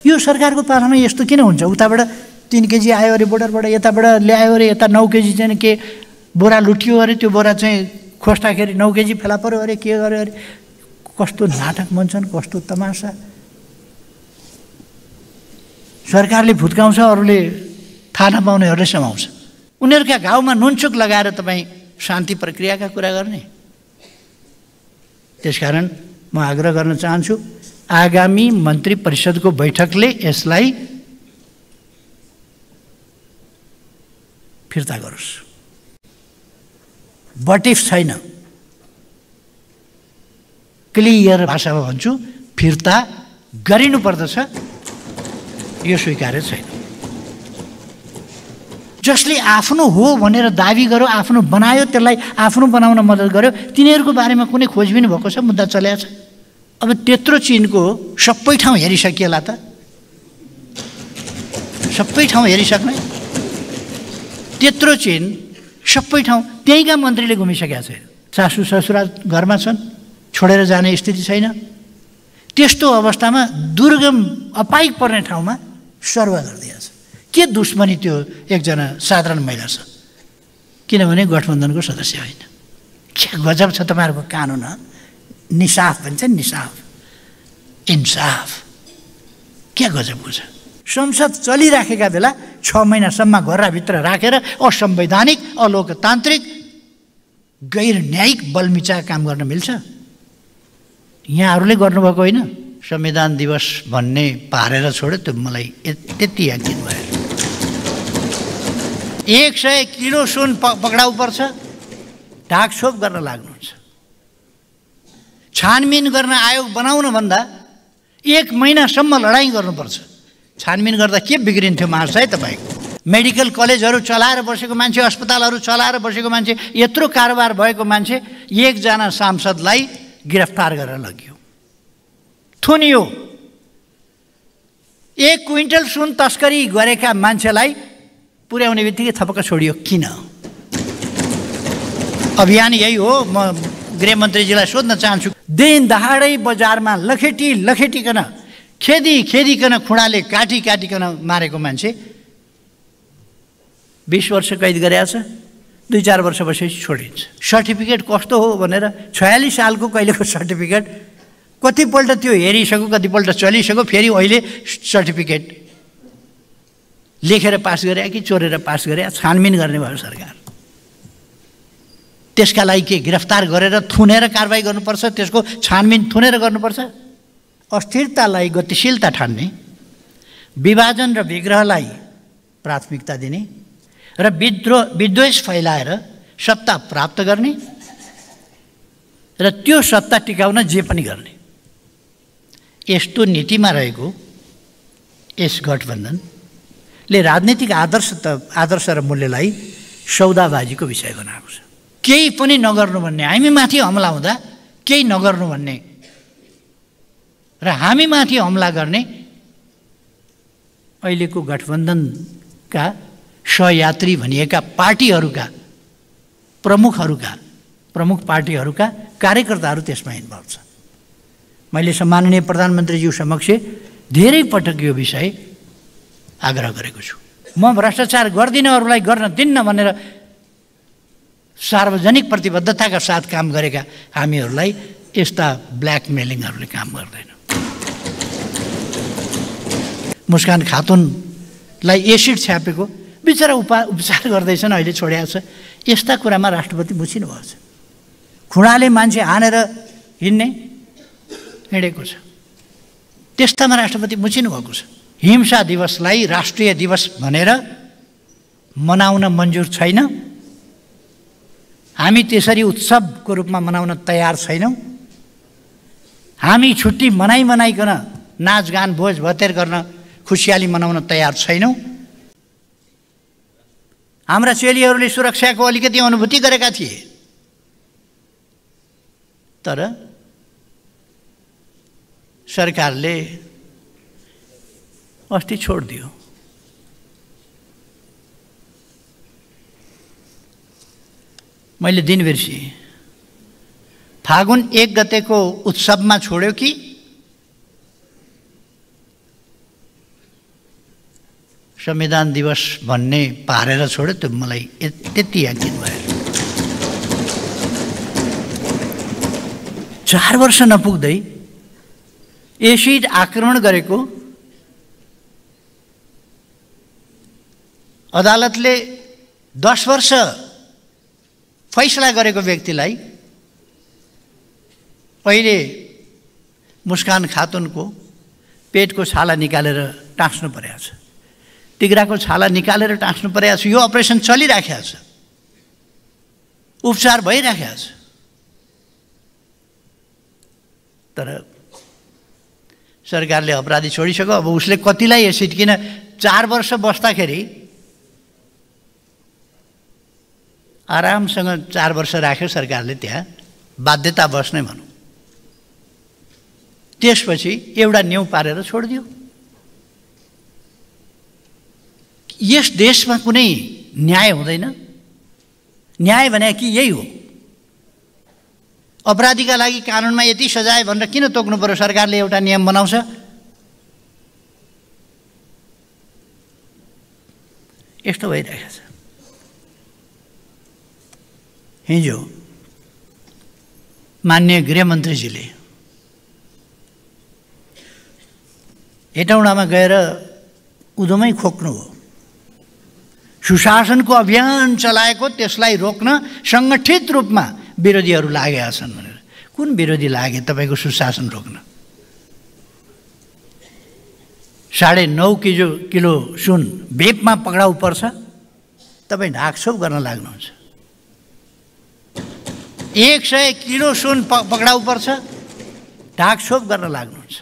यो सरकारको पालामा यस्तो किन हुन्छ? उताबाट 3 केजी आयो अरे बोर्डरबाट, यताबाट ल्यायो अरे, यता 9 केजी चाहिँ के बोरा लुटियो अरे, त्यो बोरा चाहिँ खोस्दाखेरि 9 केजी फेला पर्यो अरे, के गर्यो अरे। कस्तो नाटक मन्छन्, कस्तो तमासा। सरकारले फुत्काउँछ, अरूले थाहा नपाउनेहरूले समाउँछ। उनीहरूका घाउमा नुनचुक लगाएर तपाईँ शान्ति प्रक्रियाका कुरा गर्ने। त्यसकारण म आग्रह गर्न चाहन्छु, आगामी मन्त्री परिषदको बैठकले यसलाई फिर्ता गरोस्। बटिफ छैन, क्लियर भाषामा भन्छु, फिर्ता गरिनुपर्दछ। यो स्वीकार्य छैन। जसले आफ्नो हो भनेर दाबी गर्यो, आफ्नो बनायो, त्यसलाई आफ्नो बनाउन मद्दत गर्यो, तिनीहरूको बारेमा कुनै खोजबिन भएको छ? मुद्दा चलेको छ। अब त्यत्रो चीनको सबै ठाउँ हेरिसकिएला त, सबै ठाउँ हेरिसक्ने, त्यत्रो चीन सबै ठाउँ त्यहीँका मन्त्रीले घुमिसकेका छैन। सासू ससुरा घरमा छन्, छोडेर जाने स्थिति छैन। त्यस्तो अवस्थामा दुर्गम अपाइक पर्ने ठाउँमा सर्व गरिदिएको छ। के दुश्मनी त्यो एकजना साधारण महिला छ? किनभने गठबन्धनको सदस्य होइन। के गजब छ तपाईँहरूको कानुन। निसाफ भन्छ, निसाफ, इन्साफ। के गजबको छ। संसद चलिराखेका बेला 6 महिनासम्म घरभित्र राखेर असंवैधानिक, अलोकतान्त्रिक, गैर न्यायिक बलमिचा काम गर्न मिल्छ? यहाँहरूले गर्नुभएको होइन। संविधान दिवस भन्ने पारेर छोड्यो, त्यो मलाई त्यति यकिन भयो। 100 किलो सुन पक्राउ पर्छ, ढाकछोप गर्न लाग्नुहुन्छ। छानबिन गर्न आयोग बनाउन भन्दा 1 महिनासम्म लडाइँ गर्नुपर्छ। छानबिन गर्दा के बिग्रिन्थ्यो मार्छ है तपाईँको? मेडिकल कलेजहरू चलाएर बसेको मान्छे, अस्पतालहरू चलाएर बसेको मान्छे, यत्रो कारोबार भएको मान्छे, एकजना सांसदलाई गिरफ्तार गरेर लगियो, थुनियो। 1 क्विन्टल सुन तस्करी गरेका मान्छेलाई पुर्याउने बित्तिकै थपक्क छोडियो। किन? अभियान यही हो। म गृहमन्त्रीजीलाई सोध्न चाहन्छु, दिन दहाडै बजारमा लखेटिकन खेदिकन खुँडाले काटिकन मारेको मान्छे 20 वर्ष कैद गरेको छ, 2-4 वर्ष बसेपछि छोडिन्छ। सर्टिफिकेट कस्तो हो भनेर 46 सालको कहिलेको सर्टिफिकेट, कतिपल्ट त्यो हेरिसक्यो, कतिपल्ट चलिसक्यो, फेरि अहिले सर्टिफिकेट लेखेर पास गरे कि चोरेर पास गरे, छानबिन गर्ने भयो सरकार। त्यसका लागि के गिरफ्तार गरेर थुनेर कारबाही गर्नुपर्छ? त्यसको छानबिन थुनेर गर्नुपर्छ? अस्थिरतालाई गतिशीलता ठान्ने, विभाजन र विग्रहलाई प्राथमिकता दिने र विद्वेष फैलाएर सत्ता प्राप्त गर्ने र त्यो सत्ता टिकाउन जे पनि गर्ने, यस्तो नीतिमा रहेको यस गठबन्धनले राजनीतिक आदर्श र मूल्यलाई सौदाबाजीको विषय बनाएको छ। केही पनि नगर्नु भन्ने, हामी माथि हमला हुँदा केही नगर्नु भन्ने र हामी माथि हमला गर्ने अहिलेको गठबन्धनका सहयात्री भनिएका पार्टीहरूका प्रमुख पार्टीहरूका कार्यकर्ताहरू त्यसमा इन्भल्भ छ। मैले सम्माननीय प्रधानमन्त्रीज्यू समक्ष धेरै पटक यो विषय आग्रह गरेको छु। म भ्रष्टाचार गर्दिनहरूलाई गर्न दिन्न भनेर सार्वजनिक प्रतिबद्धताका साथ काम गरेका हामीहरूलाई यस्ता ब्ल्याकमेलिङहरूले काम गर्दैन। मुस्कान खातुनलाई एसिड छ्यापेको बिचरा उपचार गर्दैछन्, अहिले छोडेको छ। यस्ता कुरामा राष्ट्रपति मुछिनु भएको छ। खुँडाले मान्छे हानेर हिँडेको छ, त्यस्तामा राष्ट्रपति मुछिनु भएको छ। हिंसा दिवसलाई राष्ट्रिय दिवस भनेर मनाउन मन्जुर छैन। हामी त्यसरी उत्सवको रूपमा मनाउन तयार छैनौँ। हामी छुट्टी मनाइकन नाचगान भोज भतेर गर्न, खुसियाली मनाउन तयार छैनौँ। हाम्रा चेलीहरूले सुरक्षाको अलिकति अनुभूति गरेका थिए, तर सरकारले अस्ति छोडिदियो। मैले दिन बिर्सिएँ। फागुन 1 गतेको उत्सवमा छोड्यो कि संविधान दिवस भन्ने पारेर छोड्यो, त्यो मलाई त्यति यकिन भयो। 4 वर्ष नपुग्दै एसिड आक्रमण गरेको अदालतले 10 वर्ष फैसला गरेको व्यक्तिलाई अहिले मुस्कान खातुनको पेटको छाला निकालेर टाँस्नु परेको छ, तिग्राको छाला निकालेर टाँस्नु परेको छ। यो अपरेसन चलिराखेको छ, उपचार भइराखेको छ। तर सरकारले अपराधी छोडिसक्यो। अब उसले कतिलाई एसिड, किन 4 वर्ष बस्दाखेरि आरामसँग 4 वर्ष राख्यो सरकारले, त्यहाँ बाध्यता बस्ने भनौँ। त्यसपछि एउटा न्यू पारेर छोडिदियो। यस देशमा कुनै न्याय हुँदैन। न्याय भने कि यही हो, अपराधीका लागि कानुनमा यति सजाय भनेर किन तोक्नु पर्यो? सरकारले एउटा नियम बनाउँछ, यस्तो भइरहेको छ। हिजो माननीय गृहमन्त्रीजीले हेटौडामा गएर उधोमै खोक्नु हो। सुशासनको अभियान चलाएको, त्यसलाई रोक्न सङ्गठित रूपमा विरोधीहरू लागेका छन् भनेर। कुन विरोधी लागे तपाईँको सुशासन रोक्न? 9.5 किलो सुन भेपमा पक्राउ पर्छ, तपाईँ ढाकछोप गर्न लाग्नुहुन्छ। 100 किलो सुन पक्राउ पर्छ, ढाकछोप गर्न लाग्नुहुन्छ।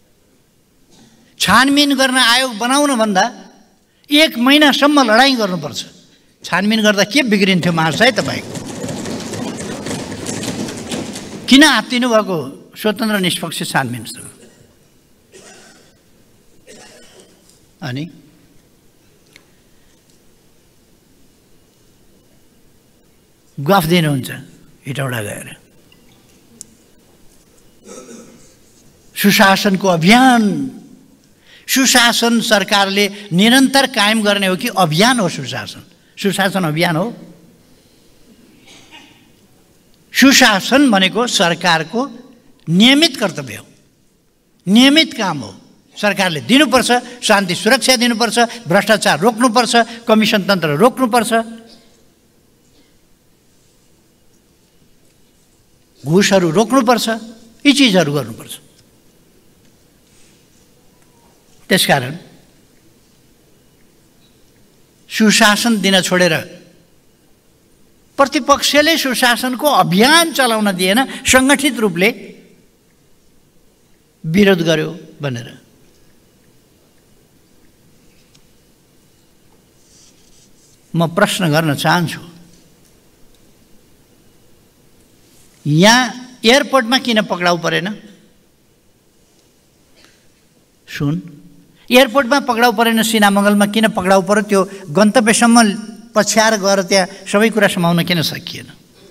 छानबिन गर्न आयोग बनाउन भन्दा 1 महिनासम्म लडाइँ गर्नुपर्छ। छानबिन गर्दा के बिग्रिन्थ्यो मार्छ है तपाईँको? किन हात्तिनु भएको स्वतन्त्र निष्पक्ष छानबिनसँग? अनि गफ दिनुहुन्छ हेटौडा गएर। सुशासनको अभियान, सुशासन सरकारले निरन्तर कायम गर्ने हो कि अभियान हो? सुशासन, सुशासन अभियान हो? सुशासन भनेको सरकारको नियमित कर्तव्य हो, नियमित काम हो। सरकारले दिनुपर्छ, शान्ति सुरक्षा दिनुपर्छ, भ्रष्टाचार रोक्नुपर्छ, कमिसन तन्त्र रोक्नुपर्छ, घुसहरू रोक्नुपर्छ, यी चिजहरू गर्नुपर्छ। त्यसकारण सुशासन दिन छोडेर प्रतिपक्षले सुशासनको अभियान चलाउन दिएन, सङ्गठित रूपले विरोध गर्यो भनेर। म प्रश्न गर्न चाहन्छु, यहाँ एयरपोर्टमा किन पक्राउ परेन? सुन, एयरपोर्टमा पक्राउ परेन, सिनामङ्गलमा किन पक्राउ पर्यो? त्यो गन्तव्यसम्म पछ्याएर गएर त्यहाँ सबै कुरा समाउन किन सकिएन?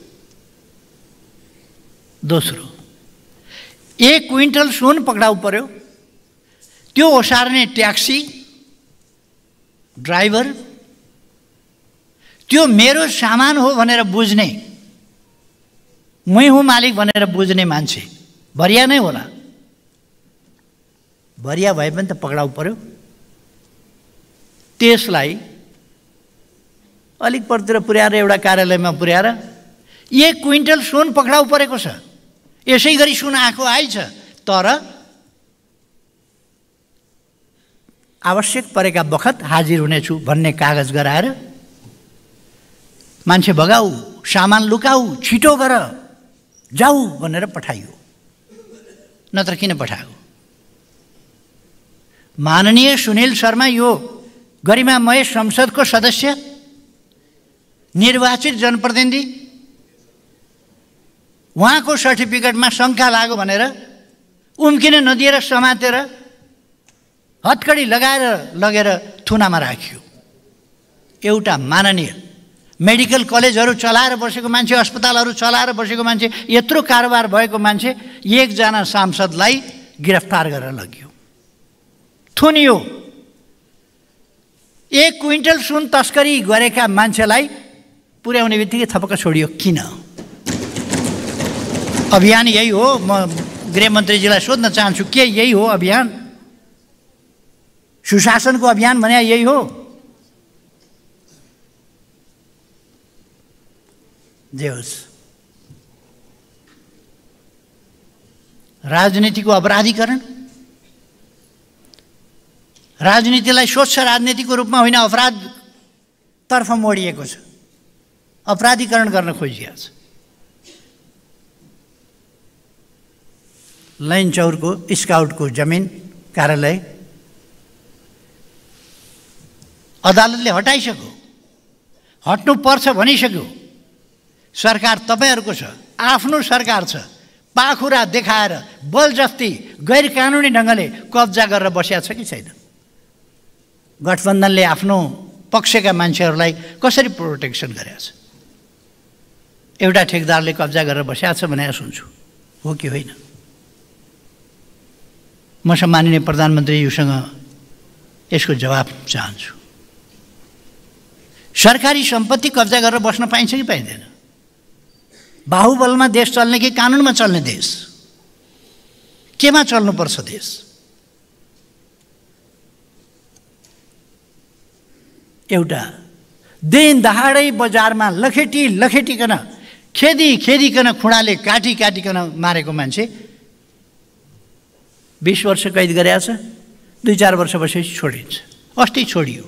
दोस्रो, 1 क्विन्टल सुन पक्राउ पर्यो, त्यो ओसार्ने ट्याक्सी ड्राइभर, त्यो मेरो सामान हो भनेर बुझ्ने, मै हुँ मालिक भनेर बुझ्ने मान्छे भरिया नै होला। भरिया भए पनि त पक्राउ पर्यो। त्यसलाई अलिक परतिर पुर्याएर एउटा कार्यालयमा पुर्याएर 1 क्विन्टल सुन पक्राउ परेको छ। यसै गरी सुन आएको आइछ, तर आवश्यक परेका बखत हाजिर हुनेछु भन्ने कागज गराएर मान्छे भगाऊ, सामान लुकाऊ, छिटो गर, जाऊ भनेर पठाइयो। नत्र किन पठाएको? माननीय सुनील शर्मा यो गरिमामय संसदको सदस्य, निर्वाचित जनप्रतिनिधि, उहाँको सर्टिफिकेटमा शङ्का लाग्यो भनेर उम्किन नदिएर समातेर हत्कडी लगाएर लगेर थुनामा राखियो। एउटा माननीय मेडिकल कलेजहरू चलाएर बसेको मान्छे, अस्पतालहरू चलाएर बसेको मान्छे, यत्रो कारोबार भएको मान्छे, एकजना सांसदलाई गिरफ्तार गरेर लगियो, थुनियो। 1 क्विन्टल सुन तस्करी गरेका मान्छेलाई पुर्याउने बित्तिकै थपक्क छोडियो। किन? अभियान यही हो? म गृहमन्त्रीजीलाई सोध्न चाहन्छु, के यही हो अभियान? सुशासनको अभियान भने यही हो? जे होस्, राजनीतिको अपराधीकरण, राजनीतिलाई स्वच्छ राजनीतिको रूपमा होइन अपराधतर्फ मोडिएको छ, अपराधीकरण गर्न खोजिएको छ। लैनचौरको स्काउटको जमिन कार्यालय अदालतले हटाइसक्यो, हट्नु पर्छ भनिसक्यो। सरकार तपाईहरुको छ, आफ्नो सरकार छ, पाखुरा देखाएर बलजस्ती गैर कानुनी ढंगले कब्जा गरेर बसेको छ कि छैन? गठबन्धनले आफ्नो पक्षका मान्छेहरूलाई कसरी प्रोटेक्सन गरेको छ? एउटा ठेकदारले कब्जा गरेर बसेको छ भनेर सुन्छु, हो कि होइन? म सम्माननीय प्रधानमन्त्रीज्यूसँग यसको जवाब चाहन्छु। सरकारी सम्पत्ति कब्जा गरेर बस्न पाइन्छ कि पाइँदैन? बाहुबलमा देश चल्ने कि कानुनमा चल्ने देश? केमा चल्नुपर्छ देश? एउटा दिन दहाडै बजारमा लखेटिकन खेदिकन खुडाले काटिकन मारेको मान्छे 20 वर्ष कैद गरेको छ, 2-4 वर्ष बसेपछि छोडिन्छ। अस्ति छोडियो।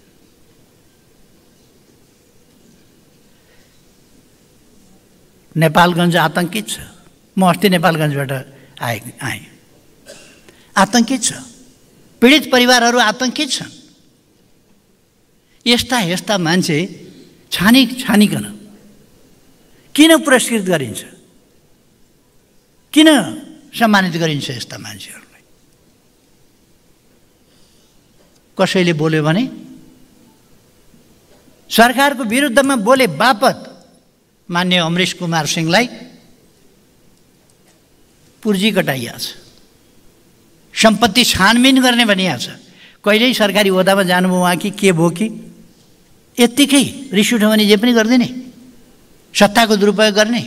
नेपालगञ्ज आतंकित छ। म अस्ति नेपालगञ्जबाट आएँ। आतंकित छ, पीडित परिवारहरू आतंकित छन्। यस्ता मान्छे छानिकन किन पुरस्कृत गरिन्छ? किन सम्मानित गरिन्छ यस्ता मान्छेहरूलाई? कसैले बोल्यो भने सरकारको विरुद्धमा बोले बापत मान्य अमरेश कुमार सिंहलाई पुर्जी कटाइएको छ, सम्पत्ति छानबिन गर्ने भनिएको छ। कहिल्यै सरकारी ओहदामा जानुभयो उहाँ कि के भयो कि यत्तिकै रिस उठ्यो भने जे पनि गर्दिने, सत्ताको दुरुपयोग गर्ने।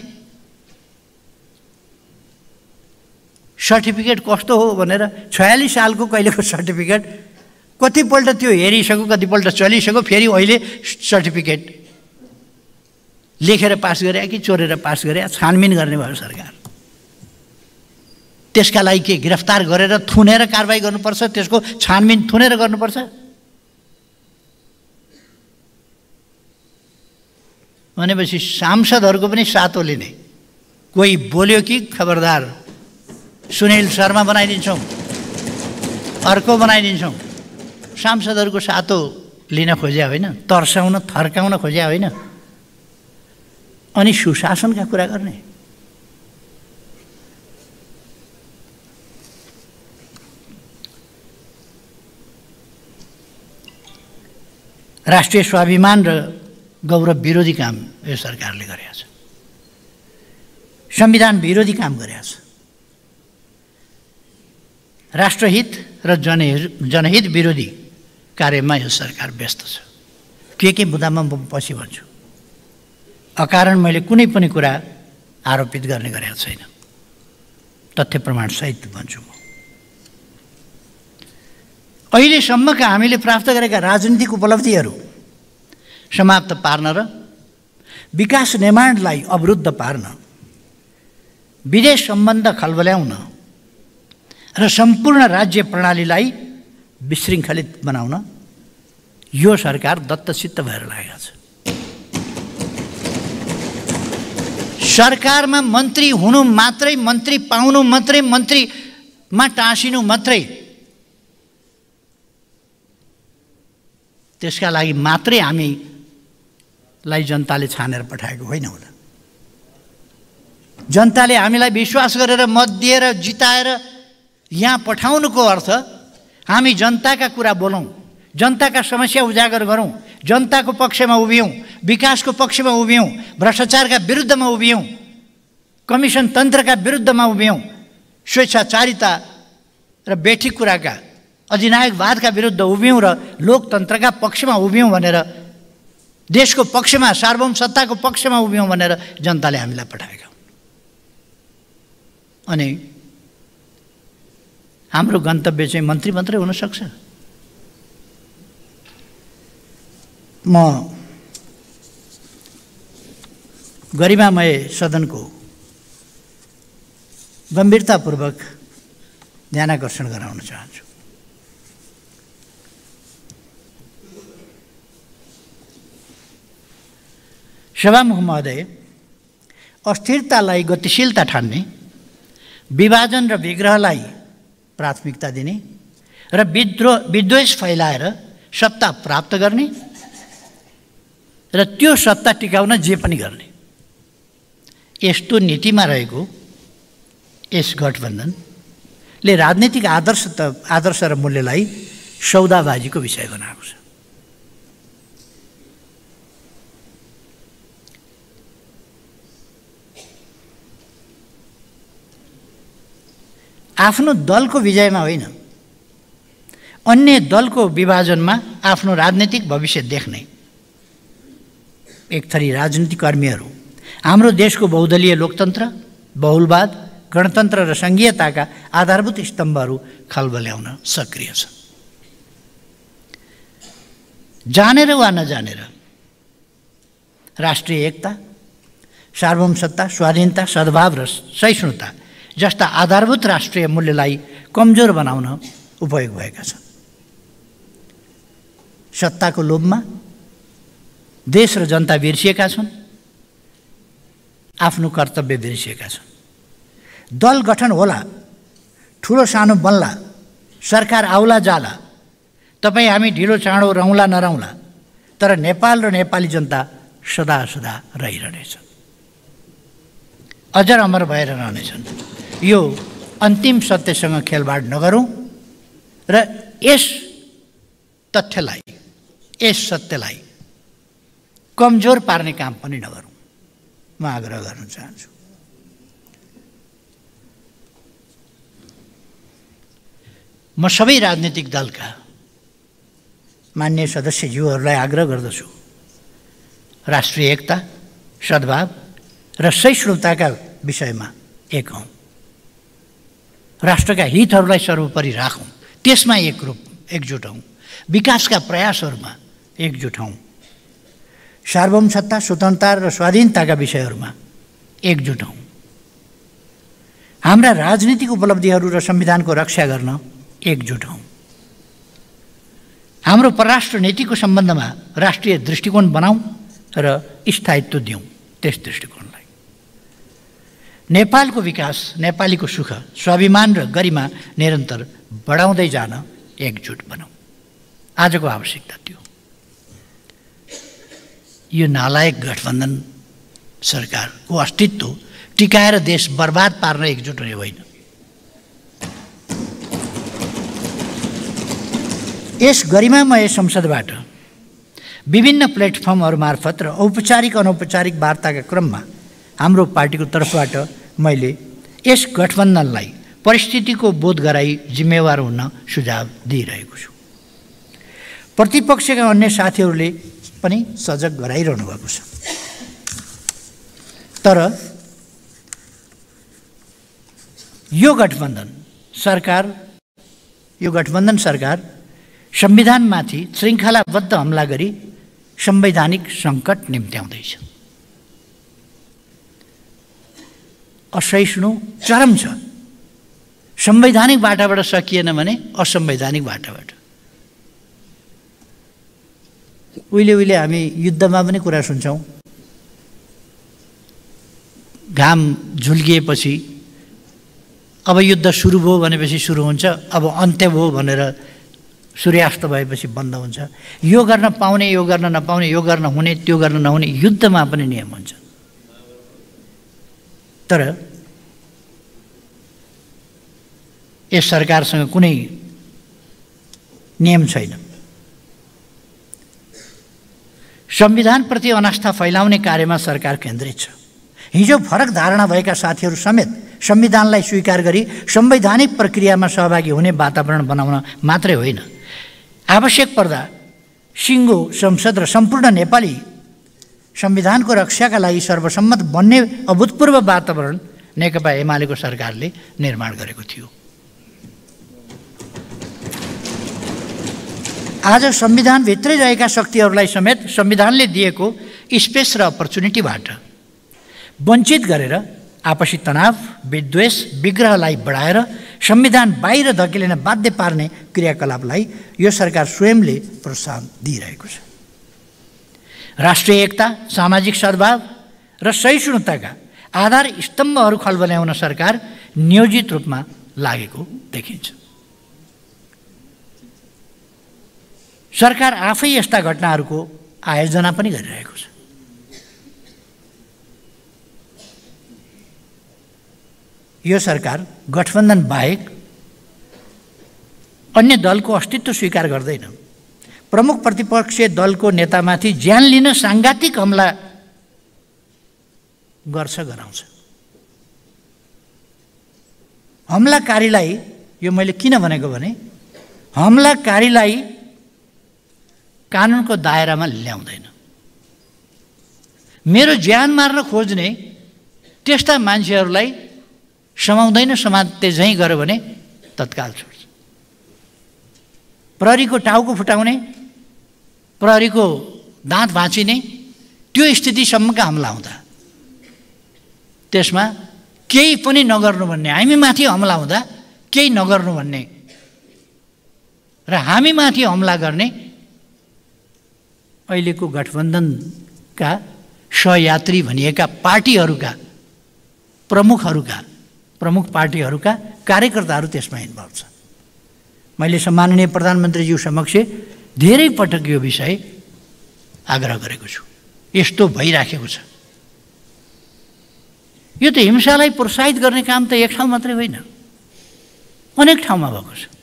सर्टिफिकेट कस्तो हो भनेर 46 सालको कहिलेको सर्टिफिकेट कतिपल्ट त्यो हेरिसक्यो, कतिपल्ट चलिसक्यो, फेरि अहिले सर्टिफिकेट लेखेर पास गरे कि चोरेर पास गरे, छानबिन गर्ने भयो सरकार। त्यसका लागि के गिरफ्तार गरेर थुनेर कारबाही गर्नुपर्छ? त्यसको छानबिन थुनेर गर्नुपर्छ? भनेपछि सांसदहरूको पनि सातो लिने। कोही बोल्यो कि खबरदार सुनील शर्मा बनाइदिन्छौँ, अर्को बनाइदिन्छौँ। सांसदहरूको सातो लिन खोज्या होइन, तर्साउन थर्काउन खोज्या होइन, अनि सुशासनका कुरा गर्ने। राष्ट्रिय स्वाभिमान र गौरव विरोधी काम यो सरकारले गरेको छ। संविधान विरोधी काम गरेको छ। राष्ट्रहित र जनहित विरोधी कार्यमा यो सरकार व्यस्त छ। के मुद्दामा म पछि भन्छु। अकारण मैले कुनै पनि कुरा आरोपित गर्ने गरेको छैन, तथ्य प्रमाण सहित भन्छु म। अहिलेसम्मका हामीले प्राप्त गरेका राजनीतिक उपलब्धिहरू समाप्त पार्न र विकास निर्माणलाई अवरुद्ध पार्न, विदेश सम्बन्ध खलबल्याउन र सम्पूर्ण राज्य प्रणालीलाई विशृङ्खलित बनाउन यो सरकार दत्तचित्त भएर लागेको छ। सरकारमा मन्त्री हुनु मात्रै, मन्त्री पाउनु मात्रै, मन्त्रीमा टाँसिनु मात्रै, त्यसका लागि मात्रै हामीलाई जनताले छानेर पठाएको होइन होला। जनताले हामीलाई विश्वास गरेर मत दिएर जिताएर यहाँ पठाउनुको अर्थ हामी जनताका कुरा बोलौँ, जनताका समस्या उजागर गरौँ, जनताको पक्षमा उभियौँ, विकासको पक्षमा उभियौँ, भ्रष्टाचारका विरुद्धमा उभियौँ, कमिसन तन्त्रका विरुद्धमा उभियौँ, स्वेच्छाचारिता र बेठी कुराका अधिनायकवादका विरुद्ध उभियौँ र लोकतन्त्रका पक्षमा उभियौँ भनेर, देशको पक्षमा, सार्वभौम सत्ताको पक्षमा उभियौँ भनेर जनताले हामीलाई पठाएका हुन्। अनि हाम्रो गन्तव्य चाहिँ मन्त्री मात्रै हुनसक्छ? म गरिमामय सदनको गम्भीरतापूर्वक ध्यानाकर्षण गराउन चाहन्छु। सभामुख महोदय, अस्थिरतालाई गतिशीलता ठान्ने, विभाजन र विग्रहलाई प्राथमिकता दिने र विद्वेष फैलाएर सत्ता प्राप्त गर्ने र त्यो सत्ता टिकाउन जे पनि गर्ने, यस्तो नीतिमा रहेको यस गठबन्धनले राजनीतिक आदर्श र मूल्यलाई सौदाबाजीको विषय बनाएको छ। आफ्नो दलको विजयमा होइन, अन्य दलको विभाजनमा आफ्नो राजनीतिक भविष्य देख्ने एक थरी राजनीतिक कर्मीहरू हाम्रो देशको बहुदलीय लोकतन्त्र, बहुलवाद, गणतन्त्र र सङ्घीयताका आधारभूत स्तम्भहरू खलबल्याउन सक्रिय छन्। जानेर वा नजानेर राष्ट्रिय एकता, सार्वभौम सत्ता, स्वाधीनता, सद्भाव र सहिष्णुता जस्ता आधारभूत राष्ट्रिय मूल्यलाई कमजोर बनाउन उपयोग भएका छन्। सत्ताको लोभमा देश र जनता बिर्सिएका छन्, आफ्नो कर्तव्य बिर्सिएका छन्। दल गठन होला, ठुलो सानो बन्ला, सरकार आउला जाला, तपाईँ हामी ढिलो चाँडो रहौँला नरहौँला, तर नेपाल र नेपाली जनता सदा सदा रहिरहनेछ, अजर अमर भएर रहनेछन्। यो अन्तिम सत्यसँग खेलबाड नगरौँ र यस तथ्यलाई, यस सत्यलाई कमजोर पार्ने काम पनि नगरौँ, म आग्रह गर्न चाहन्छु। म सबै राजनीतिक दलका मान्य सदस्यज्यूहरूलाई आग्रह गर्दछु, राष्ट्रिय एकता, सद्भाव र सहिष्णुताका विषयमा एक हौँ, राष्ट्रका हितहरूलाई सर्वोपरि राखौँ, त्यसमा एकजुट हौँ, विकासका प्रयासहरूमा एकजुट हौँ, सार्वभौम सत्ता, स्वतन्त्रता र स्वाधीनताका विषयहरूमा एकजुट हौँ, हाम्रा राजनीतिक उपलब्धिहरू र संविधानको रक्षा गर्न एकजुट हौँ, हाम्रो परराष्ट्र नीतिको सम्बन्धमा राष्ट्रिय दृष्टिकोण बनाऊँ र स्थायित्व दिउँ त्यस दृष्टिकोणलाई, नेपालको विकास, नेपालीको सुख, स्वाभिमान र गरिमा निरन्तर बढाउँदै जान एकजुट बनाऊँ। आजको आवश्यकता त्यो। यो नालायक गठबन्धन सरकारको अस्तित्व टिकाएर देश बर्बाद पार्न एकजुट हुने होइन। यस गरिमामय संसदबाट विभिन्न प्लेटफर्महरू मार्फत र औपचारिक अनौपचारिक वार्ताका क्रममा हाम्रो पार्टीको तर्फबाट मैले यस गठबन्धनलाई परिस्थितिको बोध गराई जिम्मेवार हुन सुझाव दिइरहेको छु। प्रतिपक्षका अन्य साथीहरूले पनि सजग गराइरहनु भएको छ। तर यो गठबन्धन सरकार संविधानमाथि श्रृङ्खलाबद्ध हमला गरी संवैधानिक सङ्कट निम्त्याउँदैछ। असहिष्णु चरम छ। संवैधानिक बाटाबाट सकिएन भने असंवैधानिक बाटाबाट। उहिले हामी युद्धमा पनि कुरा सुन्छौँ, घाम झुल्किएपछि अब युद्ध सुरु भयो भनेपछि सुरु हुन्छ, अब अन्त्य भयो भनेर सूर्यास्त भएपछि बन्द हुन्छ। यो गर्न पाउने, यो गर्न नपाउने, यो गर्न हुने, त्यो गर्न नहुने, युद्धमा पनि नियम हुन्छ। तर यस सरकारसँग कुनै नियम छैन। संविधानप्रति अनास्था फैलाउने कार्यमा सरकार केन्द्रित छ। हिजो फरक धारणा भएका साथीहरू समेत संविधानलाई स्वीकार गरी संवैधानिक प्रक्रियामा सहभागी हुने वातावरण बनाउन मात्रै होइन, आवश्यक पर्दा सिङ्गो संसद र सम्पूर्ण नेपाली संविधानको रक्षाका लागि सर्वसम्मत बन्ने अभूतपूर्व वातावरण नेकपा एमालेको सरकारले निर्माण गरेको थियो। आज संविधानभित्रै रहेका शक्तिहरूलाई समेत संविधानले दिएको स्पेस र अपर्च्युनिटीबाट वञ्चित गरेर आपसी तनाव, विद्वेष, विग्रहलाई बढाएर संविधान बाहिर धकेलिन बाध्य पार्ने क्रियाकलापलाई यो सरकार स्वयंले प्रोत्साहन दिइरहेको छ। राष्ट्रिय एकता, सामाजिक सद्भाव र सहिष्णुताका आधार स्तम्भहरू खल्बल्याउन सरकार नियोजित रूपमा लागेको देखिन्छ। सरकार आफै यस्ता घटनाहरूको आयोजना पनि गरिरहेको छ। यो सरकार गठबन्धन बाहेक अन्य दलको अस्तित्व स्वीकार गर्दैन। प्रमुख प्रतिपक्षीय दलको नेतामाथि ज्यान लिन सांघातिक हमला गराउँछ। हमलाकारीलाई, यो मैले किन भनेको भने हमलाकारीलाई कानुनको दायरामा ल्याउँदैन। मेरो ज्यान मार्न खोज्ने त्यस्ता मान्छेहरूलाई समाउँदैन, समाते झैँ गर्यो भने तत्काल छोड्छ। प्रहरीको टाउको फुटाउने, प्रहरीको दाँत भाँचिने त्यो स्थितिसम्मका हमला हुँदा त्यसमा केही पनि नगर्नु भन्ने, हामीमाथि हमला हुँदा केही नगर्नु भन्ने र हामीमाथि हमला गर्ने अहिलेको गठबन्धनका सहयात्री भनिएका पार्टीहरूका प्रमुख पार्टीहरूका कार्यकर्ताहरू त्यसमा इन्भल्भ छ। मैले सम्माननीय प्रधानमन्त्रीज्यू समक्ष धेरै पटक यो विषय आग्रह गरेको छु। यस्तो भइराखेको छ। यो त हिंसालाई प्रोत्साहित गर्ने काम त एक ठाउँ मात्रै होइन, अनेक ठाउँमा भएको छ।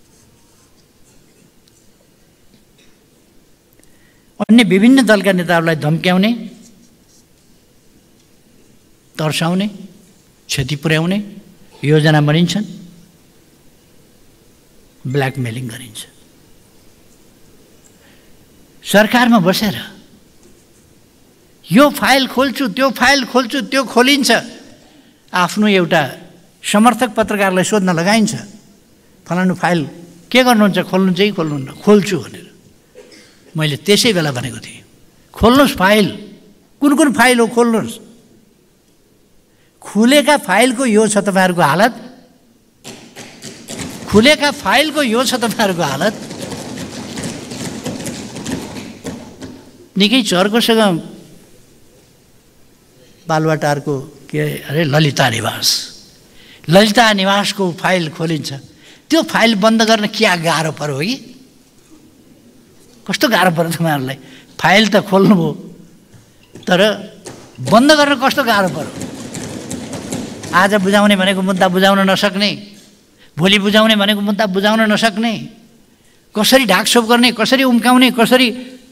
अन्य विभिन्न दलका नेताहरूलाई धम्क्याउने, तर्साउने, क्षति पुर्याउने योजना बनिन्छन्, ब्ल्याकमेलिङ गरिन्छ। सरकारमा बसेर यो फाइल खोल्छु, त्यो फाइल खोल्छु, त्यो खोलिन्छ, आफ्नो एउटा समर्थक पत्रकारलाई सोध्न लगाइन्छ, फलानु फाइल के गर्नुहुन्छ, खोल्नुहुन्छ कि खोल्नुहुन्न, खोल्छु भनेर। मैले त्यसै बेला भनेको थिएँ, खोल्नुहोस् फाइल, कुन फाइल हो खोल्नुहोस्। खुलेका फाइलको यो छ तपाईँहरूको हालत, खुलेका फाइलको यो छ तपाईँहरूको हालत। निकै चर्कोसँग बालुवाटारको के अरे ललिता निवासको फाइल खोलिन्छ। त्यो फाइल बन्द गर्न क्या गाह्रो पर्यो कि? कस्तो गाह्रो पर्यो तपाईँहरूलाई? फाइल त खोल्नुभयो, तर बन्द गर्न कस्तो गाह्रो पर्यो? आज बुझाउने भनेको मुद्दा बुझाउन नसक्ने, भोलि बुझाउने भनेको मुद्दा बुझाउन नसक्ने, कसरी ढाकछोप गर्ने, कसरी उम्काउने, कसरी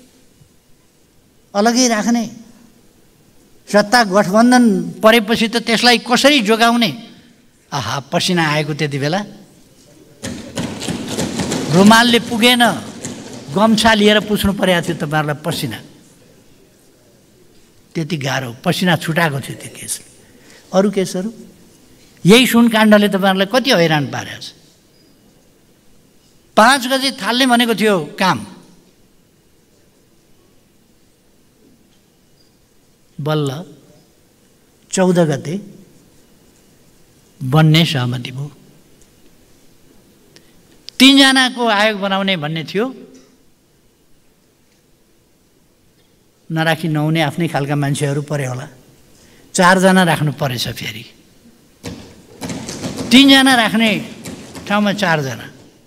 अलगै राख्ने, सत्ता गठबन्धन परेपछि त त्यसलाई कसरी जोगाउने। आहा, पसिना आएको त्यति बेला, रुमालले पुगेन, गम्छा लिएर पुछ्नु परेको थियो तपाईँहरूलाई पसिना। त्यति गाह्रो पसिना छुटाएको थियो त्यो केसले। अरू केसहरू यही सुनकाण्डले तपाईँहरूलाई कति हैरान पारेको छ। 5 गते थाल्ने भनेको थियो काम, बल्ल 14 गते बन्ने सहमति भयो। 3 जनाको आयोग बनाउने भन्ने थियो, नराखी नहुने आफ्नै खालका मान्छेहरू परे होला, 4 जना राख्नु परेछ। फेरि 3 जना राख्ने ठाउँमा 4 जना।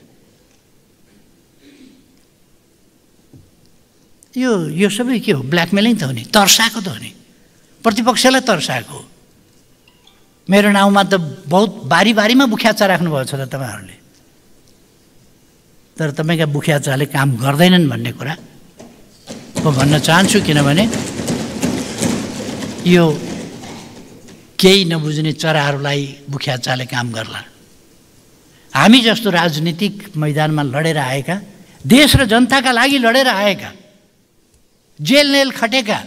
यो सबै के हो? ब्ल्याकमेलिङ त हो नि, तर्साएको त हो नि, प्रतिपक्षलाई तर्साएको। मेरो नाउँमा त बहुत बारीमा बुख्याचा राख्नुभएको छ त तपाईँहरूले, तर तपाईँका बुख्याचाले काम गर्दैनन् भन्ने कुरा म भन्न चाहन्छु। किनभने यो केही नबुझ्ने चराहरूलाई मुखिया चाले काम गर्ला। हामी जस्तो राजनीतिक मैदानमा लडेर आएका, देश र जनताका लागि लडेर आएका, जेल नेल खटेका,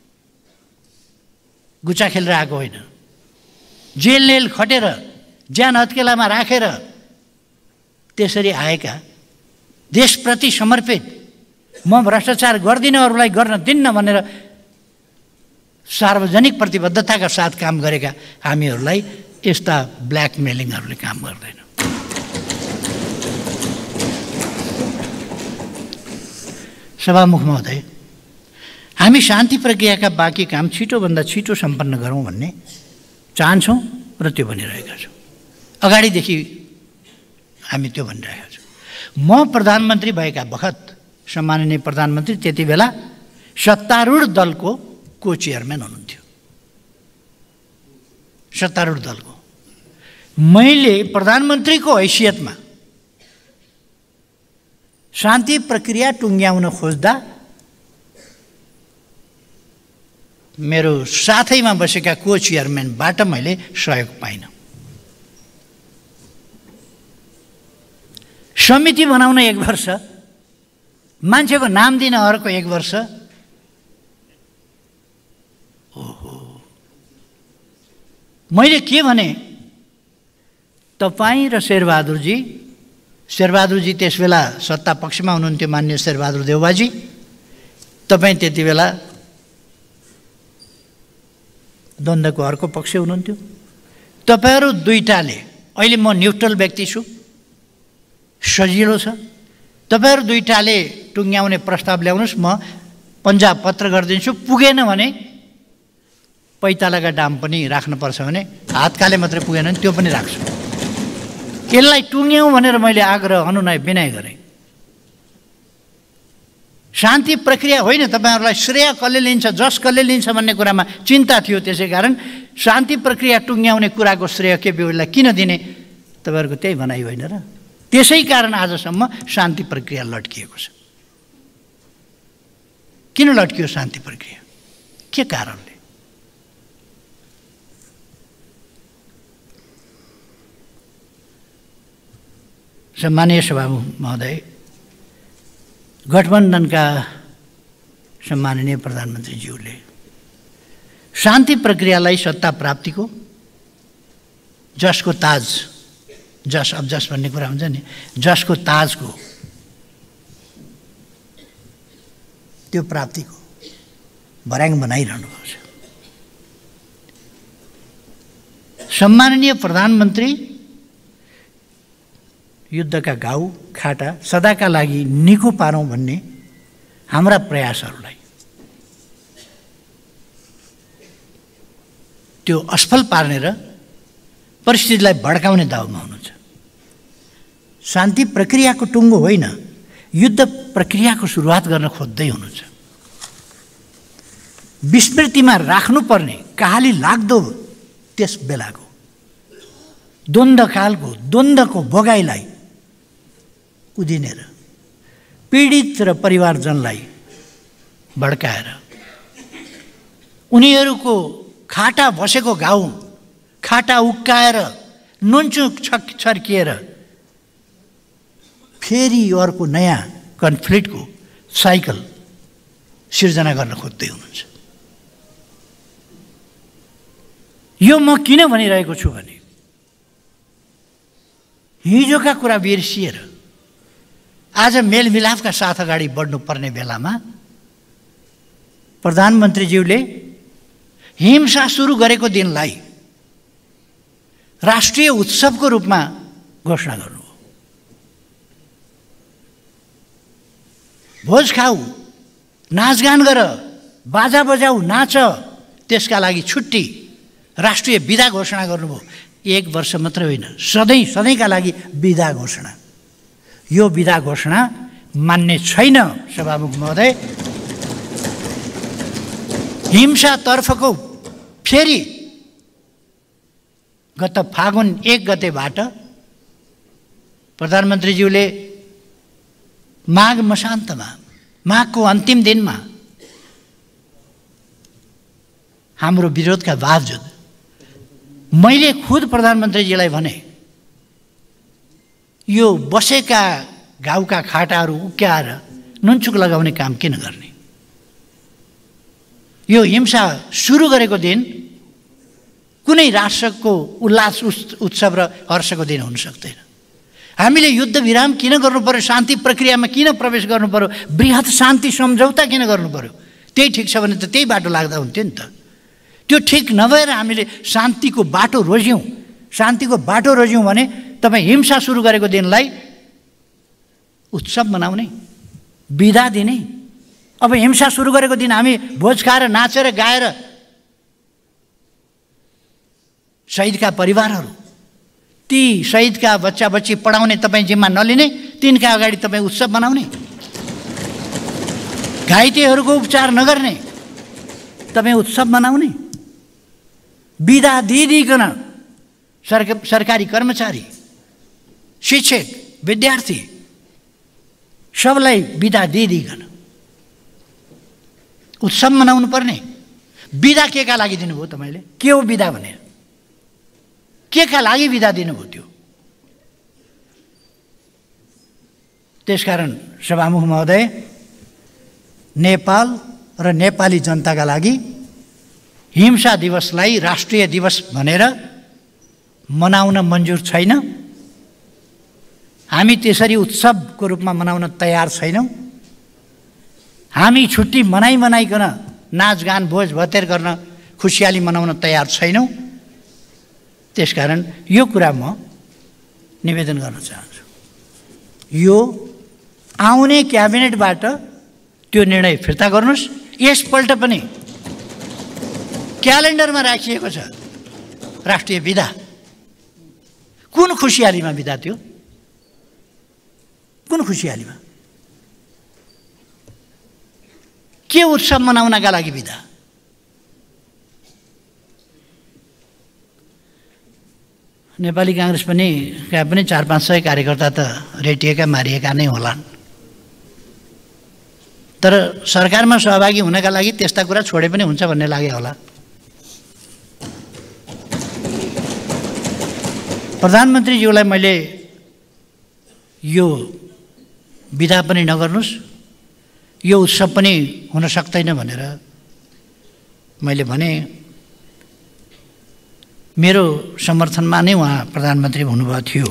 गुचा खेलेर आएको होइन, जेल नेल खटेर ज्यान हत्केलामा राखेर त्यसरी आएका, देशप्रति समर्पित, म भ्रष्टाचार गर्दिनँ, अरूलाई गर्न दिन्न भनेर सार्वजनिक प्रतिबद्धताका साथ काम गरेका हामीहरूलाई यस्ता ब्ल्याकमेलिङहरूले काम गर्दैन। सभामुख महोदय, हामी शान्ति प्रक्रियाका बाँकी काम छिटोभन्दा छिटो सम्पन्न गरौँ भन्ने चाहन्छौँ र त्यो भनिरहेका छौँ। अगाडिदेखि हामी त्यो भनिरहेका छौँ। म प्रधानमन्त्री भएका बखत सम्माननीय प्रधानमन्त्री त्यति बेला सत्तारूढ दलको को चेयरम्यान हुनुहुन्थ्यो। सत्तारूढ दलको मैले प्रधानमन्त्रीको हैसियतमा शान्ति प्रक्रिया टुङ्ग्याउन खोज्दा मेरो साथैमा बसेका को चेयरम्यानबाट मैले सहयोग पाइनँ। समिति बनाउन 1 वर्ष, मान्छेको नाम दिन अर्को 1 वर्ष। ओहो, मैले के भने, तपाईँ र शेरबहादुरजी त्यसबेला सत्ता पक्षमा हुनुहुन्थ्यो, मान्य शेरबहादुर देउवाजी, तपाईँ त्यति बेला द्वन्द्वको अर्को पक्ष हुनुहुन्थ्यो। तपाईहरू दुईटाले, अहिले म न्युट्रल व्यक्ति छु, सजिलो छ, तपाईहरू दुईटाले टुङ्ग्याउने प्रस्ताव ल्याउनुहोस्, म पन्जाब पत्र गरिदिन्छु। पुगेन भने पैतालाका दाम पनि राख्नुपर्छ भने हातकाले मात्रै पुगेन भने त्यो पनि राख्छु। यसलाई टुङ्ग्याउँ भनेर मैले आग्रह अनुनय विनय गरेँ। शान्ति प्रक्रिया होइन, तपाईँहरूलाई श्रेय कसले लिन्छ, जस कसले लिन्छ भन्ने कुरामा चिन्ता थियो। त्यसै कारण शान्ति प्रक्रिया टुङ्ग्याउने कुराको श्रेय केपी ओलीलाई किन दिने, तपाईँहरूको त्यही भनाइ होइन र? त्यसै कारण आजसम्म शान्ति प्रक्रिया लट्किएको छ। किन लट्कियो शान्ति प्रक्रिया? के कारणले? सम्मानीय सभामुख महोदय, गठबन्धनका सम्माननीय प्रधानमन्त्रीज्यूले शान्ति प्रक्रियालाई सत्ता प्राप्तिको जसको ताज, जस अब जस भन्ने कुरा हुन्छ नि, जसको ताजको त्यो प्राप्तिको भर्याङ बनाइरहनु भएको छ। सम्माननीय प्रधानमन्त्री युद्धका घाउ खाटा सदाका लागि निको पारौँ भन्ने हाम्रा प्रयासहरूलाई त्यो असफल पार्ने र परिस्थितिलाई भड्काउने दाउमा हुनुहुन्छ। शान्ति प्रक्रियाको टुङ्गो होइन, युद्ध प्रक्रियाको सुरुवात गर्न खोज्दै हुनुहुन्छ। विस्मृतिमा राख्नुपर्ने कहाली लाग्दो त्यस बेलाको द्वन्द्वको भोगाइलाई उदिनेर पीडित र परिवारजनलाई भड्काएर उनीहरूको खाटा बसेको घाउ खाटा उक्काएर नुनचुक छर्किएर फेरि अर्को नयाँ कन्फ्लिक्टको साइकल सिर्जना गर्न खोज्दै हुनुहुन्छ। यो म किन भनिरहेको छु भने हिजोका कुरा बिर्सिएर आज मेलमिलापका साथ अगाडि बढ्नुपर्ने बेलामा प्रधानमन्त्रीज्यूले हिंसा सुरु गरेको दिनलाई राष्ट्रिय उत्सवको रूपमा घोषणा गर्नुभयो। भोज खाऊ, नाचगान गर, बाजा बजाऊ, नाच, त्यसका लागि छुट्टी राष्ट्रिय बिदा घोषणा गर्नुभयो। 1 वर्ष मात्र होइन, सधैँका लागि बिदा घोषणा। यो बिदा घोषणा मान्ने छैन सभामुख महोदय। हिंसातर्फको फेरि गत फागुन 1 गतेबाट प्रधानमन्त्रीज्यूले माघ मसान्तमा, माघको अन्तिम दिनमा हाम्रो विरोधका बावजुद मैले खुद प्रधानमन्त्रीजीलाई भने यो बसेका घाउका खाटाहरू उक्याएर नुनचुक लगाउने काम किन गर्ने? यो हिंसा सुरु गरेको दिन कुनै राष्ट्रको उल्लास उत्सव र हर्षको दिन हुन सक्दैन। हामीले युद्ध विराम किन गर्नु पर्यो? शान्ति प्रक्रियामा किन प्रवेश गर्नु पर्यो? बृहत शान्ति सम्झौता किन गर्नु पर्यो? त्यही ठिक छ भने त त्यही बाटो लाग्दा हुन्थ्यो नि त। त्यो ठिक नभएर हामीले शान्तिको बाटो रोज्यौँ। शान्तिको बाटो रोज्यौँ भने तपाईँ हिंसा सुरु गरेको दिनलाई उत्सव मनाउने, बिदा दिने। अब हिंसा सुरु गरेको दिन हामी भोज खाएर नाचेर गाएर शहीदका परिवारहरू, ती शहीदका बच्चा बच्ची पढाउने तपाईँ जिम्मा नलिने, तिनका अगाडि तपाईँ उत्सव मनाउने, घाइतेहरूको उपचार नगर्ने तपाईँ उत्सव मनाउने, बिदा दिइदिकन सरकारी कर्मचारी, शिक्षक, विद्यार्थी सबलाई बिदा दिइदिकन उत्सव मनाउनु पर्ने। बिदा के का लागि दिनुभयो तपाईँले? के हो बिदा भनेर? के का लागि बिदा दिनुभयो त्यो? त्यसकारण सभामुख महोदय, नेपाल र नेपाली जनताका लागि हिंसा दिवसलाई राष्ट्रिय दिवस भनेर मनाउन मन्जुर छैन। हामी त्यसरी उत्सवको रूपमा मनाउन तयार छैनौँ। हामी छुट्टी मनाइकन नाचगान भोज भतेर गर्न खुसियाली मनाउन तयार छैनौँ। त्यसकारण यो कुरा म निवेदन गर्न चाहन्छु, यो आउने क्याबिनेटबाट त्यो निर्णय फिर्ता गर्नुहोस्। यसपल्ट पनि क्यालेन्डरमा राखिएको छ राष्ट्रिय बिदा। कुन खुसियालीमा बिदा थियो? कुन खुसियालीमा? के उत्सव मनाउनका लागि बिदा? नेपाली कांग्रेस पनि 400-500 कार्यकर्ता त रेटिएका मारिएका नै होलान्। तर सरकारमा सहभागी हुनका लागि त्यस्ता कुरा छोडे पनि हुन्छ भन्ने लाग्यो होला। प्रधानमन्त्रीज्यूलाई मैले यो बिदा पनि नगर्नुस्, यो उत्सव पनि हुन सक्दैन भनेर मैले भने। मेरो समर्थनमा नै उहाँ प्रधानमन्त्री हुनुभएको थियो।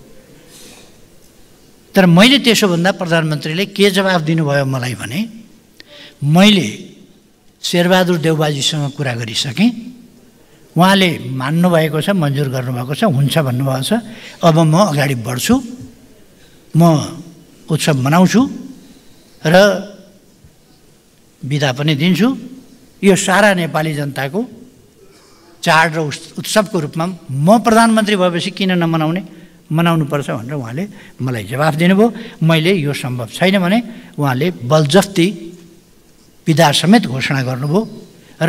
तर मैले त्यसो भन्दा प्रधानमन्त्रीले के जवाफ दिनुभयो मलाई भने, मैले शेरबहादुर देउबाजीसँग कुरा गरिसकेँ, उहाँले मान्नुभएको छ, मन्जुर गर्नुभएको छ, हुन्छ भन्नुभएको छ। अब म अगाडि बढ्छु, म उत्सव मनाउँछु र बिदा पनि दिन्छु। यो सारा नेपाली जनताको चाड र उत्सवको रूपमा म प्रधानमन्त्री भएपछि किन नमनाउने, मनाउनुपर्छ भनेर उहाँले मलाई जवाफ दिनुभयो। मैले यो सम्भव छैन भने उहाँले बलजफ्ती बिदा समेत घोषणा गर्नुभयो र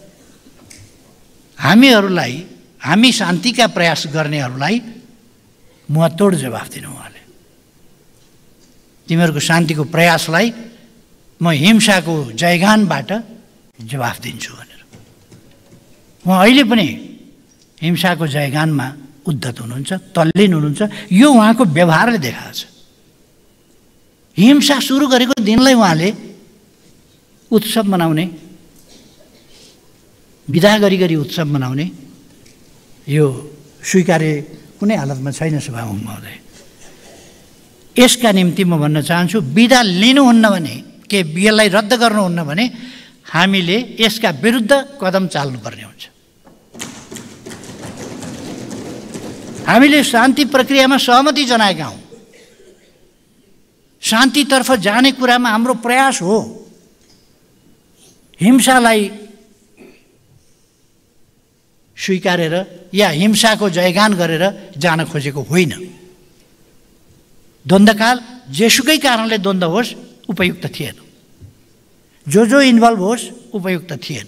हामीहरूलाई, हामी शान्तिका प्रयास गर्नेहरूलाई मुहतोड जवाफ दिनु उहाँले। तिमीहरूको शान्तिको प्रयासलाई म हिंसाको जयगानबाट जवाफ दिन्छु भनेर उहाँ अहिले पनि हिंसाको जयगानमा उद्धत हुनुहुन्छ, तल्लीन हुनुहुन्छ। यो उहाँको व्यवहारले देखाएको छ। हिंसा सुरु गरेको दिनलाई उहाँले उत्सव मनाउने, बिदा गरी उत्सव मनाउने, यो स्वीकार्य कुनै हालतमा छैन सभामुख महोदय। यसका निम्ति म भन्न चाहन्छु, बिदा लिनुहुन्न भने, के यसलाई रद्द गर्नुहुन्न भने हामीले यसका विरुद्ध कदम चाल्नुपर्ने हुन्छ। हामीले शान्ति प्रक्रियामा सहमति जनाएका हौँ। शान्तितर्फ जाने कुरामा हाम्रो प्रयास हो। हिंसालाई स्वीकारेर या हिंसाको जयगान गरेर जान खोजेको होइन। द्वन्द्वकाल जेसुकै कारणले द्वन्द्व होस् उपयुक्त थिएन, जो इन्भल्भ होस् उपयुक्त थिएन।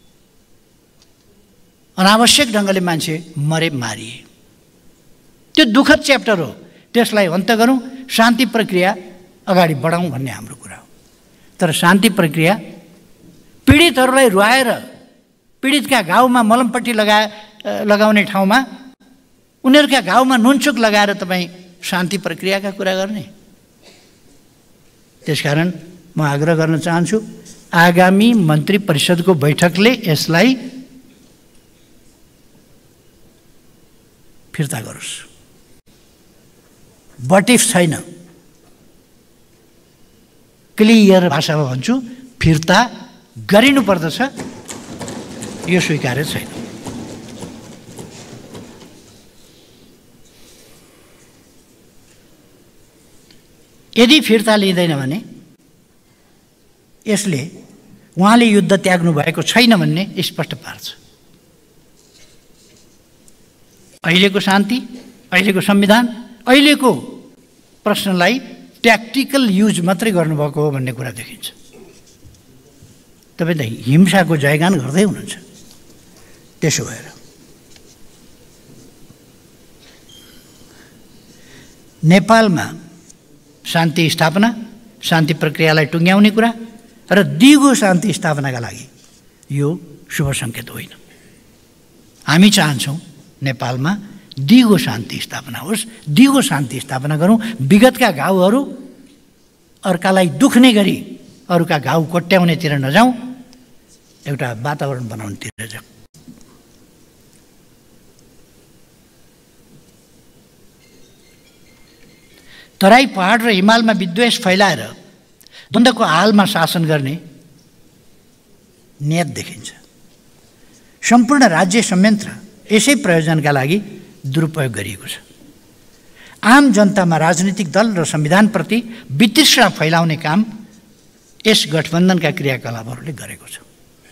अनावश्यक ढङ्गले मान्छे मरे, मारिए। त्यो दुःखद च्याप्टर हो, त्यसलाई अन्त गरौँ, शान्ति प्रक्रिया अगाडि बढाउँ भन्ने हाम्रो कुरा हो। तर शान्ति प्रक्रिया पीडितहरूलाई रुवाएर, पीडितका घाउमा मलमपट्टी लगाउने ठाउँमा उनीहरूका घाउमा नुनचुक लगाएर तपाईँ शान्ति प्रक्रियाका कुरा गर्ने। त्यसकारण म आग्रह गर्न चाहन्छु, आगामी मन्त्री परिषदको बैठकले यसलाई फिर्ता गरोस्। बटिफ छैन, क्लियर भाषामा भन्छु, फिर्ता गरिनुपर्दछ। यो स्वीकार्य छैन। यदि फिर्ता लिँदैन भने यसले उहाँले युद्ध त्याग्नु भएको छैन भन्ने स्पष्ट पार्छ। अहिलेको शान्ति, अहिलेको संविधान, अहिलेको प्रश्नलाई ट्याक्टिकल युज मात्रै गर्नुभएको हो भन्ने कुरा देखिन्छ। तपाईँ त हिंसाको जयगान गर्दै हुनुहुन्छ। त्यसो भएर नेपालमा शान्ति स्थापना, शान्ति प्रक्रियालाई टुङ्ग्याउने कुरा र दिगो शान्ति स्थापनाका लागि यो शुभ सङ्केत होइन। हामी चाहन्छौँ नेपालमा दिगो शान्ति स्थापना होस्, दिगो शान्ति स्थापना गरौँ। विगतका घाउहरू अर्कालाई दुख्ने गरी अरूका घाउ कोट्याउनेतिर नजाउँ, एउटा वातावरण बनाउनेतिर जाउँ। तराई पहाड र हिमालमा विद्वेष फैलाएर द्वन्द्वको हालमा शासन गर्ने नियत देखिन्छ। सम्पूर्ण राज्य संयन्त्र यसै प्रयोजनका लागि दुरुपयोग गरिएको छ। आम जनतामा राजनीतिक दल र संविधानप्रति वितृष्णा फैलाउने काम यस गठबन्धनका क्रियाकलापहरूले गरेको छ।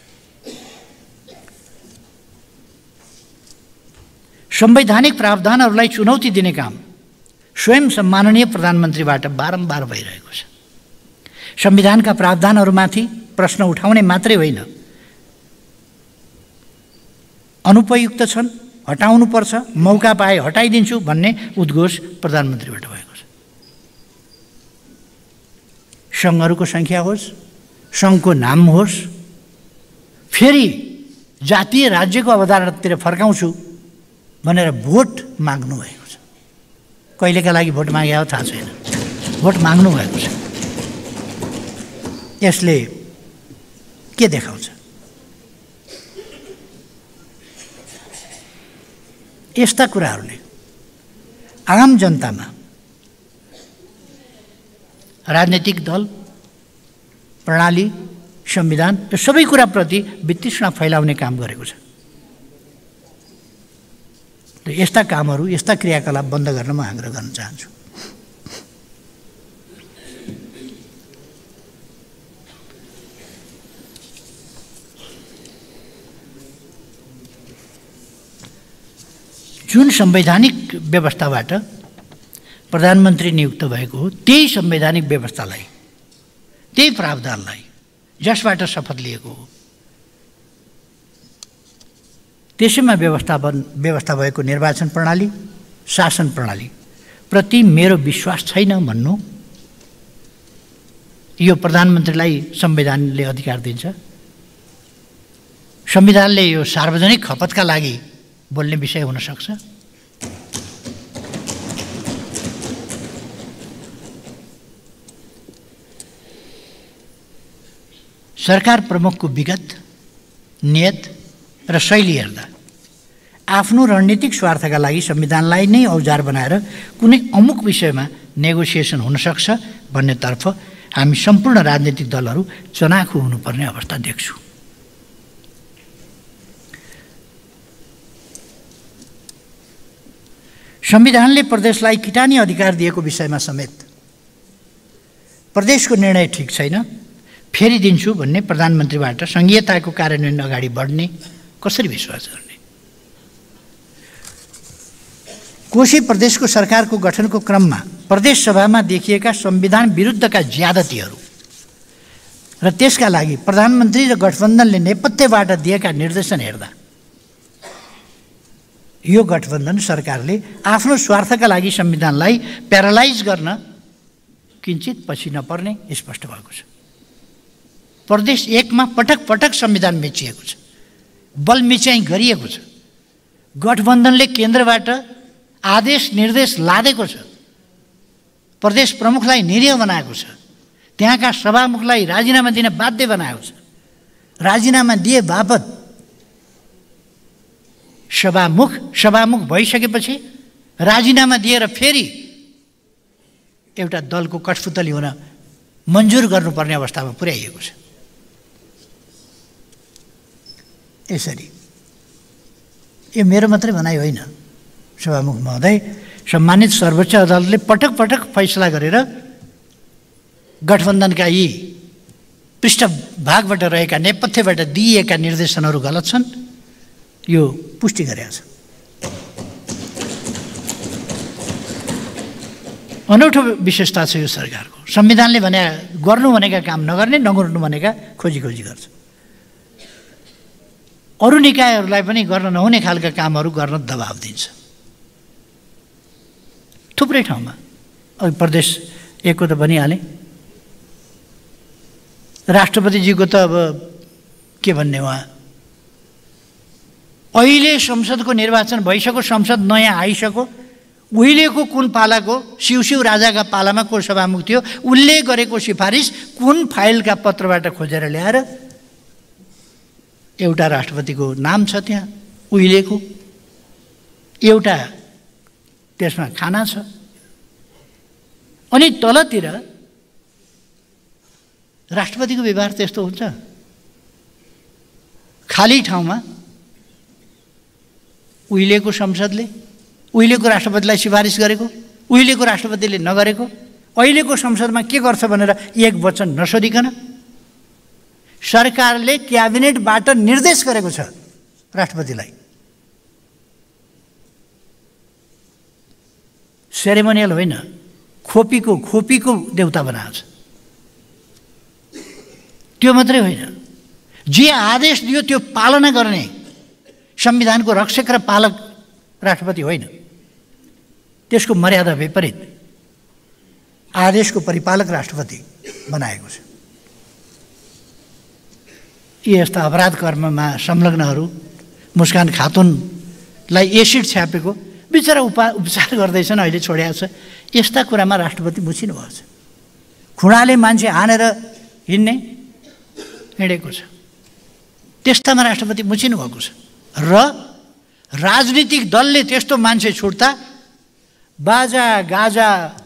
संवैधानिक प्रावधानहरूलाई चुनौती दिने काम स्वयं सम्माननीय प्रधानमन्त्रीबाट बारम्बार भइरहेको छ। संविधानका प्रावधानहरूमाथि प्रश्न उठाउने मात्रै होइन, अनुपयुक्त छन्, हटाउनुपर्छ, मौका पाए हटाइदिन्छु भन्ने उद्घोष प्रधानमन्त्रीबाट भएको छ। सङ्घहरूको सङ्ख्या होस्, सङ्घको नाम होस्, फेरि जातीय राज्यको अवधारणातिर फर्काउँछु भनेर भोट माग्नु भएको छ। कहिलेका लागि भोट मागे हो थाहा छैन, भोट माग्नु भएको छ। यसले के देखाउँछ? यस्ता कुराहरूले आम जनतामा राजनीतिक दल, प्रणाली, संविधान र सबै कुराप्रति वितृष्णा फैलाउने काम गरेको छ। र यस्ता कामहरू, यस्ता क्रियाकलाप बन्द गर्न म आग्रह गर्न चाहन्छु। जुन संवैधानिक व्यवस्थाबाट प्रधानमन्त्री नियुक्त भएको हो, त्यही संवैधानिक व्यवस्थालाई, त्यही प्रावधानलाई जसबाट शपथ लिएको हो, त्यसैमा व्यवस्था भएको निर्वाचन प्रणाली, शासन प्रणाली प्रति मेरो विश्वास छैन भन्नु, यो प्रधानमन्त्रीलाई संविधानले अधिकार दिन्छ। संविधानले यो सार्वजनिक खपतका लागि बोल्ने विषय हुन सक्छ। सरकार प्रमुखको विगत, नियत र शैली हेर्दा आफ्नो रणनीतिक स्वार्थका लागि संविधानलाई नै औजार बनाएर कुनै अमुक विषयमा नेगोसिएसन हुन सक्छ भन्नेतर्फ हामी सम्पूर्ण राजनीतिक दलहरू चनाखो हुनुपर्ने अवस्था देख्छु। संविधानले प्रदेशलाई किटानी अधिकार दिएको विषयमा समेत प्रदेशको निर्णय ठिक छैन, फेरि दिन्छु भन्ने प्रधानमन्त्रीबाट संघीयताको कार्यान्वयन अगाडि बढ्ने कसरी विश्वास गर्ने? कोशी प्रदेशको सरकारको गठनको क्रममा प्रदेश सभामा देखिएका संविधान विरुद्धका ज्यादतीहरू र त्यसका लागि प्रधानमन्त्री र गठबन्धनले नेपथ्यबाट दिएका निर्देशन हेर्दा यो गठबन्धन सरकारले आफ्नो स्वार्थका लागि संविधानलाई प्यारालाइज गर्न किञ्चित पछि नपर्ने स्पष्ट भएको छ। प्रदेश एकमा पटक पटक संविधान मिचिएको छ, बल मिच्याइ गरिएको छ। गठबन्धनले केन्द्रबाट आदेश निर्देश लादेको छ, प्रदेश प्रमुखलाई निरीह बनाएको छ, त्यहाँका सभामुखलाई राजीनामा दिन बाध्य बनाएको छ। राजीनामा दिए बापत सभामुख भइसकेपछि राजीनामा दिएर फेरि एउटा दलको कठपुतली हुन मन्जुर गर्नुपर्ने अवस्थामा पुर्याइएको छ। यसरी यो मेरो मात्रै भनाइ होइन, सभामुख महोदय, सम्मानित सर्वोच्च अदालतले पटक पटक फैसला गरेर गठबन्धनका यी पृष्ठभागबाट रहेका नेपथ्यबाट दिइएका निर्देशनहरू गलत छन्, यो पुष्टि गरेको छ। अनौठो विशेषता छ यो सरकारको। संविधानले गर्नु भनेका काम नगर्ने, नगर्नु भनेका खोजी गर्छ। अरू निकायहरूलाई पनि गर्न नहुने खालका कामहरू गर्न दबाब दिन्छ थुप्रै ठाउँमा। अब प्रदेश एकको त भनिहालेँ, राष्ट्रपतिजीको त अब के भन्ने, उहाँ अहिले संसदको निर्वाचन भइसक्यो, संसद नयाँ आइसक्यो, उहिलेको कुन पालाको शिवशिव राजाका पालामा को सभामुख थियो, उसले गरेको सिफारिस कुन फाइलका पत्रबाट खोजेर ल्याएर एउटा राष्ट्रपतिको नाम छ त्यहाँ, उहिलेको एउटा त्यसमा खाना छ। अनि तलतिर राष्ट्रपतिको व्यवहार त्यस्तो हुन्छ, खाली ठाउँमा उहिलेको संसदले उहिलेको राष्ट्रपतिलाई सिफारिस गरेको, उहिलेको राष्ट्रपतिले नगरेको, अहिलेको संसदमा के गर्छ भनेर एक वचन नसोधिकन सरकारले क्याबिनेटबाट निर्देश गरेको छ राष्ट्रपतिलाई। सेरेमोनियल होइन, खोपीको देउता बनाएको छ। त्यो मात्रै होइन, जे आदेश दियो त्यो पालना गर्ने संविधानको रक्षक र पालक राष्ट्रपति होइन, त्यसको मर्यादा विपरीत आदेशको परिपालक राष्ट्रपति बनाएको छ। यी यस्ता अपराध कर्ममा संलग्नहरू, मुस्कान खातुनलाई एसिड छ्यापेको बिचरा उपचार गर्दैछन्, अहिले छोडेको छ। यस्ता कुरामा राष्ट्रपति मुछिनु भएको छ। खुँडाले मान्छे हानेर हिँडेको छ, त्यस्तामा राष्ट्रपति मुछिनु भएको छ। र राजनीतिक दलले त्यस्तो मान्छे छुट्दा बाजा गाजा,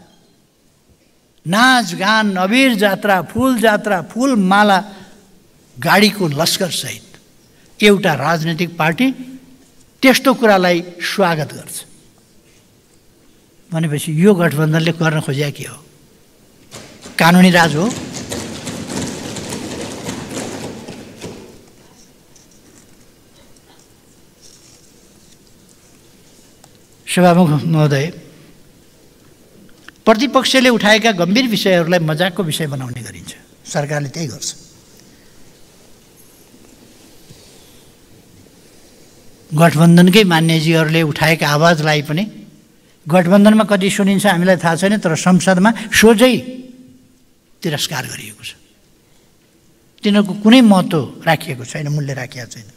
नाचगान, अबिर जात्रा, फुल माला, गाडीको लस्कर सहित एउटा राजनीतिक पार्टी त्यस्तो कुरालाई स्वागत गर्छ भनेपछि यो गठबन्धनले गर्न खोजेको के हो? कानुनी राज हो? सभामुख महोदय, प्रतिपक्षले उठाएका गम्भीर विषयहरूलाई मजाकको विषय बनाउने गरिन्छ। सरकारले त्यही गर्छ। गठबन्धनकै मान्यजीहरूले उठाएका आवाजलाई पनि गठबन्धनमा कति सुनिन्छ हामीलाई थाहा छैन, तर संसदमा सोझै तिरस्कार गरिएको छ। तिनीहरूको कुनै महत्त्व राखिएको छैन, मूल्य राखिएको छैन।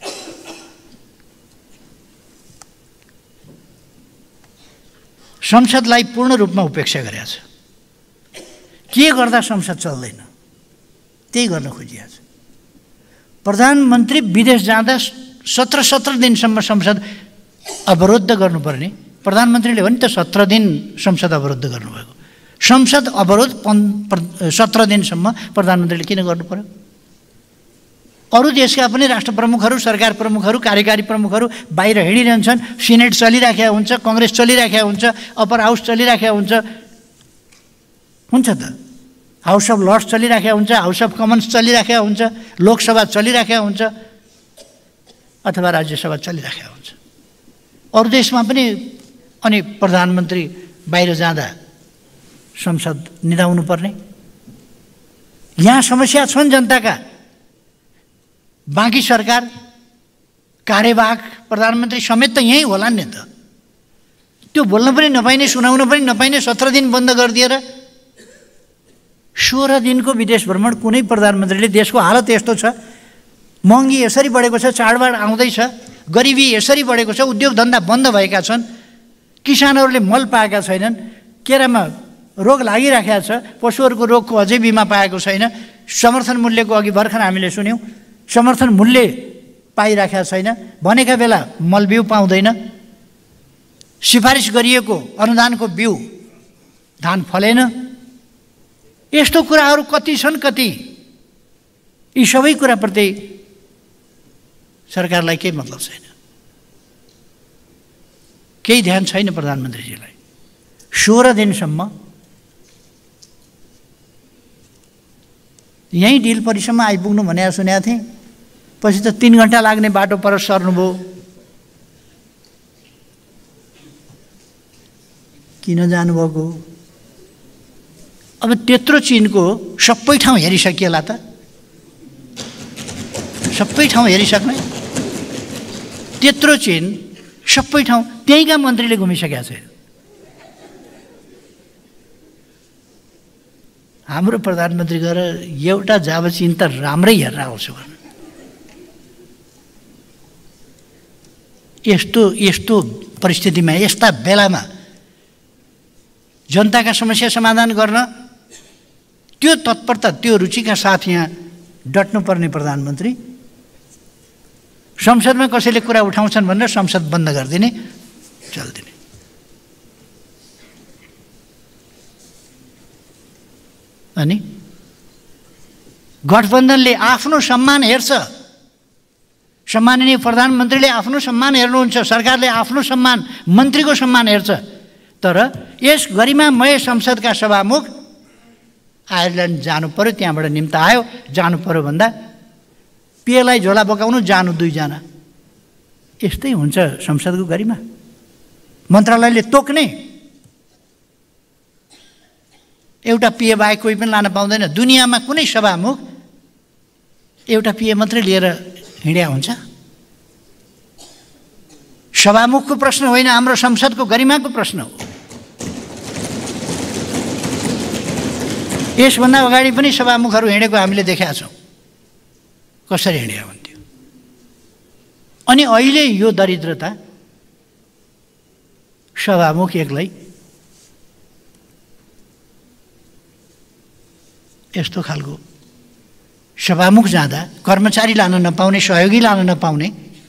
संसदलाई पूर्ण रूपमा उपेक्षा गरेको छ। के गर्दा संसद चल्दैन त्यही गर्न खोजिएको छ। प्रधानमन्त्री विदेश जाँदा 17 दिनसम्म संसद अवरुद्ध गर्नुपर्ने, प्रधानमन्त्रीले भने त 17 दिन संसद अवरुद्ध गर्नुभएको। संसद अवरोध 17 दिनसम्म प्रधानमन्त्रीले किन गर्नु पर्यो? अरू देशका पनि राष्ट्र प्रमुखहरू, सरकार प्रमुखहरू, कार्यकारी प्रमुखहरू बाहिर हिँडिरहन्छन्। सिनेट चलिराखेको हुन्छ, कङ्ग्रेस चलिराखेको हुन्छ, अप्पर हाउस चलिराखेको हुन्छ त, हाउस अफ लर्ड्स चलिराखेको हुन्छ, हाउस अफ कमन्स चलिराखेको हुन्छ, लोकसभा चलिराखेको हुन्छ अथवा राज्यसभा चलिराखेको हुन्छ। अरू देशमा पनि अनि प्रधानमन्त्री बाहिर जाँदा संसद निदाउनु पर्ने। यहाँ समस्या छन् जनताका। बाँकी सरकार, कार्यवाहक प्रधानमन्त्री समेत त यहीँ होला नि त। त्यो बोल्न पनि नपाइने, सुनाउन पनि नपाइने 17 दिन बन्द गरिदिएर 16 दिनको विदेश भ्रमण कुनै प्रधानमन्त्रीले, देशको हालत यस्तो छ, महँगी यसरी बढेको छ, चाडबाड आउँदैछ, गरिबी यसरी बढेको छ, उद्योग धन्दा बन्द भएका छन्, किसानहरूले मल पाएका छैनन्, केरामा रोग लागिराखेको छ, पशुहरूको रोगको अझै बिमा पाएको छैन, समर्थन मूल्यको अघि भर्खर हामीले सुन्यौँ, समर्थन मूल्य पाइराखेको छैन, भनेका बेला मल बिउ पाउँदैन, सिफारिस गरिएको अनुदानको बिउ धान फलेन। यस्तो कुराहरू कति छन्, कति यी सबै कुराप्रति सरकारलाई केही मतलब छैन, केही ध्यान छैन प्रधानमन्त्रीजीलाई। 16 दिनसम्म यहीँ डिलपरीसम्म आइपुग्नु भनेर सुनेको थिएँ, पछि त 3 घण्टा लाग्ने बाटो पर सर्नुभयो। किन जानुभएको? अब त्यत्रो चिनको सबै ठाउँ हेरिसकिएला त, सबै ठाउँ हेरिसक्ने, त्यत्रो चिन सबै ठाउँ त्यहीँका मन्त्रीले घुमिसकेका छ। हाम्रो प्रधानमन्त्री गएर एउटा जाब चिन त राम्रै हेरेर आउँछु भन्नु। यस्तो परिस्थितिमा, यस्ता बेलामा जनताका समस्या समाधान गर्न त्यो तत्परता, त्यो रुचिका साथ यहाँ डट्नुपर्ने प्रधानमन्त्री संसदमा कसैले कुरा उठाउँछन् भनेर संसद बन्द गरिदिने, चल्दिने। अनि गठबन्धनले आफ्नो सम्मान हेर्छ, सम्माननीय प्रधानमन्त्रीले आफ्नो सम्मान हेर्नुहुन्छ, सरकारले आफ्नो सम्मान, मन्त्रीको सम्मान हेर्छ। तर यस गरिमामय संसदका सभामुख आयरल्यान्ड जानु पर्यो, त्यहाँबाट निम्ता आयो, जानु पर्यो भन्दा पिएलाई झोला बोकाउनु, जानु 2 जना। यस्तै हुन्छ संसदको गरिमा। मन्त्रालयले तोक्ने, एउटा पिए बाहेक कोही पनि लान पाउँदैन। दुनियाँमा कुनै सभामुख एउटा पिए मात्रै लिएर हिँड्या हुन्छ? सभामुखको प्रश्न होइन, हाम्रो संसदको गरिमाको प्रश्न हो। यसभन्दा अगाडि पनि सभामुखहरू हिँडेको हामीले देखेका छौँ, कसरी हिँड्या हुन्थ्यो। अनि अहिले यो दरिद्रता, सभामुख एक्लै यस्तो खालको, सभामुख जाँदा कर्मचारी लान नपाउने, सहयोगी लान नपाउने,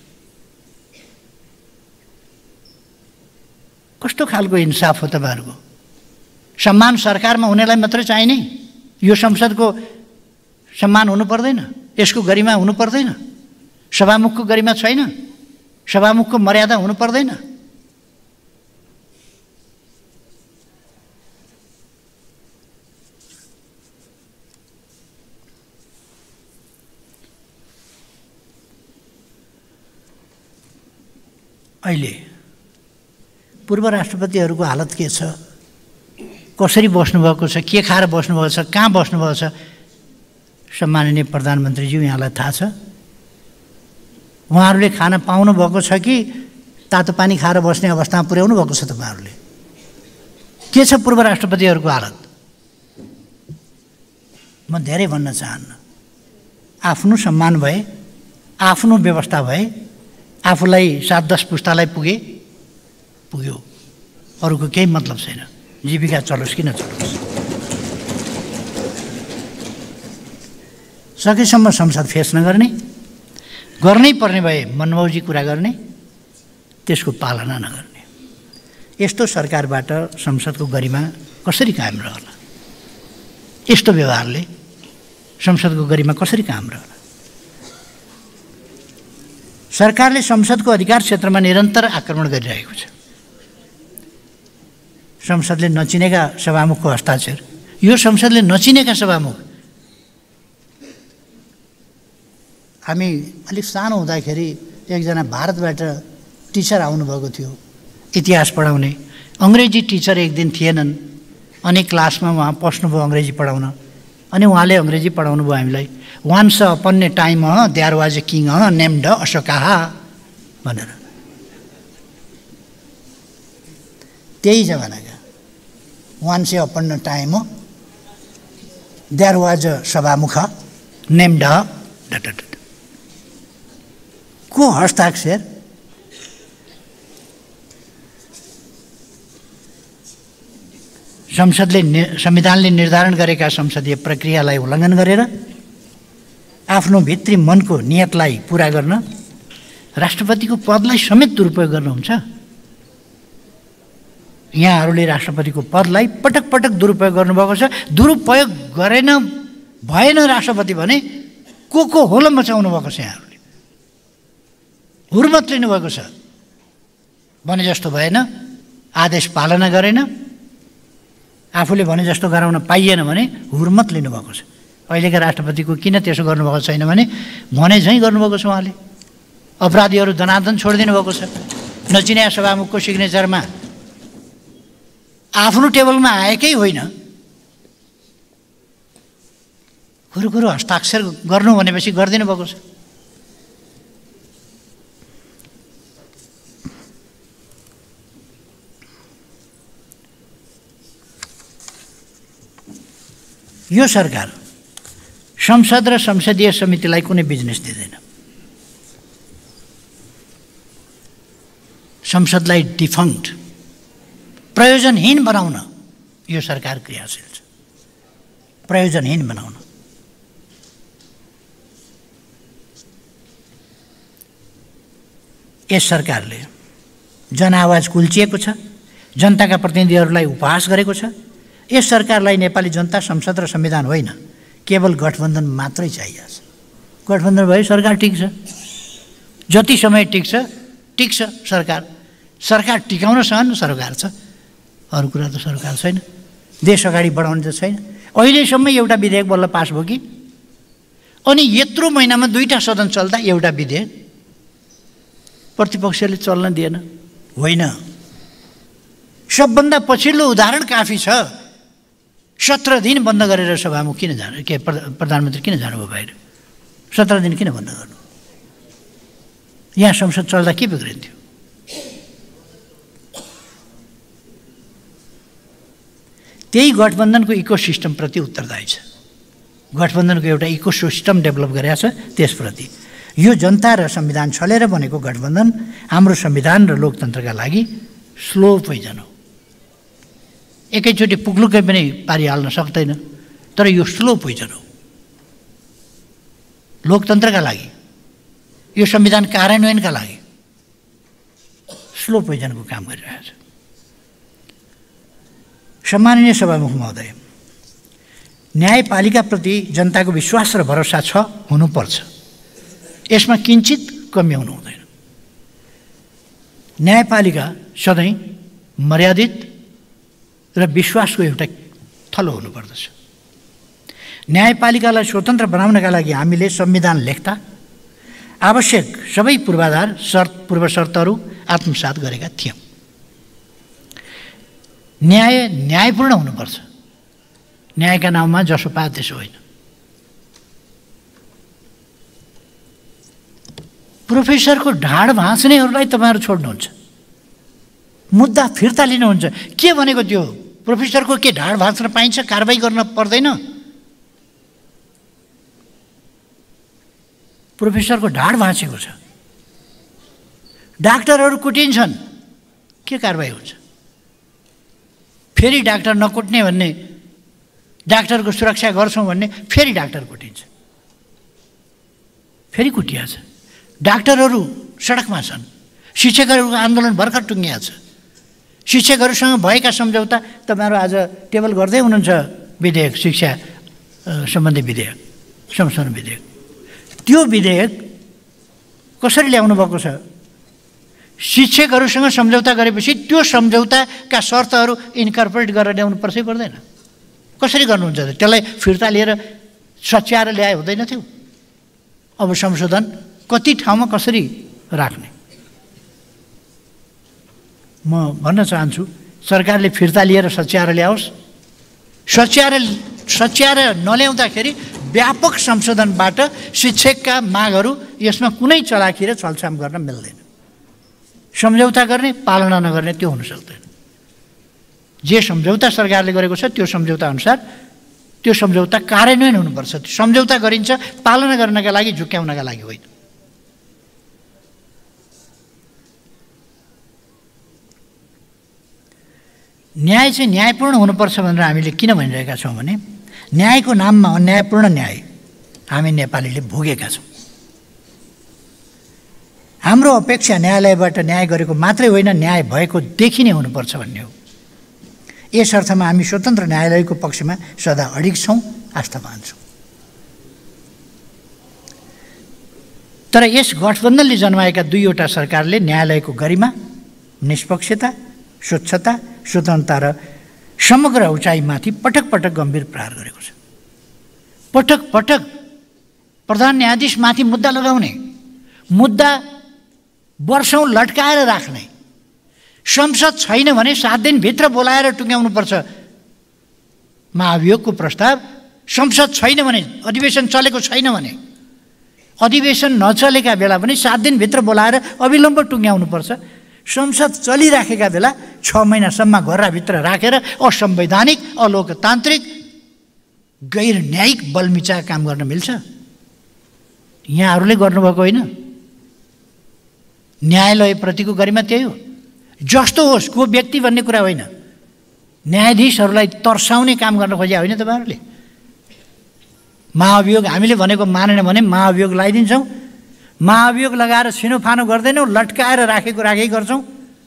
कस्तो खालको इन्साफ हो तपाईँहरूको? सम्मान सरकारमा हुनेलाई मात्रै चाहिने, यो संसदको सम्मान हुनु पर्दैन, यसको गरिमा हुनु पर्दैन, सभामुखको गरिमा छैन, सभामुखको मर्यादा हुनु पर्दैन? अहिले पूर्व राष्ट्रपतिहरूको हालत के छ, कसरी बस्नुभएको छ, के खाएर बस्नुभएको छ, कहाँ बस्नुभएको छ, सम्माननीय प्रधानमन्त्रीज्यू यहाँलाई थाहा छ। उहाँहरूले खाना पाउनुभएको छ कि तातो पानी खाएर बस्ने अवस्थामा पुर्याउनु भएको छ तपाईँहरूले? के छ पूर्व राष्ट्रपतिहरूको हालत? म धेरै भन्न चाहन्न। आफ्नो सम्मान भए, आफ्नो व्यवस्था भए, आफूलाई 7-10 पुस्तालाई पुग्यो, अरूको केही मतलब छैन। जीविका चलोस् कि नचलोस्, सकेसम्म संसद फेस नगर्ने, गर्नै पर्ने भए मनमौजी कुरा गर्ने, त्यसको पालना नगर्ने। यस्तो सरकारबाट संसदको गरिमा कसरी कायम रहला? यस्तो व्यवहारले संसदको गरिमा कसरी कायम रहला? सरकारले संसदको अधिकार क्षेत्रमा निरन्तर आक्रमण गरिरहेको छ। संसदले नचिनेका सभामुखको हस्ताक्षर, यो संसदले नचिनेका सभामुख। हामी अलिक सानो हुँदाखेरि एकजना भारतबाट टिचर आउनुभएको थियो, इतिहास पढाउने। अङ्ग्रेजी टिचर एक दिन थिएनन्, अनि क्लासमा उहाँ पस्नुभयो अङ्ग्रेजी पढाउन, अनि उहाँले अङ्ग्रेजी पढाउनु भयो हामीलाई। Once upon a time there was a king named Ashoka भनेर। त्यही जमानाका once a upon a time there was a सभामुख नेम्ड को हस्ताक्षर संविधानले निर्धारण गरेका संसदीय प्रक्रियालाई उल्लङ्घन गरेर आफ्नो भित्री मनको नियतलाई पूरा गर्न राष्ट्रपतिको पदलाई समेत दुरुपयोग गर्नुहुन्छ। यहाँहरूले राष्ट्रपतिको पदलाई पटक पटक दुरुपयोग गर्नुभएको छ। दुरुपयोग भएन राष्ट्रपति भने को होलो मचाउनु भएको छ। यहाँहरूले हुर्मत लिनुभएको छ। भने जस्तो भएन, आदेश पालना गरेन, आफूले भने जस्तो गराउन पाइएन भने हुर्मत लिनुभएको छ। अहिलेका राष्ट्रपतिको किन त्यसो गर्नुभएको छैन भने झैँ गर्नुभएको छ। उहाँले अपराधीहरू दनादन छोडिदिनु भएको छ। नचिनिया सभामुखको सिग्नेचरमा आफ्नो टेबलमा आएकै होइन, कुरो हस्ताक्षर गर्नु भनेपछि गरिदिनु भएको छ। यो सरकार संसद र संसदीय समितिलाई कुनै बिजनेस दिँदैन। संसदलाई डिफङ्क्ट, प्रयोजनहीन बनाउन यो सरकार क्रियाशील छ। प्रयोजनहीन बनाउन। यस सरकारले जनआवाज कुल्चिएको छ, जनताका प्रतिनिधिहरूलाई उपहास गरेको छ। यस सरकारलाई नेपाली जनता, संसद र संविधान होइन, केवल गठबन्धन मात्रै चाहिएको छ। गठबन्धन भयो सरकार टिक्छ, जति समय टिक्छ सरकार। सरकार टिकाउन सहन सरकार छ, अरू कुरा त सरकार छैन। देश अगाडि बढाउने त छैन। अहिलेसम्म एउटा विधेयक बल्ल पास भयो कि, अनि यत्रो महिनामा 2टा सदन चल्दा एउटा विधेयक प्रतिपक्षले चल्न दिएन। होइन, सबभन्दा पछिल्लो उदाहरण काफी छ। 17 दिन बन्द गरेर सभामुख किन जानु, प्रधानमन्त्री किन जानुभयो बाहिर? 17 दिन किन बन्द गर्नु? यहाँ संसद चल्दा के बिग्रिन्थ्यो? त्यही गठबन्धनको इकोसिस्टमप्रति उत्तरदायी छ। गठबन्धनको एउटा इकोसिस्टम डेभलप गरेको छ, त्यसप्रति। यो जनता र संविधान छलेर बनेको गठबन्धन हाम्रो संविधान र लोकतन्त्रका लागि स्लो पोइजन हो। एकैचोटि पुग्लुकै पनि पारिहाल्न सक्दैन, तर यो स्लो पोइजन हो लोकतन्त्रका लागि, यो संविधान कार्यान्वयनका लागि स्लो पोइजनको काम गरिरहेको छ। सम्माननीय सभामुख महोदय, न्यायपालिकाप्रति जनताको विश्वास र भरोसा छ, हुनुपर्छ। यसमा किञ्चित कमी हुनु हुँदैन। न्यायपालिका सधैँ मर्यादित र विश्वासको एउटा थलो हुनुपर्दछ। न्यायपालिकालाई स्वतन्त्र बनाउनका लागि हामीले संविधान लेख्दा आवश्यक सबै पूर्व शर्तहरू आत्मसात गरेका थियौँ। न्याय न्यायपूर्ण हुनुपर्छ। न्यायका नाउँमा जसो पाए त्यसो होइन। प्रोफेसरको ढाड भाँच्नेहरूलाई तपाईँहरू छोड्नुहुन्छ, मुद्दा फिर्ता लिनुहुन्छ। के भनेको त्यो? प्रोफेसरको के ढाड भाँच्न पाइन्छ? कारबाही गर्न पर्दैन? प्रोफेसरको ढाड भाँचेको छ, डाक्टरहरू कुटिन्छन्, के कारबाही हुन्छ? फेरि डाक्टर नकुट्ने भन्ने, डाक्टरको सुरक्षा गर्छौँ भन्ने, फेरि डाक्टर कुटिन्छ, फेरि कुटिया छ। डाक्टरहरू सडकमा छन्। शिक्षकहरूको आन्दोलन भर्खर टुङ्गिया छ। शिक्षकहरूसँग भएका सम्झौता तपाईँहरू आज टेबल गर्दै हुनुहुन्छ। विधेयक, शिक्षा सम्बन्धी विधेयक, संशोधन विधेयक, त्यो विधेयक कसरी ल्याउनु भएको छ? शिक्षकहरूसँग सम्झौता गरेपछि त्यो सम्झौताका शर्तहरू इन्कर्पोरेट गरेर ल्याउनु पर्छ पर्दैन? कसरी गर्नुहुन्छ? त्यसलाई फिर्ता लिएर सच्याएर ल्याए हुँदैन थियो? अब संशोधन कति ठाउँमा कसरी राख्ने? म भन्न चाहन्छु, सरकारले फिर्ता लिएर सच्याएर ल्याओस्। सच्याएर नल्याउँदाखेरि व्यापक संशोधनबाट शिक्षकका मागहरू यसमा कुनै चलाखी र छलछाम गर्न मिल्दैन। सम्झौता गर्ने, पालना नगर्ने, त्यो हुन सक्दैन। जे सम्झौता सरकारले गरेको छ त्यो सम्झौता अनुसार त्यो सम्झौता कार्यान्वयन हुनुपर्छ। सम्झौता गरिन्छ पालना गर्नका लागि, झुक्क्याउनका लागि होइन। न्याय चाहिँ न्यायपूर्ण हुनुपर्छ भनेर हामीले किन भनिरहेका छौँ भने न्यायको नाममा अन्यायपूर्ण न्याय हामी नेपालीले भोगेका छौँ। हाम्रो अपेक्षा न्यायालयबाट न्याय गरेको मात्रै होइन, न्याय भएको देखिने हुनुपर्छ भन्ने हो। यस अर्थमा हामी स्वतन्त्र न्यायालयको पक्षमा सदा अडिग छौँ, आस्था मान्छौँ। तर यस गठबन्धनले जन्माएका दुईवटा सरकारले न्यायालयको गरिमा, निष्पक्षता, स्वच्छता, स्वतन्त्रता र समग्र उचाइमाथि पटक पटक गम्भीर प्रहार गरेको छ। पटक पटक प्रधान न्यायाधीशमाथि मुद्दा लगाउने, मुद्दा वर्षौँ लट्काएर राख्ने, संसद छैन भने 7 दिनभित्र बोलाएर टुङ्ग्याउनुपर्छ महाभियोगको प्रस्ताव, संसद छैन भने, अधिवेशन चलेको छैन भने, अधिवेशन नचलेका बेला पनि 7 दिनभित्र बोलाएर अविलम्ब टुङ्ग्याउनुपर्छ, संसद चलिराखेका बेला 6 महिनासम्म घरभित्र राखेर असंवैधानिक, अलोकतान्त्रिक, गैर न्यायिक बलमिचा काम गर्न मिल्छ? यहाँहरूले गर्नुभएको होइन। न्यायालयप्रतिको गरिमा त्यही हो। जस्तो होस् को व्यक्ति भन्ने कुरा होइन, न्यायाधीशहरूलाई तर्साउने काम गर्न खोजे होइन तपाईँहरूले। महाभियोग हामीले भनेको मानेन भने महाभियोग लगाइदिन्छौँ, महाभियोग लगाएर छिनोफानो गर्दैनौँ, लट्काएर राखेकै गर्छौँ।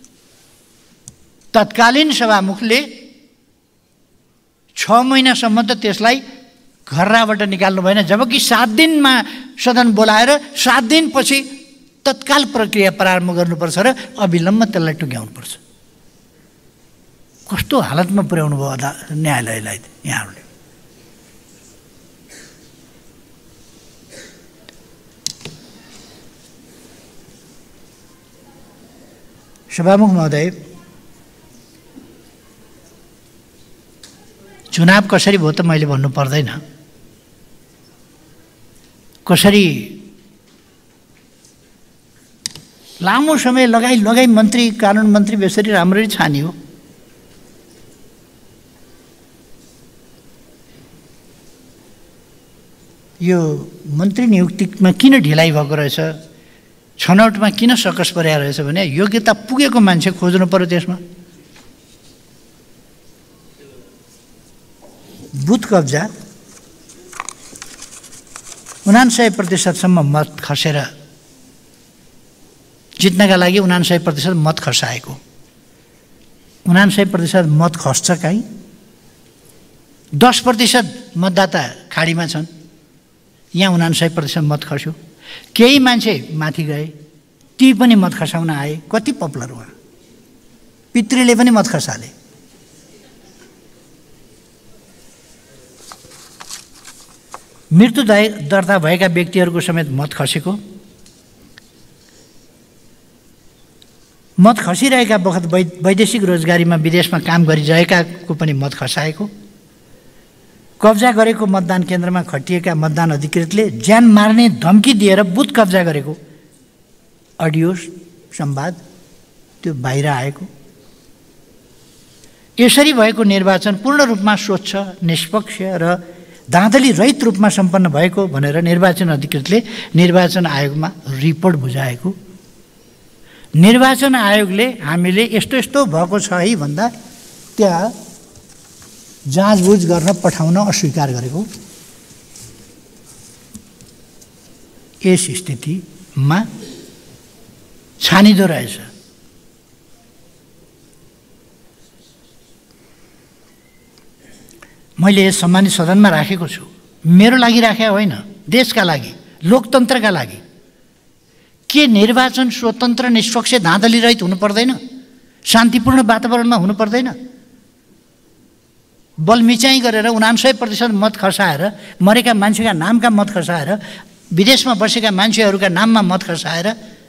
तत्कालीन सभामुखले 6 महिनासम्म त त्यसलाई घरबाट निकाल्नु भएन, जबकि 7 दिनमा सदन बोलाएर 7 दिनपछि तत्काल प्रक्रिया प्रारम्भ गर्नुपर्छ र अविलम्ब त्यसलाई टुङ्ग्याउनुपर्छ। कस्तो हालतमा पुर्याउनु भयो न्यायालयलाई यहाँहरूले। सभामुख महोदय, चुनाव कसरी भयो त मैले भन्नु पर्दैन। कसरी लामो समय लगाई मन्त्री, कानुन मन्त्री बेसरी राम्ररी छानियो। यो मन्त्री नियुक्तिमा किन ढिलाइ भएको रहेछ, छनौटमा किन सकस परेको रहेछ भने योग्यता पुगेको मान्छे खोज्नु पर्यो। त्यसमा बुथ कब्जा 99% मत खसेर जित्नका लागि 99% मत खसाएको। 99% मत खस्छ कहीँ, 10% मतदाता खाडीमा छन्, यहाँ 99% मत खस्यो। केही मान्छे माथि गए, ती पनि मत खसाउन आए। कति पपुलर उहाँ, पितृले पनि मत खसाले। मृत्यु दर्ता भएका व्यक्तिहरूको समेत मत खसेको। मत खसिरहेका बखत वैदेशिक रोजगारीमा विदेशमा काम गरिरहेकाको पनि मत खसाएको। कब्जा गरेको मतदान केन्द्रमा खटिएका मतदान अधिकृतले ज्यान मार्ने धम्की दिएर बुथ कब्जा गरेको अडियो संवाद त्यो बाहिर आएको। यसरी भएको निर्वाचन पूर्ण रूपमा स्वच्छ, निष्पक्ष र धाँधली रहित रूपमा सम्पन्न भएको भनेर निर्वाचन अधिकृतले निर्वाचन आयोगमा रिपोर्ट बुझाएको। निर्वाचन आयोगले हामीले यस्तो यस्तो भएको छ है भन्दा त्यहाँ जाँचबुझ गर्न पठाउन अस्वीकार गरेको। यस स्थितिमा छानिदो रहेछ। मैले यस सम्मानित सदनमा राखेको छु, मेरो लागि राखेको होइन, देशका लागि, लोकतन्त्रका लागि। के निर्वाचन स्वतन्त्र, निष्पक्ष, धाँधली रहित हुनु पर्दैन? शान्तिपूर्ण वातावरणमा हुनु पर्दैन? बलमिचाइ गरेर 99% मत खसाएर, मरेका मान्छेका नामका मत खसाएर, विदेशमा बसेका मान्छेहरूका नाममा मत खसाएर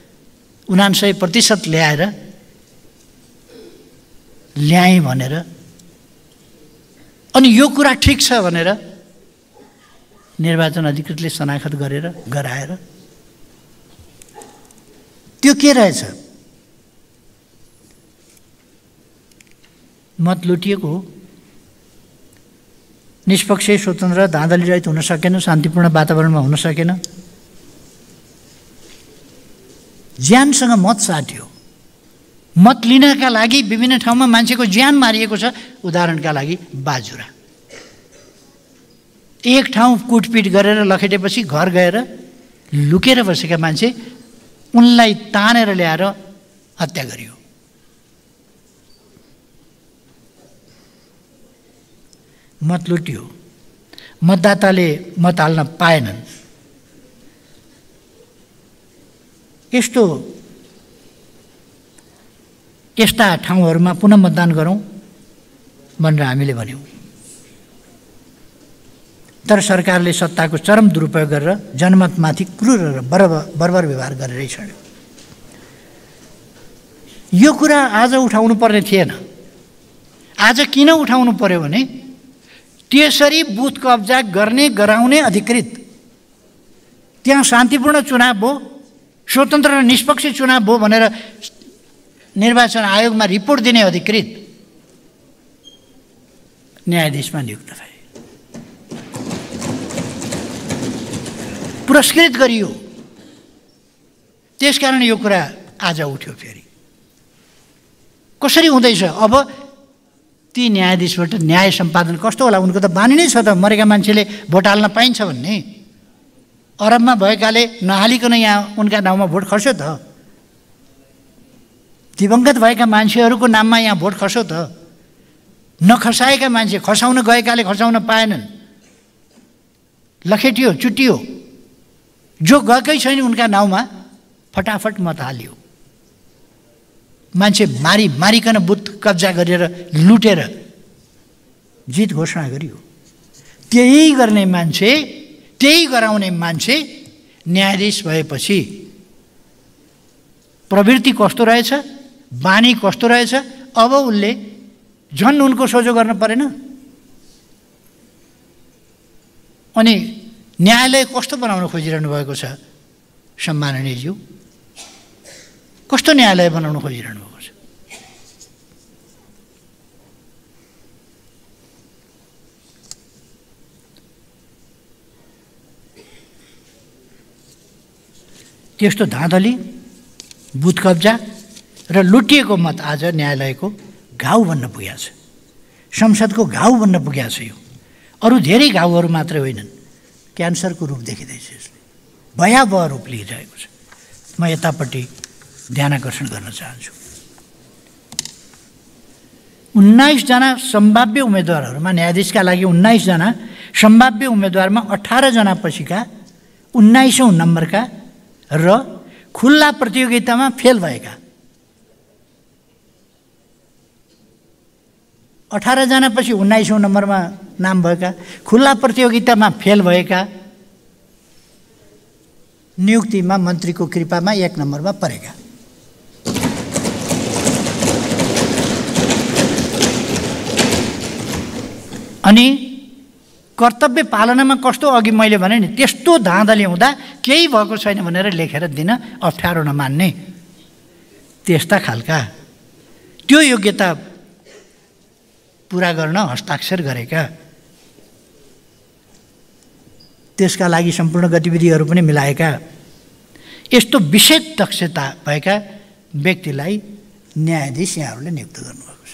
99% ल्याएँ भनेर, अनि यो कुरा ठिक छ भनेर निर्वाचन अधिकृतले शनाखत गराएर त्यो के रहेछ? मत लुटिएको हो। निष्पक्ष, स्वतन्त्र, धाँधली रहित हुन सकेन, शान्तिपूर्ण वातावरणमा हुन सकेन। ज्यानसँग मत साट्यो, मत लिनका लागि विभिन्न ठाउँमा मान्छेको ज्यान मारिएको छ। उदाहरणका लागि बाजुरा, एक ठाउँ कुटपिट गरेर लखेटेपछि घर गएर लुकेर बसेका मान्छे उनलाई तानेर ल्याएर हत्या गरियो। मत लुटियो, मतदाताले मत हाल्न पाएनन्। यस्ता ठाउँहरूमा पुनः मतदान गरौँ भनेर हामीले भन्यौँ। तर सरकारले सत्ताको चरम दुरुपयोग गरेर जनमतमाथि क्रूर र बर्बर व्यवहार गरेरै छड्यो। यो कुरा आज उठाउनु पर्ने थिएन। आज किन उठाउनु पर्यो भने त्यसरी बुथ कब्जा गर्ने गराउने अधिकृत, त्यहाँ शान्तिपूर्ण चुनाव भयो, स्वतन्त्र र निष्पक्ष चुनाव भयो भनेर निर्वाचन आयोगमा रिपोर्ट दिने अधिकृत न्यायाधीशमा नियुक्त भए, पुरस्कृत गरियो। त्यसकारण यो कुरा आज उठ्यो। फेरि कसरी हुँदैछ? अब ती न्यायाधीशबाट न्याय सम्पादन कस्तो होला? उनको त बानी नै छ त मरेका मान्छेले भोट हाल्न पाइन्छ भन्ने। अरबमा भएकाले नहालिकन यहाँ उनका नाउँमा भोट खस्यो त। दिवंगत भएका मान्छेहरूको नाममा यहाँ भोट खस्यो त। नखसाएका मान्छे, खसाउन गएकाले खसाउन पाएनन्, लखेटियो, चुटियो। जो गएकै छैन उनका नाउँमा फटाफट मत हालियो। मान्छे मारिकन बुथ कब्जा गरेर लुटेर जित घोषणा गरियो। त्यही गर्ने मान्छे, त्यही गराउने मान्छे न्यायाधीश भएपछि प्रवृत्ति कस्तो रहेछ, बानी कस्तो रहेछ, अब उसले झन् उनको सोझो गर्न परेन। अनि न्यायालय कस्तो बनाउन खोजिरहनु भएको छ सम्माननीयज्यू? कस्तो न्यायालय बनाउन खोजिरहनु भएको छ? त्यस्तो धाँधली, बुथ कब्जा र लुटिएको मत आज न्यायालयको घाउ बन्न पुगेको छ, संसदको घाउ बन्न पुगेको छ। यो अरू धेरै घाउहरू मात्रै होइनन्, क्यान्सरको रूप देखिँदैछ। यसले भयावह रूप लिइरहेको छ। म यतापट्टि ध्यान आकर्षण गर्न चाहन्छु। 19 जना सम्भाव्य उम्मेदवारहरूमा, न्यायाधीशका लागि 19 जना सम्भाव्य उम्मेदवारमा 18 जना पछिका 19औं नम्बरका र खुल्ला प्रतियोगितामा फेल भएका 18 जना पछि 19औं नम्बरमा नाम भएका, खुल्ला प्रतियोगितामा फेल भएका, नियुक्तिमा मन्त्रीको कृपामा 1 नम्बरमा परेका। अनि कर्तव्य पालनामा कस्तो, अघि मैले भने नि त्यस्तो धाँधली हुँदा केही भएको छैन भनेर लेखेर दिन अप्ठ्यारो नमान्ने, त्यस्ता खालका त्यो योग्यता पुरा गर्न हस्ताक्षर गरेका, त्यसका लागि सम्पूर्ण गतिविधिहरू पनि मिलाएका यस्तो विशेष दक्षता भएका व्यक्तिलाई न्यायाधीश यहाँहरूले नियुक्त गर्नुभएको छ।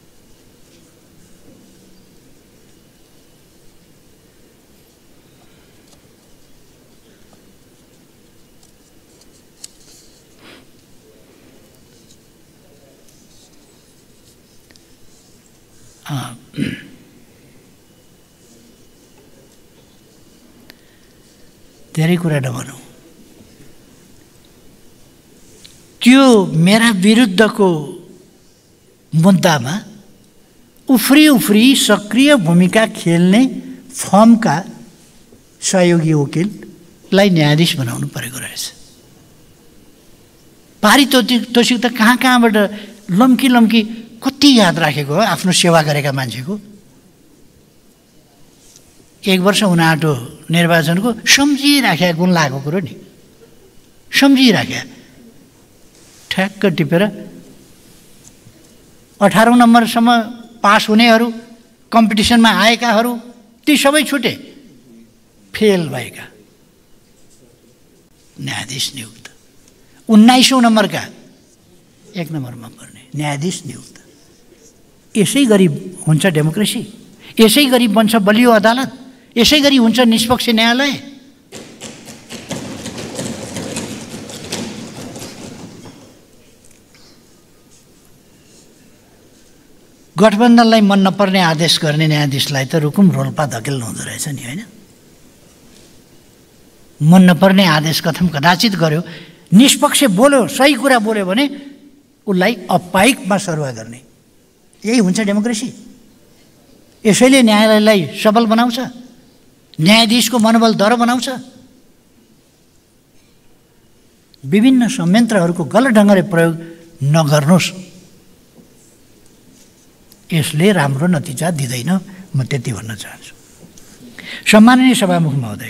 धेरै कुरा नभनौँ। त्यो मेरा विरुद्धको मुद्दामा उफ्री सक्रिय भूमिका खेल्ने फर्मका सहयोगी वकिललाई न्यायाधीश बनाउनु परेको रहेछ। पारितोषिक त कहाँबाट लम्की कति याद राखेको हो आफ्नो सेवा गरेका मान्छेको। 1 वर्ष हुन आँटो निर्वाचनको, सम्झिराख्या गुण लागेको कुरो नि, सम्झिराख्या ठ्याक्क टिपेर 18औं नम्बरसम्म पास हुनेहरू, कम्पिटिसनमा आएकाहरू ती सबै छुटे, फेल भएका न्यायाधीश नियुक्त। 19औं नम्बरका 1 नम्बरमा पर्ने न्यायाधीश नियुक्त। यसै गरी हुन्छ डेमोक्रेसी, यसै गरी बन्छ बलियो अदालत, यसै गरी हुन्छ निष्पक्ष न्यायालय। गठबन्धनलाई मन नपर्ने आदेश गर्ने न्यायाधीशलाई त रुकुम रोल्पा धकेल्नु हुँदो रहेछ नि, होइन? मन नपर्ने आदेश कथम कदाचित गर्यो, निष्पक्ष बोल्यो, सही कुरा बोल्यो भने उसलाई अपाइकमा सरुवा गर्ने, यही हुन्छ डेमोक्रेसी। यसैले न्यायालयलाई सबल बनाउँछ, न्यायाधीशको मनोबल दह्रो बनाउँछ। विभिन्न संयन्त्रहरूको गलत ढङ्गले प्रयोग नगर्नुहोस्, यसले राम्रो नतिजा दिँदैन। म त्यति भन्न चाहन्छु। सम्माननीय सभामुख महोदय,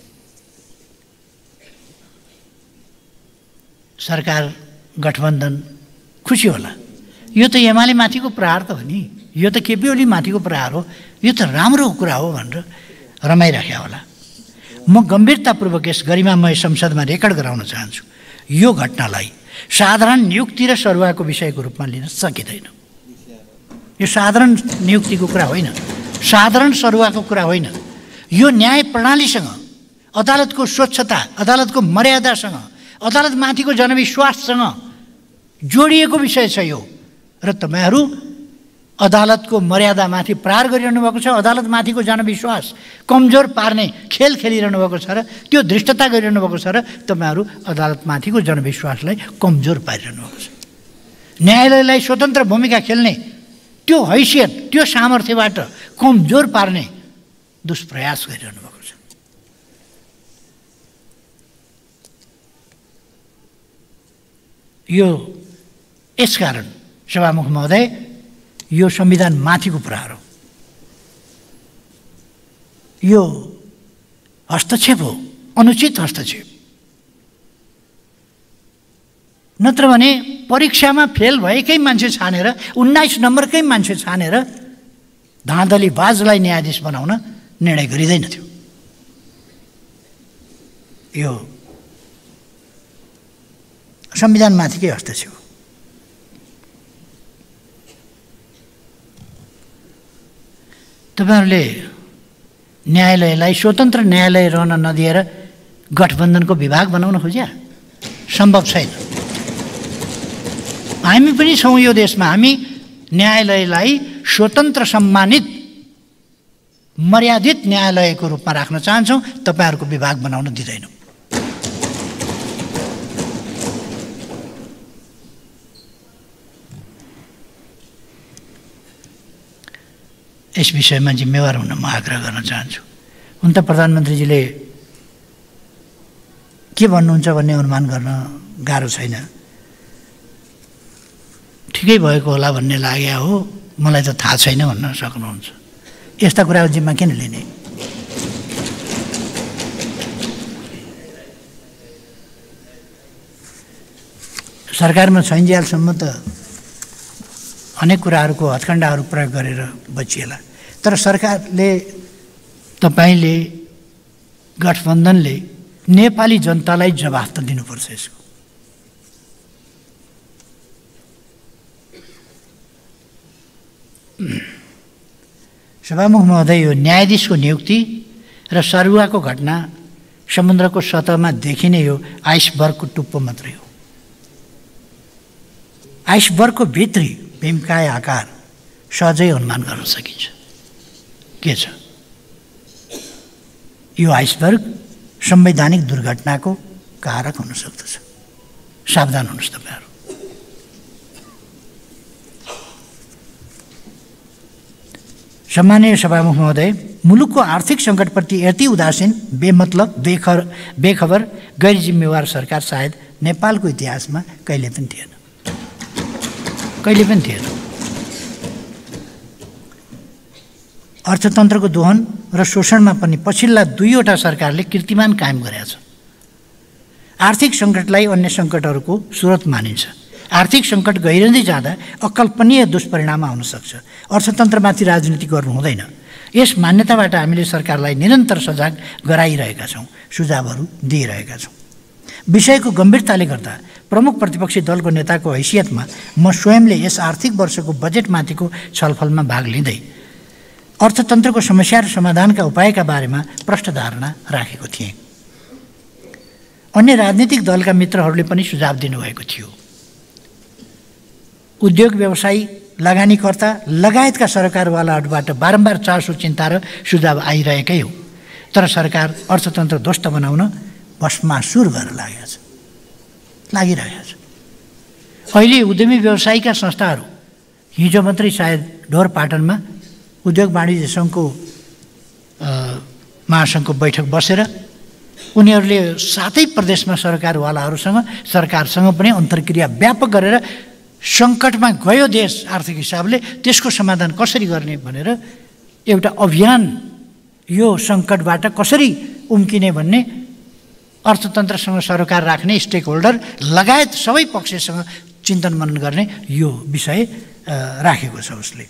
सरकार गठबन्धन खुसी होला। यो त एमाले माथिको प्रहार त हो नि, यो त केपी ओली माथिको प्रहार हो, यो त राम्रो कुरा हो भनेर रमाइराख्या होला। म गम्भीरतापूर्वक यस गरिमामय संसदमा रेकर्ड गराउन चाहन्छु, यो घटनालाई साधारण नियुक्ति र सरुवाको विषयको रूपमा लिन सकिँदैन। यो साधारण नियुक्तिको कुरा होइन, साधारण सरुवाको कुरा होइन। यो न्याय प्रणालीसँग, अदालतको स्वच्छता, अदालतको मर्यादासँग, अदालतमाथिको जनविश्वाससँग जोडिएको विषय छ यो। र तपाईहरू अदालतको मर्यादामाथि प्रहार गरिरहनु भएको छ, अदालतमाथिको जनविश्वास कमजोर पार्ने खेल खेलिरहनु भएको छ र त्यो धृष्टता गरिरहनु भएको छ र तपाईहरू अदालतमाथिको जनविश्वासलाई कमजोर पारिरहनु भएको छ। न्यायालयलाई स्वतन्त्र भूमिका खेल्ने त्यो हैसियत, त्यो सामर्थ्यबाट कमजोर पार्ने दुष्प्रयास गरिरहनु भएको छ। यो यसकारण सभामुख महोदय, यो संविधान माथिको प्रहार हो, यो हस्तक्षेप हो, अनुचित हस्तक्षेप। नत्र भने परीक्षामा फेल भएकै मान्छे छानेर, 19 नम्बरकै मान्छे छानेर धाँधलीबाजलाई न्यायाधीश बनाउन निर्णय गरिँदैन थियो। यो संविधानमाथिकै हस्तक्षेप हो। तपाईहरूले न्यायालयलाई स्वतन्त्र न्यायालय रहन नदिएर गठबन्धनको विभाग बनाउन खोज्या, सम्भव छैन। हामी पनि छौँ यो देशमा, हामी न्यायालयलाई स्वतन्त्र सम्मानित मर्यादित न्यायालयको रूपमा राख्न चाहन्छौँ, तपाईँहरूको विभाग बनाउन दिँदैनौँ। यस विषयमा जिम्मेवार हुन म आग्रह गर्न चाहन्छु। हुन त प्रधानमन्त्रीजीले के भन्नुहुन्छ भन्ने अनुमान गर्न गाह्रो छैन, ठिकै भएको होला भन्ने लाग्यो हो, मलाई त थाहा छैन भन्न सक्नुहुन्छ। यस्ता कुरा जिम्मा किन लिने? सरकारमा छैन्जेलसम्म त अनेक कुराहरूको हत्कण्डाहरू प्रयोग गरेर बचिएला, तर सरकारले, तपाईँले, गठबन्धनले नेपाली जनतालाई जवाफ त दिनुपर्छ यसको। सभामुख महोदय, यो न्यायाधीशको नियुक्ति र सरुवाको घटना समुद्रको सतहमा देखिने यो आइसबर्गको टुप्पो मात्रै हो। आइसबर्गको भित्री भीमकाय आकार सहजै अनुमान गर्न सकिन्छ के छ। यो आइसबर्ग संवैधानिक दुर्घटनाको कारक हुन सक्दछ। सावधान हुनुहोस् तपाईँहरू। सम्माननीय सभामुख महोदय, मुलुकको आर्थिक सङ्कटप्रति यति उदासीन, बेमतलब, बेखबर, गैर जिम्मेवार सरकार सायद नेपालको इतिहासमा कहिले पनि थिएन, कहिले पनि थिएन। अर्थतन्त्रको दोहन र शोषणमा पनि पछिल्ला 2वटा सरकारले कीर्तिमान कायम गरेका छन्। आर्थिक सङ्कटलाई अन्य सङ्कटहरूको स्रोत मानिन्छ। आर्थिक सङ्कट गहिरिँदै जाँदा अकल्पनीय दुष्परिणाम आउन सक्छ। अर्थतन्त्रमाथि राजनीति गर्नु हुँदैन। यस मान्यताबाट हामीले सरकारलाई निरन्तर सजाग गराइरहेका छौँ, सुझावहरू दिइरहेका छौँ। विषयको गम्भीरताले गर्दा प्रमुख प्रतिपक्षी दलको नेताको हैसियतमा म स्वयंले यस आर्थिक वर्षको बजेटमाथिको छलफलमा भाग लिँदै अर्थतन्त्रको समस्या र समाधानका उपायका बारेमा प्रष्ट धारणा राखेको थिएँ। अन्य राजनीतिक दलका मित्रहरूले पनि सुझाव दिनुभएको थियो। उद्योग व्यवसायी, लगानीकर्ता लगायतका सरकारवालाहरूबाट बारम्बार चासो, चिन्ता र सुझाव आइरहेकै हो। तर सरकार अर्थतन्त्र ध्वस्त बनाउन भस्मासुर भएर लागिरहेको छ। अहिले उद्यमी व्यवसायीका संस्थाहरू हिजो मात्रै सायद ढोरपाटनमा उद्योग वाणिज्य सङ्घको महासङ्घको बैठक बसेर उनीहरूले 7 प्रदेशमा सरकारसँग पनि अन्तर्क्रिया व्यापक गरेर सङ्कटमा गयो देश आर्थिक हिसाबले, त्यसको समाधान कसरी गर्ने भनेर एउटा अभियान, यो सङ्कटबाट कसरी उम्किने भन्ने अर्थतन्त्रसँग सरोकार राख्ने स्टेक होल्डर लगायत सबै पक्षसँग चिन्तन मनन गर्ने यो विषय राखेको छ उसले।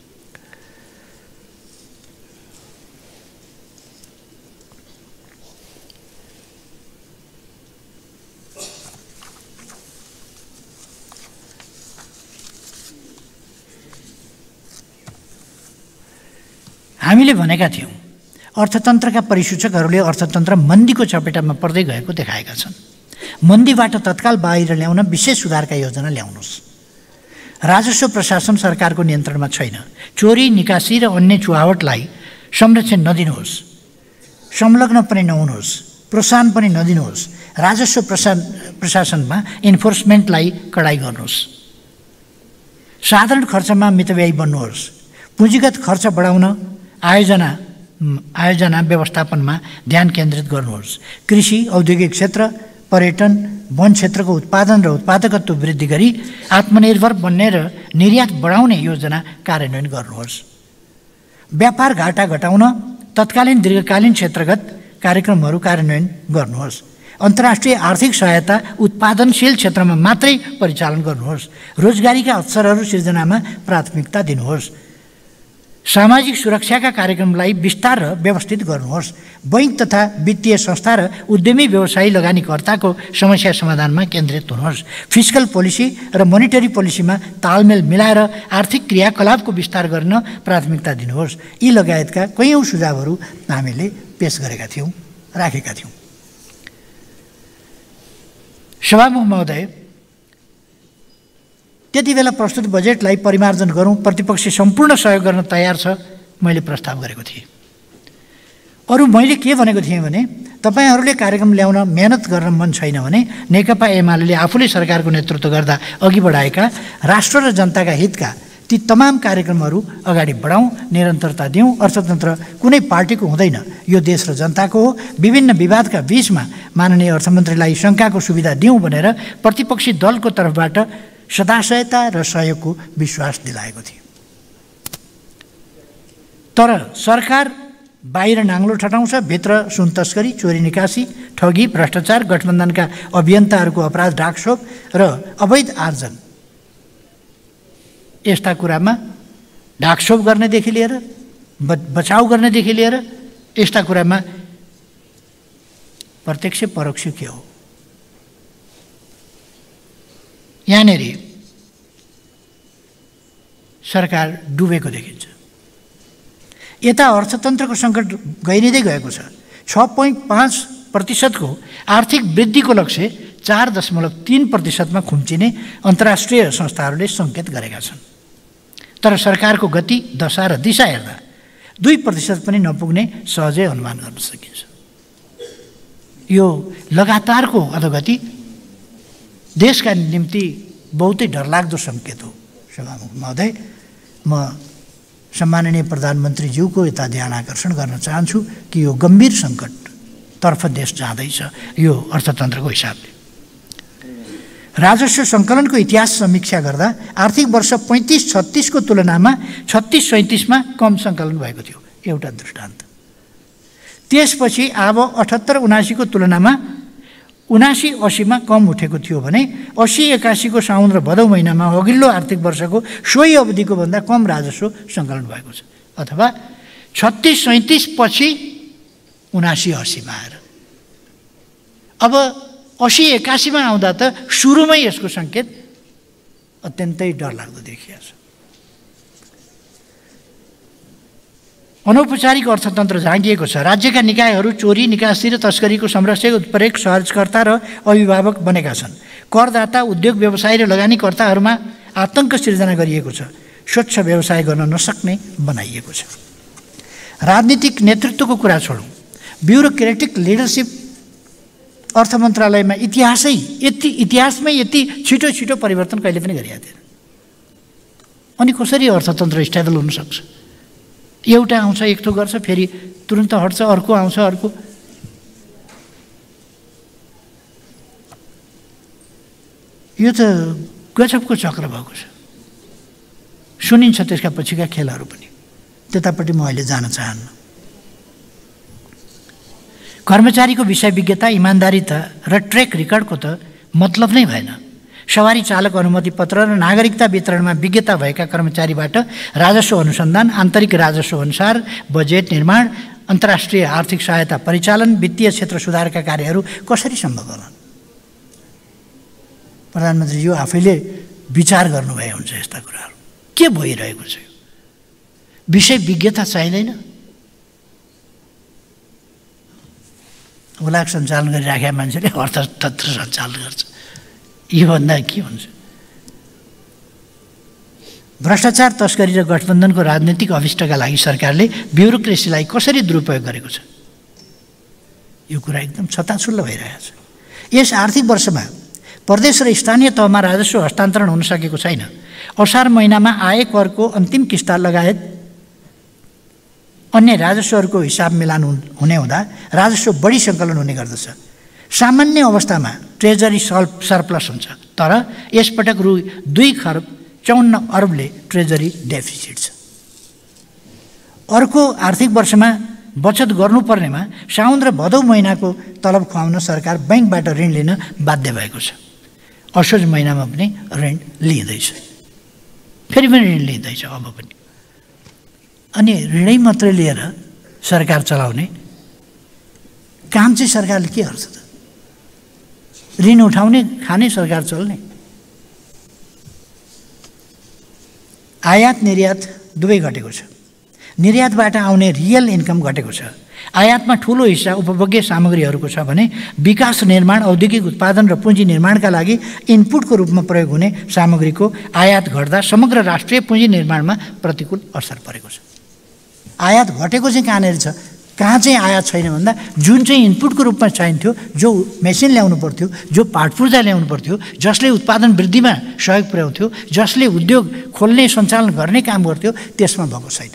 हामीले भनेका थियौँ अर्थतन्त्रका परिसूचकहरूले अर्थतन्त्र मन्दीको चपेटामा पर्दै गएको देखाएका छन्। मन्दीबाट तत्काल बाहिर ल्याउन विशेष सुधारका योजना ल्याउनुहोस्। राजस्व प्रशासन सरकारको नियन्त्रणमा छैन। चोरी, निकासी र अन्य चुहावटलाई संरक्षण नदिनुहोस्, संलग्न पनि नहुनुहोस्, प्रोत्साहन पनि नदिनुहोस्। राजस्व प्रशासनमा इन्फोर्समेन्टलाई कडाई गर्नुहोस्। साधारण खर्चमा मितव्ययी बन्नुहोस्। पुँजीगत खर्च बढाउन आयोजना व्यवस्थापनमा ध्यान केन्द्रित गर्नुहोस्। कृषि, औद्योगिक क्षेत्र, पर्यटन, वन क्षेत्रको उत्पादन र उत्पादकत्व वृद्धि गरी आत्मनिर्भर बन्ने र निर्यात बढाउने योजना कार्यान्वयन गर्नुहोस्। व्यापार घाटा घटाउन तत्कालीन दीर्घकालीन क्षेत्रगत कार्यक्रमहरू कार्यान्वयन गर्नुहोस्। अन्तर्राष्ट्रिय आर्थिक सहायता उत्पादनशील क्षेत्रमा मात्रै परिचालन गर्नुहोस्। रोजगारीका अवसरहरू सिर्जनामा प्राथमिकता दिनुहोस्। सामाजिक सुरक्षाका कार्यक्रमलाई विस्तार र व्यवस्थित गर्नुहोस्। बैंक तथा वित्तीय संस्था र उद्यमी व्यवसायी लगानीकर्ताको समस्या समाधानमा केन्द्रित हुनुहोस्। फिस्कल पोलिसी र मोनिटरी पोलिसीमा तालमेल मिलाएर आर्थिक क्रियाकलापको विस्तार गर्न प्राथमिकता दिनुहोस्। यी लगायतका कैयौँ सुझावहरू हामीले पेश गरेका थियौँ, राखेका थियौँ। सभामुख महोदय, त्यति बेला प्रस्तुत बजेटलाई परिमार्जन गरौँ, प्रतिपक्ष सम्पूर्ण सहयोग गर्न तयार छ, मैले प्रस्ताव गरेको थिएँ। अरू मैले के भनेको थिएँ भने तपाईँहरूले कार्यक्रम ल्याउन मेहनत गर्न मन छैन भने नेकपा एमाले आफूले सरकारको नेतृत्व गर्दा अघि बढाएका राष्ट्र र जनताका हितका ती तमाम कार्यक्रमहरू अगाडि बढाउँ, निरन्तरता दिउँ। अर्थतन्त्र कुनै पार्टीको हुँदैन, यो देश र जनताको हो। विभिन्न विवादका बीचमा माननीय अर्थमन्त्रीलाई शङ्काको सुविधा दिउँ भनेर प्रतिपक्षी दलको तर्फबाट सदाशयता र सहयोगको विश्वास दिलाएको थियो। तर सरकार बाहिर नाङ्लो ठटाउँछ, भित्र सुन तस्करी, चोरी निकासी, ठगी, भ्रष्टाचार, गठबन्धनका अभियन्ताहरूको अपराध, ढाकछोप र अवैध आर्जन, यस्ता कुरामा ढाकछोप गर्नेदेखि लिएर बचाउ गर्नेदेखि लिएर यस्ता कुरामा प्रत्यक्ष परोक्ष के हो? यहाँनिर सरकार डुबेको देखिन्छ। यता अर्थतन्त्रको सङ्कट गहिरिँदै गएको छ। 6.5% को आर्थिक वृद्धिको लक्ष्य 4.3% खुम्चिने अन्तर्राष्ट्रिय संस्थाहरूले सङ्केत गरेका छन्। तर सरकारको गति, दशा र दिशा हेर्दा 2% पनि नपुग्ने सहजै अनुमान गर्न सकिन्छ। यो लगातारको अधोगति देशका निम्ति बहुतै डरलाग्दो सङ्केत हो। सभामुख महोदय, म सम्माननीय प्रधानमन्त्रीज्यूको यता ध्यान आकर्षण गर्न चाहन्छु कि यो गम्भीर सङ्कटतर्फ देश जाँदैछ। यो अर्थतन्त्रको हिसाबले राजस्व सङ्कलनको इतिहास समीक्षा गर्दा आर्थिक वर्ष 35-36 को तुलनामा 36-37 कम सङ्कलन भएको थियो, एउटा दृष्टान्त। त्यसपछि अब 78-79 को तुलनामा 79-80 कम उठेको थियो भने 80-81 को साउन र भदौ महिनामा अघिल्लो आर्थिक वर्षको सोही अवधिको भन्दा कम राजस्व सङ्कलन भएको छ। अथवा 36-37 पछि 79-80 आएर अब 80-81 मा आउँदा त सुरुमै यसको सङ्केत अत्यन्तै डरलाग्दो देखिएको छ। अनौपचारिक अर्थतन्त्र झाँगिएको छ। राज्यका निकायहरू चोरी, निकासी र तस्करीको संरक्षक, उत्प्रेरक, सहजकर्ता र अभिभावक बनेका छन्। करदाता, उद्योग व्यवसाय र लगानीकर्ताहरूमा आतंक सिर्जना गरिएको छ। स्वच्छ व्यवसाय गर्न नसक्ने बनाइएको छ। राजनीतिक नेतृत्वको कुरा छोडौँ, ब्युरोक्रेटिक लिडरसिप अर्थ मन्त्रालयमा इतिहासमै यति छिटो परिवर्तन कहिले पनि गरिएको थिएन। अनि कसरी अर्थतन्त्र स्टेबल हुनसक्छ? एउटा आउँछ, एक थो गर्छ, फेरि तुरुन्त हट्छ, अर्को आउँछ, अर्को। यो त गजबको चक्र भएको छ। सुनिन्छ त्यसका पछिका खेलहरू पनि। त्यतापट्टि म अहिले जान चाहन्न। कर्मचारीको विषय विज्ञता, इमान्दारिता र ट्र्याक रेकर्डको त मतलब नै भएन। सवारी चालक अनुमति पत्र र नागरिकता वितरणमा विज्ञता भएका कर्मचारीबाट राजस्व अनुसन्धान, आन्तरिक राजस्व अनुसार बजेट निर्माण, अन्तर्राष्ट्रिय आर्थिक सहायता परिचालन, वित्तीय क्षेत्र सुधारका कार्यहरू कसरी सम्भव होला? प्रधानमन्त्रीज्यू आफैले विचार गर्नुभए हुन्छ यस्ता कुराहरू। के भइरहेको छ? विषय विज्ञता चाहिँदैन? हुलाक सञ्चालन गरिराखेका मान्छेले अर्थतन्त्र सञ्चालन गर्छ। योभन्दा के हुन्छ? भ्रष्टाचार, तस्करी र गठबन्धनको राजनीतिक अभिष्टका लागि सरकारले ब्युरोक्रेसीलाई कसरी दुरुपयोग गरेको छ? यो कुरा एकदम छताछुल्लो भइरहेको छ। यस आर्थिक वर्षमा प्रदेश र स्थानीय तहमा राजस्व हस्तान्तरण हुन सकेको छैन। असार महिनामा आय करको अन्तिम किस्ता लगायत अन्य राजस्वहरूको हिसाब मिलान हुने हुँदा राजस्व बढी सङ्कलन हुने गर्दछ। सामान्य अवस्थामा ट्रेजरी सरप्लस हुन्छ, तर यसपटक रु 2,54 अरबले ट्रेजरी डेफिसिट छ। अर्को आर्थिक वर्षमा बचत गर्नुपर्नेमा साउन र भदौ महिनाको तलब खुवाउन सरकार बैंकबाट ऋण लिन बाध्य भएको छ। असोज महिनामा पनि ऋण लिँदैछ, फेरि पनि ऋण लिँदैछ अब पनि। अनि ऋणै मात्रै लिएर सरकार चलाउने काम चाहिँ सरकारले के गर्छ त? ऋण उठाउने, खाने, सरकार चल्ने। आयात निर्यात दुवै घटेको छ। निर्यातबाट आउने रियल इन्कम घटेको छ। आयातमा ठुलो हिस्सा उपभोग्य सामग्रीहरूको छ भने विकास, निर्माण, औद्योगिक उत्पादन र पुँजी निर्माणका लागि इनपुटको रूपमा प्रयोग हुने सामग्रीको आयात घट्दा समग्र राष्ट्रिय पुँजी निर्माणमा प्रतिकूल असर परेको छ। आयात घटेको चाहिँ कहाँनिर छ? कहाँ चाहिँ आयात छैन भन्दा जुन चाहिँ इनपुटको रूपमा चाहिन्थ्यो, जो मेसिन ल्याउनु पर्थ्यो, जो पाटपुर्जा ल्याउनु पर्थ्यो, जसले उत्पादन वृद्धिमा सहयोग पुर्याउँथ्यो, जसले उद्योग खोल्ने, सञ्चालन गर्ने काम गर्थ्यो, त्यसमा भएको छैन।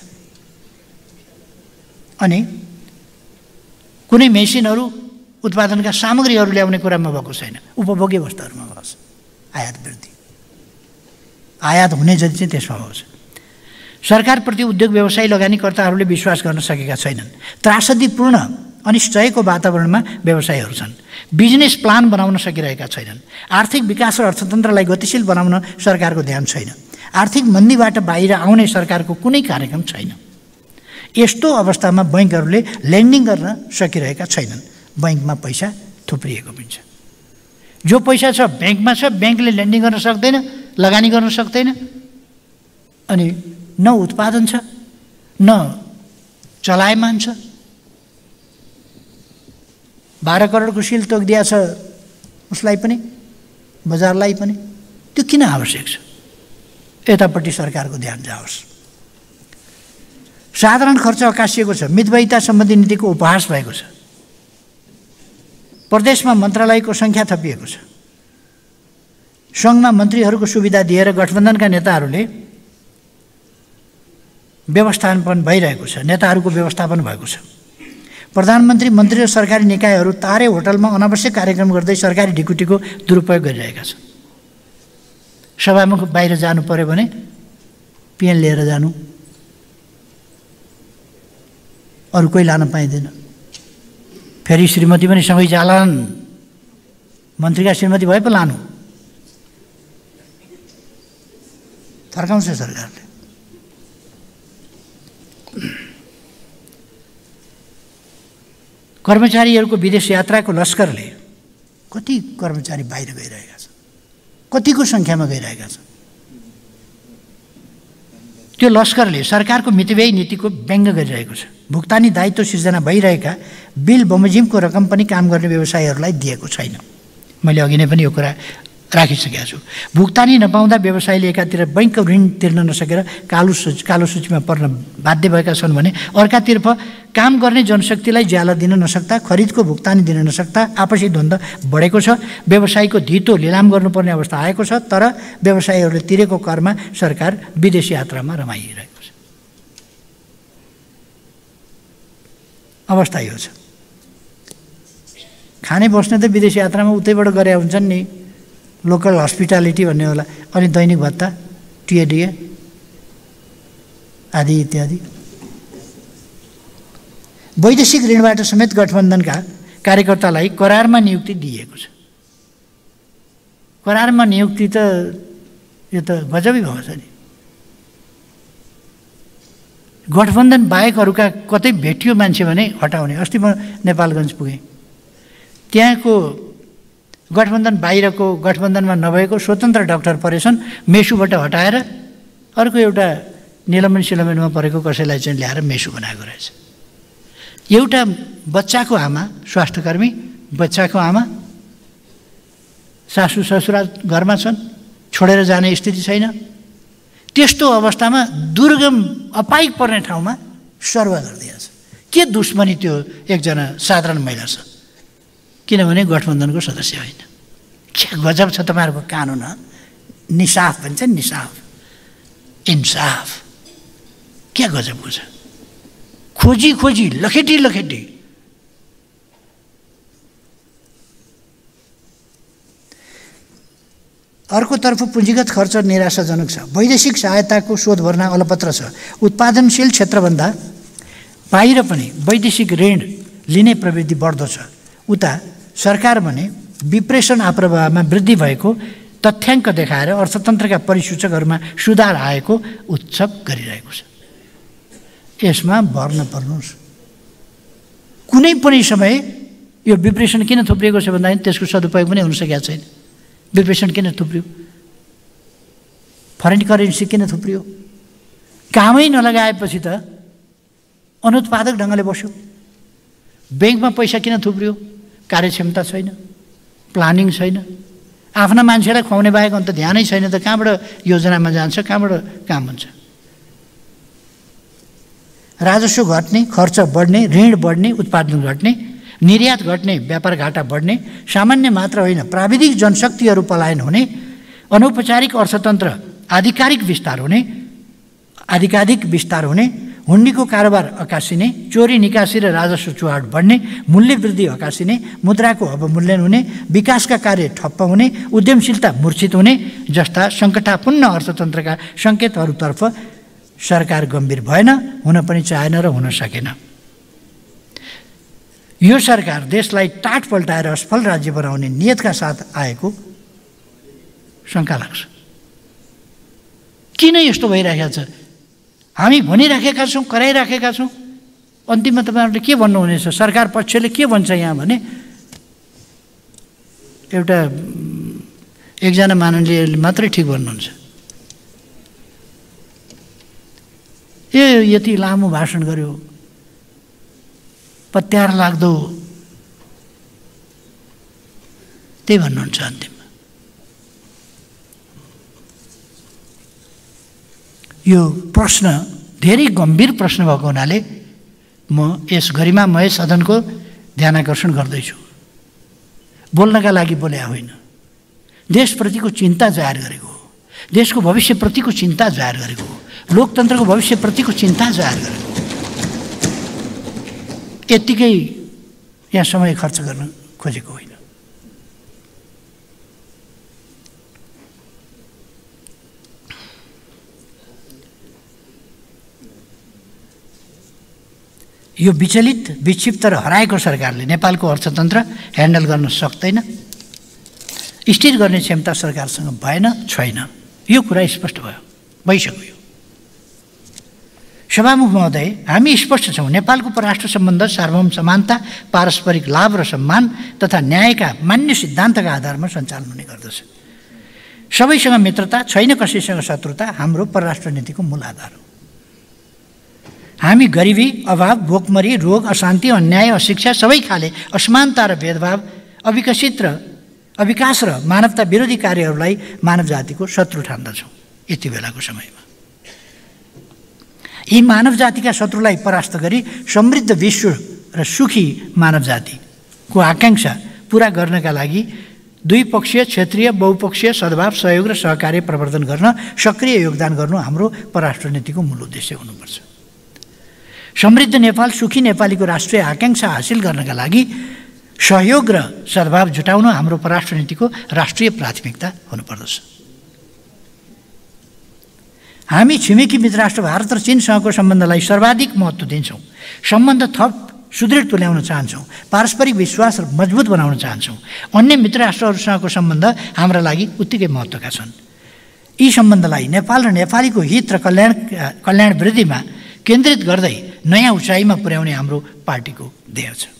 अनि कुनै मेसिनहरू, उत्पादनका सामग्रीहरू ल्याउने कुरामा भएको छैन। उपभोग्य वस्तुहरूमा भएको छ आयात वृद्धि। आयात हुने जति चाहिँ त्यसमा भएको छ। सरकारप्रति उद्योग व्यवसायी लगानीकर्ताहरूले विश्वास गर्न सकेका छैनन्। त्रासदीपूर्ण अनिश्चयको वातावरणमा व्यवसायीहरू छन्। बिजनेस प्लान बनाउन सकिरहेका छैनन्। आर्थिक विकास र अर्थतन्त्रलाई गतिशील बनाउन सरकारको ध्यान छैन। आर्थिक मन्दीबाट बाहिर आउने सरकारको कुनै कार्यक्रम छैन। यस्तो अवस्थामा बैंकहरूले लेन्डिङ गर्न सकिरहेका छैनन्। बैंकमा पैसा थुप्रिएको पनि छ। जो पैसा छ बैंकमा छ, बैंकले लेन्डिङ गर्न सक्दैन, लगानी गर्न सक्दैन। अनि न उत्पादन छ, न चलायमान छ। 12 करोडको सिल तोकिदिया छ उसलाई पनि, बजारलाई पनि। त्यो किन आवश्यक छ? यतापट्टि सरकारको ध्यान जाओस्। साधारण खर्च अकासिएको छ। मितव्ययिता सम्बन्धी नीतिको उपहास भएको छ। प्रदेशमा मन्त्रालयको सङ्ख्या थपिएको छ। सङ्घमा मन्त्रीहरूको सुविधा दिएर गठबन्धनका नेताहरूले व्यवस्थापन भइरहेको छ। नेताहरूको व्यवस्थापन भएको छ। प्रधानमन्त्री, मन्त्री र सरकारी निकायहरू तारे होटलमा अनावश्यक कार्यक्रम गर्दै सरकारी ढिकुटीको दुरुपयोग गरिरहेका छन्। सभामुख बाहिर जानु पर्यो भने पिएन लिएर जानु, अरू कोही लान पाइँदैन। फेरि श्रीमती पनि सँगै जालान्। मन्त्रीका श्रीमती भए पो लानु। फर्काउँछ सरकारले। कर्मचारीहरूको विदेश यात्राको लस्करले कति कर्मचारी बाहिर गइरहेका छन्, कतिको सङ्ख्यामा गइरहेका छन्। त्यो लस्करले सरकारको मितव्ययी नीतिको व्यङ्ग गरिरहेको छ। भुक्तानी दायित्व सिर्जना भइरहेका बिल बमोजिमको रकम पनि काम गर्ने व्यवसायीहरूलाई दिएको छैन। मैले अघि नै पनि यो कुरा राखिसकेको छु। भुक्तानी नपाउँदा व्यवसायीले एकातिर बैंकको ऋण तिर्न नसकेर कालो सूचीमा पर्न बाध्य भएका छन् भने अर्कातर्फ काम गर्ने जनशक्तिलाई ज्याला दिन नसक्दा, खरिदको भुक्तानी दिन नसक्दा आपसी द्वन्द्व बढेको छ। व्यवसायीको धितो लिलाम गर्नुपर्ने अवस्था आएको छ। तर व्यवसायीहरूले तिरेको करमा सरकार विदेशी यात्रामा रमाइरहेको छ। अवस्था यो छ। खाने बस्ने त विदेशी यात्रामा उतैबाट गरे हुन्छन् नि, लोकल हस्पिटालिटी भन्ने होला, अनि दैनिक भत्ता, टिएडिए आदि इत्यादि। वैदेशिक ऋणबाट समेत गठबन्धनका कार्यकर्तालाई करारमा नियुक्ति दिएको छ। करारमा नियुक्ति त यो त गजबै भएको छ नि। गठबन्धन बाहेक अरूका कतै भेटियो मान्छे भने हटाउने। अस्ति म नेपालगञ्ज पुगेँ, त्यहाँको गठबन्धन बाहिरको, गठबन्धनमा नभएको स्वतन्त्र डाक्टर परेछन्, मेसुबाट हटाएर अर्को एउटा निलम्बन सिलम्बनमा परेको कसैलाई चाहिँ ल्याएर मेसु बनाएको रहेछ। एउटा बच्चाको आमा, स्वास्थ्यकर्मी, बच्चाको आमा, सासू ससुरा घरमा छन्, छोडेर जाने स्थिति छैन। त्यस्तो अवस्थामा दुर्गम अपाइक पर्ने ठाउँमा सर्व गरिदिएछ। के दुश्मनी त्यो एकजना साधारण महिला छ, किनभने गठबन्धनको सदस्य होइन। के गजब छ तपाईँहरूको कानुन। निसाफ भन्छ, निसाफ, इन्साफ। क्या गजबको छ। खोजी खोजी, लखेटी लखेटी। अर्कोतर्फ पुँजीगत खर्च निराशाजनक छ। वैदेशिक सहायताको शोध भर्ना अलपत्र छ। उत्पादनशील क्षेत्रभन्दा बाहिर पनि वैदेशिक ऋण लिने प्रवृत्ति बढ्दो छ। उता सरकार भने विप्रेषण आप्रवाहमा वृद्धि भएको तथ्याङ्क देखाएर अर्थतन्त्रका परिसूचकहरूमा सुधार आएको उत्सव गरिरहेको छ। यसमा भर्न पर्नुहोस्। कुनै पनि समय यो विप्रेषण किन थुप्रिएको छ भन्दाखेरि त्यसको सदुपयोग पनि हुन सकेको छैन। विप्रेषण किन थुप्रियो? फरेन करेन्सी किन थुप्रियो? कामै नलगाएपछि त अनुत्पादक ढङ्गले बस्यो। ब्याङ्कमा पैसा किन थुप्रियो? कार्यक्षमता छैन, प्लानिङ छैन, आफ्ना मान्छेलाई खुवाउने बाहेक अन्त ध्यानै छैन त कहाँबाट योजनामा जान्छ, कहाँबाट काम हुन्छ। राजस्व घट्ने, खर्च बढ्ने, ऋण बढ्ने, उत्पादन घट्ने, निर्यात घट्ने, व्यापार घाटा बढ्ने, सामान्य मात्र होइन प्राविधिक जनशक्तिहरू पलायन हुने, अनौपचारिक अर्थतन्त्र आधिकारिक विस्तार हुने, हुन्डीको कारोबार अकासिने, चोरी निकासी र राजस्व चुहाट बढ्ने, मूल्य वृद्धि अकासिने, मुद्राको अवमूल्यन हुने, विकासका कार्य ठप्प हुने, उद्यमशीलता मूर्छित हुने जस्ता सङ्कटापूर्ण अर्थतन्त्रका सङ्केतहरूतर्फ सरकार गम्भीर भएन, हुन पनि चाहेन र हुन सकेन। यो सरकार देशलाई टाट पल्टाएर असफल राज्य बनाउने नियतका साथ आएको शङ्का लाग्छ। किन यस्तो भइरहेको छ? हामी भनिराखेका छौँ, कराइराखेका छौँ, अन्तिममा तपाईँहरूले के भन्नुहुनेछ? सरकार पक्षले के भन्छ यहाँ भने एकजना माननीयले मात्रै ठिक भन्नुहुन्छ। यति लामो भाषण गर्यो, पत्यार लाग्दो, त्यही भन्नुहुन्छ अन्तिममा। यो प्रश्न धेरै गम्भीर प्रश्न भएको हुनाले म यस गरिमामय सदनको ध्यानाकर्षण गर्दैछु। बोल्नका लागि बोले होइन, देशप्रतिको चिन्ता जाहेर गरेको हो, देशको भविष्यप्रतिको चिन्ता जाहेर गरेको हो, लोकतन्त्रको भविष्यप्रतिको चिन्ता जाहेर गरेको हो। यत्तिकै यहाँ समय खर्च गर्न खोजेको होइन। यो विचलित, विक्षिप्त र हराएको सरकारले नेपालको अर्थतन्त्र ह्यान्डल गर्न सक्दैन, स्थिर गर्ने क्षमता सरकारसँग भएन, छैन। यो कुरा स्पष्ट भइसक्यो। सभामुख महोदय, हामी स्पष्ट छौँ, नेपालको परराष्ट्र सम्बन्ध सार्वभौम समानता, पारस्परिक लाभ र सम्मान तथा न्यायका मान्य सिद्धान्तका आधारमा सञ्चालन हुने गर्दछ। सबैसँग मित्रता, छैन कसैसँग शत्रुता हाम्रो परराष्ट्र नीतिको मूल आधार हो। हामी गरिबी, अभाव, भोकमरी, रोग, अशान्ति, अन्याय, अशिक्षा, सबै खाले असमानता र भेदभाव, अविकास र मानवता विरोधी कार्यहरूलाई मानव जातिको शत्रु ठान्दछौँ। यति बेलाको समयमा यी मानव जातिका शत्रुलाई परास्त गरी समृद्ध विश्व र सुखी मानव जातिको आकांक्षा पूरा गर्नका लागि द्विपक्षीय, क्षेत्रीय, बहुपक्षीय सद्भाव, सहयोग र सहकार्य प्रवर्धन गर्न सक्रिय योगदान गर्नु हाम्रो परराष्ट्र नीतिको मूल उद्देश्य हुनुपर्छ। समृद्ध नेपाल, सुखी नेपालीको राष्ट्रिय आकांक्षा हासिल गर्नका लागि सहयोग र सद्भाव जुटाउनु हाम्रो परराष्ट्र नीतिको राष्ट्रिय प्राथमिकता हुनुपर्दछ। हामी छिमेकी मित्र राष्ट्र भारत र चीनसँगको सम्बन्धलाई सर्वाधिक महत्त्व दिन्छौँ। सम्बन्ध थप सुदृढ तुल्याउन चाहन्छौँ। पारस्परिक विश्वास मजबुत बनाउन चाहन्छौँ। अन्य मित्र राष्ट्रहरूसँगको सम्बन्ध हाम्रा लागि उत्तिकै महत्त्वका छन्। यी सम्बन्धलाई नेपाल र नेपालीको हित र कल्याण वृद्धिमा केन्द्रित गर्दै नयाँ उचाइमा पुर्याउने हाम्रो पार्टीको ध्येय छ।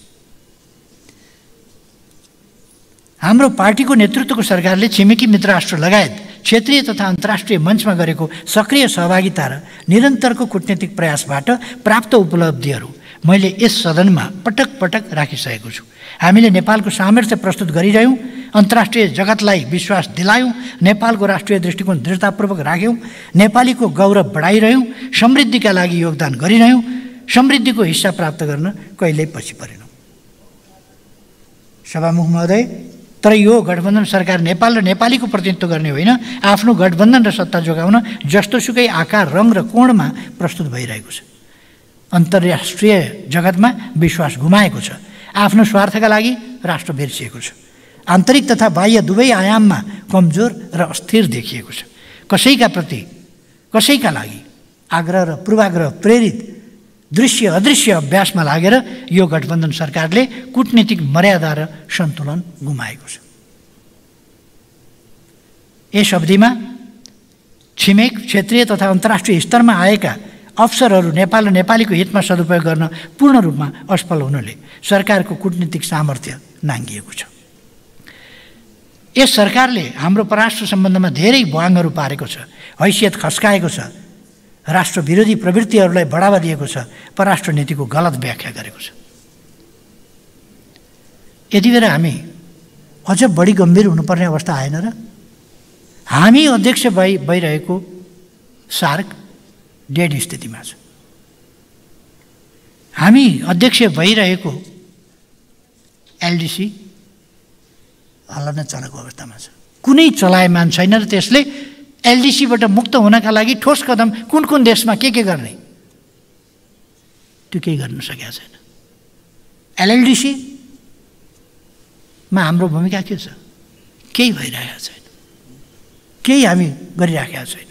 हाम्रो पार्टीको नेतृत्वको सरकारले छिमेकी मित्र राष्ट्र लगायत क्षेत्रीय तथा अन्तर्राष्ट्रिय मञ्चमा गरेको सक्रिय सहभागिता र निरन्तरको कूटनीतिक प्रयासबाट प्राप्त उपलब्धिहरू मैले यस सदनमा पटक पटक राखिसकेको छु। हामीले नेपालको सामर्थ्य प्रस्तुत गरिरह्यौँ, अन्तर्राष्ट्रिय जगतलाई विश्वास दिलायौँ, नेपालको राष्ट्रिय दृष्टिकोण दृढतापूर्वक राख्यौँ, नेपालीको गौरव बढाइरह्यौँ, समृद्धिका लागि योगदान गरिरह्यौँ, समृद्धिको हिस्सा प्राप्त गर्न कहिल्यै पछि परेनौँ। सभामुख महोदय, तर यो गठबन्धन सरकार नेपाल र नेपालीको प्रतिनिधित्व गर्ने होइन, आफ्नो गठबन्धन र सत्ता जोगाउन जस्तोसुकै आकार, रङ र कोणमा प्रस्तुत भइरहेको छ। अन्तर्राष्ट्रिय जगतमा विश्वास गुमाएको छ। आफ्नो स्वार्थका लागि राष्ट्र बिर्सिएको छ। आन्तरिक तथा बाह्य दुवै आयाममा कमजोर र अस्थिर देखिएको छ। कसैका लागि आग्रह र पूर्वाग्रह प्रेरित दृश्य अदृश्य अभ्यासमा लागेर यो गठबन्धन सरकारले कूटनीतिक मर्यादा र सन्तुलन गुमाएको छ। यस अवधिमा छिमेक, क्षेत्रीय तथा अन्तर्राष्ट्रिय स्तरमा आएका अवसरहरू नेपाल र नेपालीको हितमा सदुपयोग गर्न पूर्ण रूपमा असफल हुनुले सरकारको कूटनीतिक सामर्थ्य नाङ्गिएको छ। यस सरकारले हाम्रो परराष्ट्र सम्बन्धमा धेरै भ्वाङहरू पारेको छ, हैसियत खस्काएको छ, राष्ट्र विरोधी प्रवृत्तिहरूलाई बढावा दिएको छ, परराष्ट्र नीतिको गलत व्याख्या गरेको छ। यति बेला हामी अझ बढी गम्भीर हुनुपर्ने अवस्था आएन र? हामी अध्यक्ष भइरहेको सार्क डेड स्थितिमा छ। हामी अध्यक्ष भइरहेको एलडिसी हल्ला नचलेको अवस्थामा छ। कुनै चलायमान छैन र त्यसले एलडिसीबाट मुक्त हुनका लागि ठोस कदम कुन कुन देशमा के गर्ने त्यो केही गर्न सकेको छैन। एलएलडिसीमा हाम्रो भूमिका के छ? केही भइरहेको छैन, केही हामी गरिराखेका छैनौँ।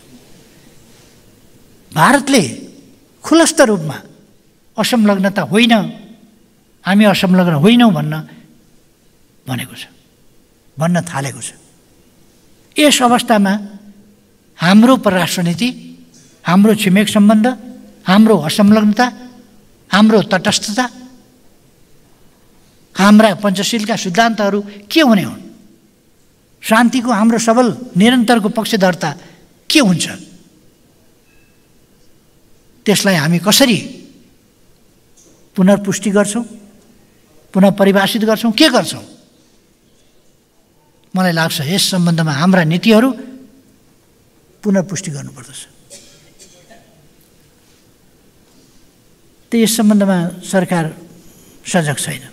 भारतले खुलस्त रूपमा असंलग्नता होइन, हामी असंलग्न होइनौँ भनेको छ, भन्न थालेको छ। यस अवस्थामा हाम्रो परराष्ट्र नीति, हाम्रो छिमेक सम्बन्ध, हाम्रो असंलग्नता, हाम्रो तटस्थता, हाम्रा पञ्चशीलका सिद्धान्तहरू के हुने हुन्? शान्तिको हाम्रो सबल निरन्तरको पक्षधरता के हुन्छ? त्यसलाई हामी कसरी पुनर्पुष्टि गर्छौँ, पुनः परिभाषित गर्छौँ, के गर्छौँ? मलाई लाग्छ यस सम्बन्धमा हाम्रा नीतिहरू पुनर्पुष्टि गर्नुपर्दछ। त यस सम्बन्धमा सरकार सजग छैन।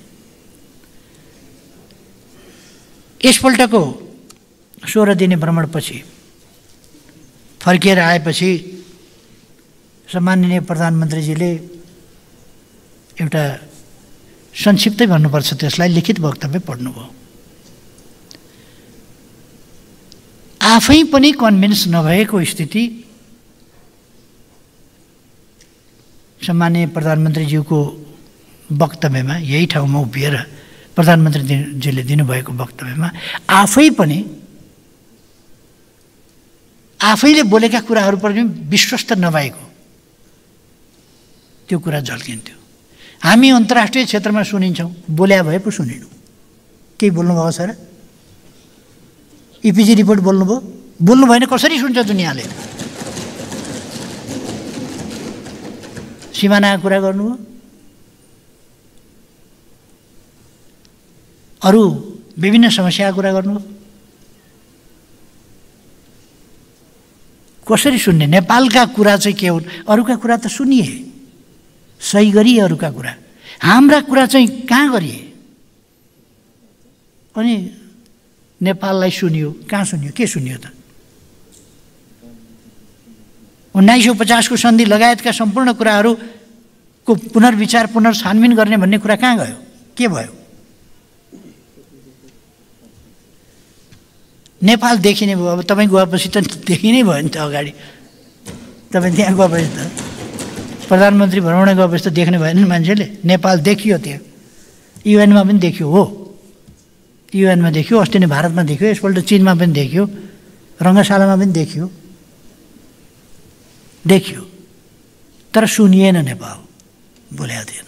यसपल्टको 16 दिने भ्रमणपछि फर्किएर आएपछि सम्माननीय प्रधानमन्त्रीजीले एउटा संक्षिप्तै भन्नुपर्छ त्यसलाई लिखित वक्तव्य पढ्नुभयो। आफै पनि कन्भिन्स नभएको स्थिति सम्माननीय प्रधानमन्त्रीज्यूको वक्तव्यमा यही ठाउँमा उभिएर प्रधानमन्त्रीजीले दिनुभएको वक्तव्यमा आफैले बोलेका कुराहरू पनि विश्वस्त नभएको त्यो कुरा झल्किन्थ्यो। हामी अन्तर्राष्ट्रिय क्षेत्रमा सुनिन्छौँ, बोल्या भए पो सुनिनु। केही बोल्नुभएको छ र? इपिजी रिपोर्ट बोल्नुभयो? बोल्नु भएन, कसरी सुन्छ दुनियाँले? सिमानाको कुरा गर्नुभयो, अरू विभिन्न समस्याको कुरा गर्नुभयो, कसरी सुन्ने? नेपालका कुरा चाहिँ के हुन्? अरूका कुरा त सुनिए, सही गरिए अरूका कुरा, हाम्रा कुरा चाहिँ कहाँ गरिए? अनि नेपाललाई सुनियो, कहाँ सुनियो? के सुनियो त? 1950 को सन्धि लगायतका सम्पूर्ण कुराहरूको पुनर्विचार पुनर्छानबिन गर्ने भन्ने कुरा कहाँ गयो? के भयो? नेपाल देखिने भयो। अब तपाईँ गएपछि त देखिनै भयो नि त। अगाडि तपाईँ त्यहाँ गएपछि त, प्रधानमन्त्री भ्रमण गएपछि त देख्ने भएन नि मान्छेले। नेपाल देखियो, त्यहाँ युएनमा पनि देखियो। हो, युएनमा देखियो, अस्ति नै भारतमा देखियो, यसपल्ट चीनमा पनि देखियो, रङ्गशालामा पनि देखियो, तर सुनिएन। नेपाल बोलेको थिएन।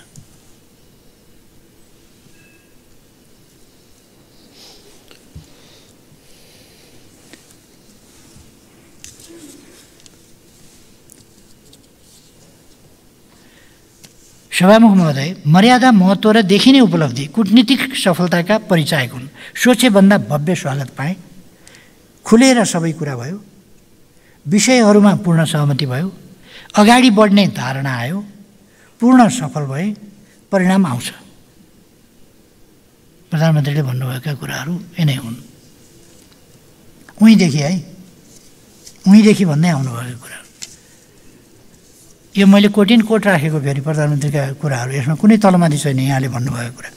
सभामुख महोदय, मर्यादा, महत्त्व र देखिने उपलब्धि कूटनीतिक सफलताका परिचायक हुन्। सोचेभन्दा भव्य स्वागत पाएँ, खुलेर सबै कुरा भयो, विषयहरूमा पूर्ण सहमति भयो, अगाडि बढ्ने धारणा आयो, पूर्ण सफल भए, परिणाम आउँछ। प्रधानमन्त्रीले भन्नुभएका कुराहरू यिनै हुन्। उहीँदेखि है, उहीँदेखि भन्दै आउनुभएको कुरा। यो मैले कोटिन कोट राखेको फेरि प्रधानमन्त्रीका कुराहरू, यसमा कुनै तलमाथि छैन। यहाँले भन्नुभएको कुरा,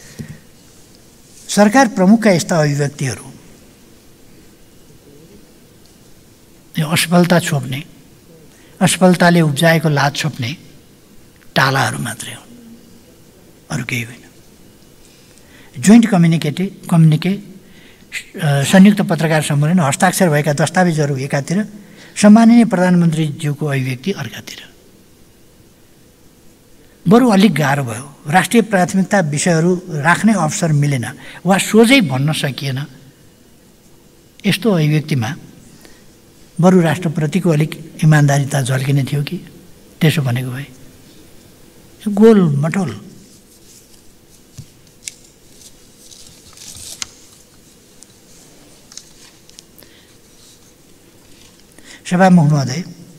सरकार प्रमुखका यस्ता अभिव्यक्तिहरू यो असफलता छोप्ने, असफलताले उब्जाएको लाज छोप्ने टालाहरू मात्रै हुन्, अरू केही होइन। जोइन्ट कम्युनिके, संयुक्त पत्रकार सम्मेलन, हस्ताक्षर भएका दस्तावेजहरू एकातिर, सम्माननीय प्रधानमन्त्रीज्यूको अभिव्यक्ति अर्कातिर। बरु अलिक गाह्रो भयो। राष्ट्रिय प्राथमिकता विषयहरू राख्ने अवसर मिलेन वा सोझै भन्न सकिएन। यस्तो अभिव्यक्तिमा बरु राष्ट्रप्रतिको अलिक इमान्दारिता झल्किने थियो कि त्यसो भनेको भए? गोल मटोल। सभामुख महोदय,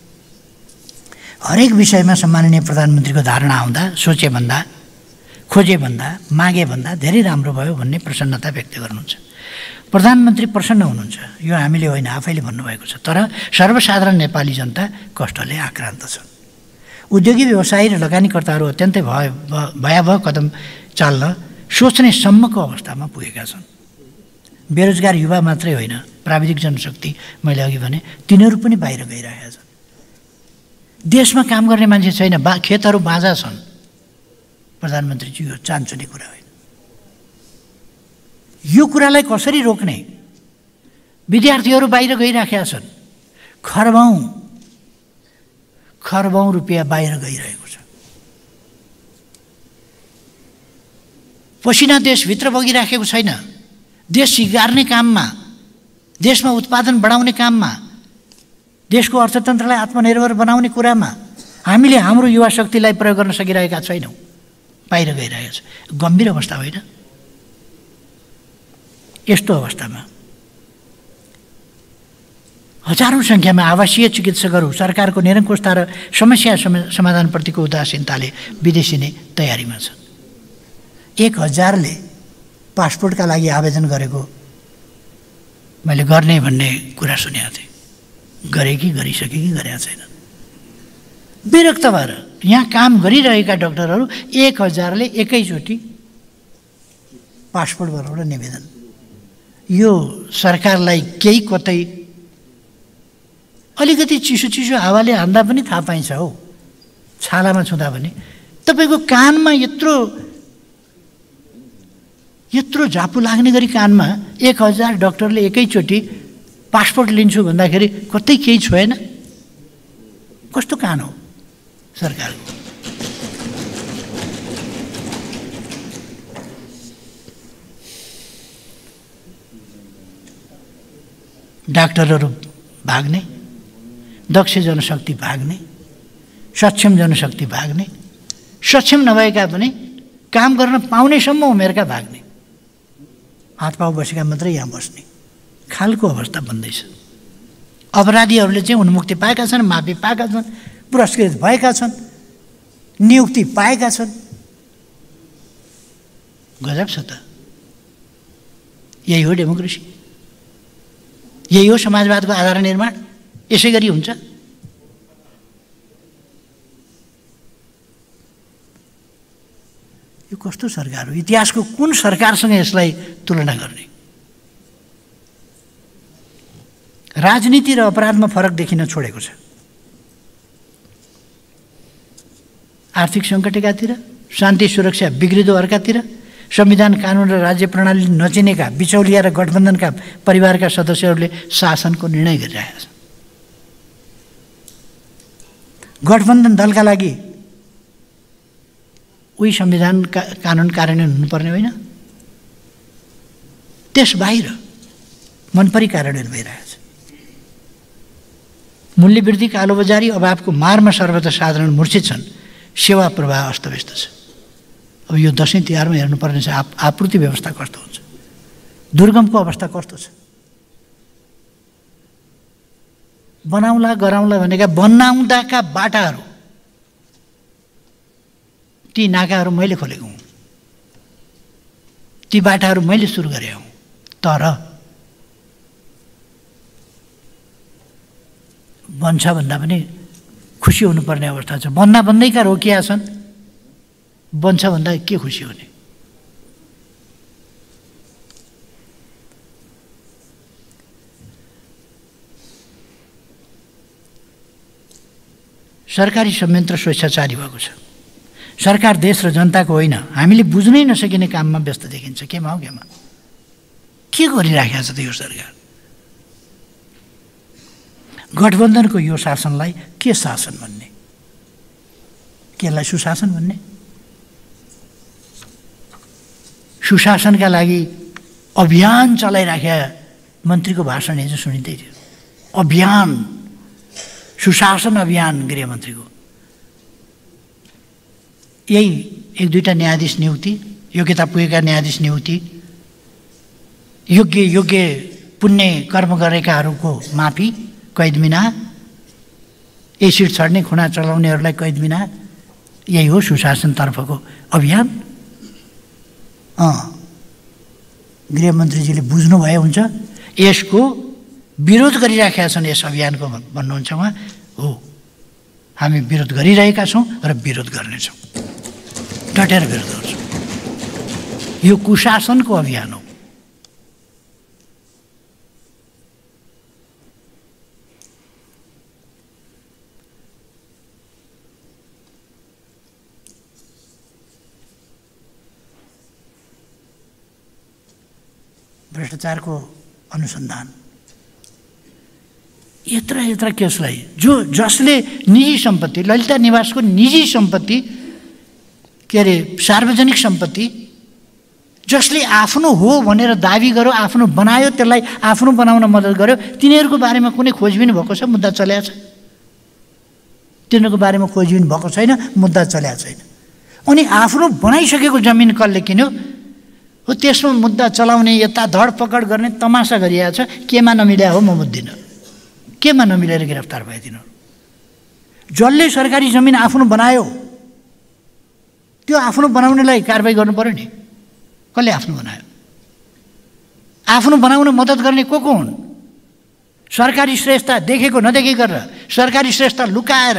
हरेक विषयमा सम्माननीय प्रधानमन्त्रीको धारणा आउँदा सोचेभन्दा, खोजेभन्दा, मागेभन्दा धेरै राम्रो भयो भन्ने प्रसन्नता व्यक्त गर्नुहुन्छ। प्रधानमन्त्री प्रसन्न हुनुहुन्छ, यो हामीले होइन, आफैले भन्नुभएको छ। तर सर्वसाधारण नेपाली जनता कष्टले आक्रान्त छन्। उद्योगी, व्यवसायी र लगानीकर्ताहरू अत्यन्तै भयावह कदम चाल्न सोच्ने सम्मको अवस्थामा पुगेका छन्। बेरोजगार युवा मात्रै होइन, प्राविधिक जनशक्ति, मैले अघि भने, तिनीहरू पनि बाहिर गइरहेका छन्। देशमा काम गर्ने मान्छे छैन, खेतहरू बाँझा छन्। प्रधानमन्त्रीजी, यो चान्चुने कुरा होइन। यो कुरालाई कसरी रोक्ने? विद्यार्थीहरू बाहिर गइराखेका छन्। खरबौँ रुपियाँ बाहिर गइरहेको छ। पसिना देशभित्र बगिराखेको छैन। देश सिगार्ने काममा, देशमा उत्पादन बढाउने काममा, देशको अर्थतन्त्रलाई आत्मनिर्भर बनाउने कुरामा हामीले हाम्रो युवा शक्तिलाई प्रयोग गर्न सकिरहेका छैनौँ। बाहिर गइरहेको छ। गम्भीर अवस्था होइन? यस्तो अवस्थामा हजारौं सङ्ख्यामा आवासीय चिकित्सकहरू सरकारको निरङ्कुशता र समस्या समाधानप्रतिको उदासीनताले विदेशिने तयारीमा छन्। 1000ले पासपोर्टका लागि आवेदन गरेको मैले गर्ने भन्ने कुरा सुनेको थिएँ। गरे कि गरिसके कि गरेका छैनन्। विरक्त भएर यहाँ काम गरिरहेका डाक्टरहरू 1000ले एकैचोटि पासपोर्ट बनाउन निवेदन। यो सरकारलाई केही कतै अलिकति चिसो हावाले हान्दा पनि थाहा पाइन्छ हो, छालामा छुँदा पनि। तपाईँको कानमा यत्रो झापु लाग्ने गरी कानमा 1000 डाक्टरले एकैचोटि पासपोर्ट लिन्छु भन्दाखेरि कतै केही छोएन? कस्तो कान हो सरकारको? डाक्टरहरू भाग्ने, दक्ष जनशक्ति भाग्ने, सक्षम जनशक्ति भाग्ने, सक्षम नभएका पनि काम गर्न पाउनेसम्म उमेरका भाग्ने, हात पाउ बसेका मात्रै यहाँ बस्ने खालको अवस्था बन्दैछ। अपराधीहरूले चाहिँ उन्मुक्ति पाएका छन्, माफी पाएका छन्, पुरस्कृत भएका छन्, नियुक्ति पाएका छन्। गजब छ त। यही हो डेमोक्रेसी, यही हो समाजवादको आधार निर्माण। यसै गरी हुन्छ। यो कस्तो सरकार हो? इतिहासको कुन सरकारसँग यसलाई तुलना गर्ने? राजनीति र अपराधमा फरक देखिन छोडेको छ। आर्थिक सङ्कट एकातिर, शान्ति सुरक्षा बिग्रिँदो अर्कातिर, संविधान कानुन र राज्य प्रणाली नचिनेका बिचौलिया र गठबन्धनका परिवारका सदस्यहरूले शासनको निर्णय गरिरहेका छन्। गठबन्धन दलका लागि उही संविधान कानुन कार्यान्वयन हुनुपर्ने होइन, त्यस बाहिर मनपरी कार्यान्वयन भइरहेछ। मूल्यवृद्धि, कालोबजारी, अभावको मारमा सर्वत्र साधारण मूर्छित छन्। सेवा प्रवाह अस्तव्यस्त छ। अब यो दसैँ तिहारमा हेर्नुपर्ने छ आपूर्ति व्यवस्था कस्तो हुन्छ, दुर्गमको अवस्था कस्तो छ। बनाउला गराउला भनेका बनाउँदाका बाटाहरू, ती नाकाहरू मैले खोलेको हुँ, ती बाटाहरू मैले सुरु गरेँ हुँ। तर बन्छ भन्दा पनि खुसी हुनुपर्ने अवस्था छ। भन्दा भन्दैका रोकिया छन्, बन्छ भन्दा के खुसी हुने? सरकारी संयन्त्र स्वेच्छाचारी भएको छ। सरकार देश र जनताको होइन, हामीले बुझ्नै नसकिने काममा व्यस्त देखिन्छ। केमा हो केमा? के गरिराखेको छ त यो सरकार? गठबन्धनको यो शासनलाई के शासन भन्ने? केलाई सुशासन भन्ने? सुशासनका लागि अभियान चलाइराखेका मन्त्रीको भाषण हिजो सुनिँदै थियो। अभियान, सुशासन अभियान गृहमन्त्रीको। यही एक दुईवटा न्यायाधीश नियुक्ति, योग्यता पुगेका न्यायाधीश नियुक्ति, योग्य पुण्य कर्म गरेकाहरूको माफी, कैद मिना, एसिड छर्ने खुना चलाउनेहरूलाई कैद मिना। यही हो सुशासनतर्फको अभियान। गृहमन्त्रीजीले बुझ्नुभयो हुन्छ। यसको विरोध गरिराखेका छन् यस अभियानको भन्नुहुन्छ उहाँ। हो, हामी विरोध गरिरहेका छौँ र विरोध गर्नेछौँ, डटेर विरोध गर्छौँ। यो कुशासनको अभियान हो। भ्रष्टाचारको अनुसन्धान, यत्र केसलाई जसले निजी सम्पत्ति, ललिता निवासको निजी सम्पत्ति, के अरे सार्वजनिक सम्पत्ति, जसले आफ्नो हो भनेर दाबी गर्यो, आफ्नो बनायो, त्यसलाई आफ्नो बनाउन मद्दत गर्यो, तिनीहरूको बारेमा कुनै खोजबिन भएको छ? मुद्दा चलेको छ? तिनीहरूको बारेमा खोजबिन भएको छैन, मुद्दा चलेको छैन। अनि आफ्नो बनाइसकेको जमिन कसले किन्यो हो, त्यसमा मुद्दा चलाउने, यता धडपकड गर्ने तमासा गरिएको छ। केमा नमिल्या हो म बुझ्दिनँ। केमा नमिलेर गिरफ्तार भए तिनीहरू? जसले सरकारी जमिन आफ्नो बनायो, त्यो आफ्नो बनाउनेलाई कारबाही गर्नु पर्यो नि। कसले आफ्नो बनायो? आफ्नो बनाउन मद्दत गर्ने को हुन्? सरकारी श्रेष्ठता देखेको नदेखेको गरेर, सरकारी श्रेष्ठता लुकाएर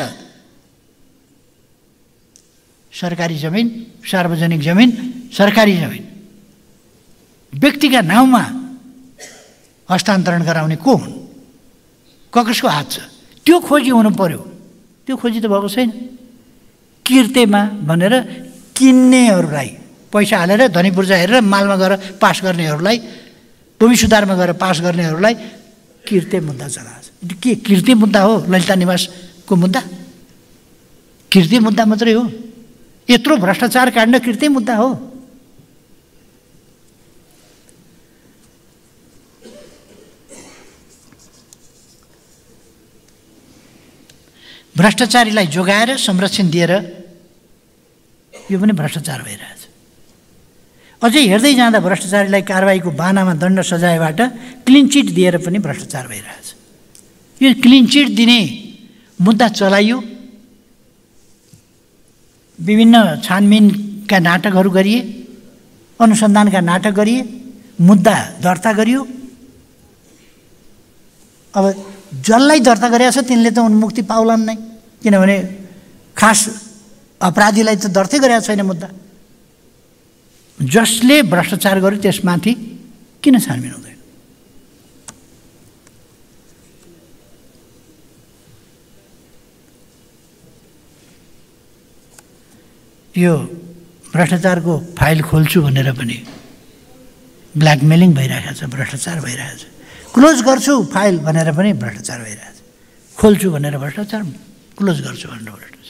सरकारी जमिन, सार्वजनिक जमिन, सरकारी जमिन व्यक्तिका नाउँमा हस्तान्तरण गराउने को हुन्? कसको हात छ? त्यो खोजी हुनु पर्यो। त्यो खोजी त भएको छैन। किर्तेमा भनेर किन्नेहरूलाई पैसा हालेर, धनी पूर्जा हेरेर मालमा गएर पास गर्नेहरूलाई, भूमि सुधारमा गएर पास गर्नेहरूलाई किर्ते मुद्दा चलाएको छ। के किर्ते मुद्दा हो ललिता निवासको मुद्दा? किर्ते मुद्दा मात्रै हो? यत्रो भ्रष्टाचार काण्ड किर्ते मुद्दा हो? भ्रष्टाचारीलाई जोगाएर संरक्षण दिएर यो पनि भ्रष्टाचार भइरहेछ। अझै हेर्दै जाँदा भ्रष्टाचारीलाई कारबाहीको बाहनामा दण्ड सजायबाट क्लिन चिट दिएर पनि भ्रष्टाचार भइरहेछ। यो क्लिन चिट दिने मुद्दा चलाइयो, विभिन्न छानबिनका नाटकहरू गरिए, अनुसन्धानका नाटक गरिए, मुद्दा दर्ता गरियो। अब जसलाई दर्ता गरेको छ तिनले त उन्मुक्ति पाउलान् नै, किनभने खास अपराधीलाई त दर्तै गरेको छैन मुद्दा। जसले भ्रष्टाचार गर्यो त्यसमाथि किन छानबिन हुँदैन? यो भ्रष्टाचारको फाइल खोल्छु भनेर पनि ब्ल्याकमेलिङ भइरहेको छ, भ्रष्टाचार भइरहेको छ। क्लोज गर्छु फाइल भनेर पनि भ्रष्टाचार भइरहेको छ। खोल्छु भनेर भ्रष्टाचार, क्लोज गर्छु भनेर भ्रष्टाचार।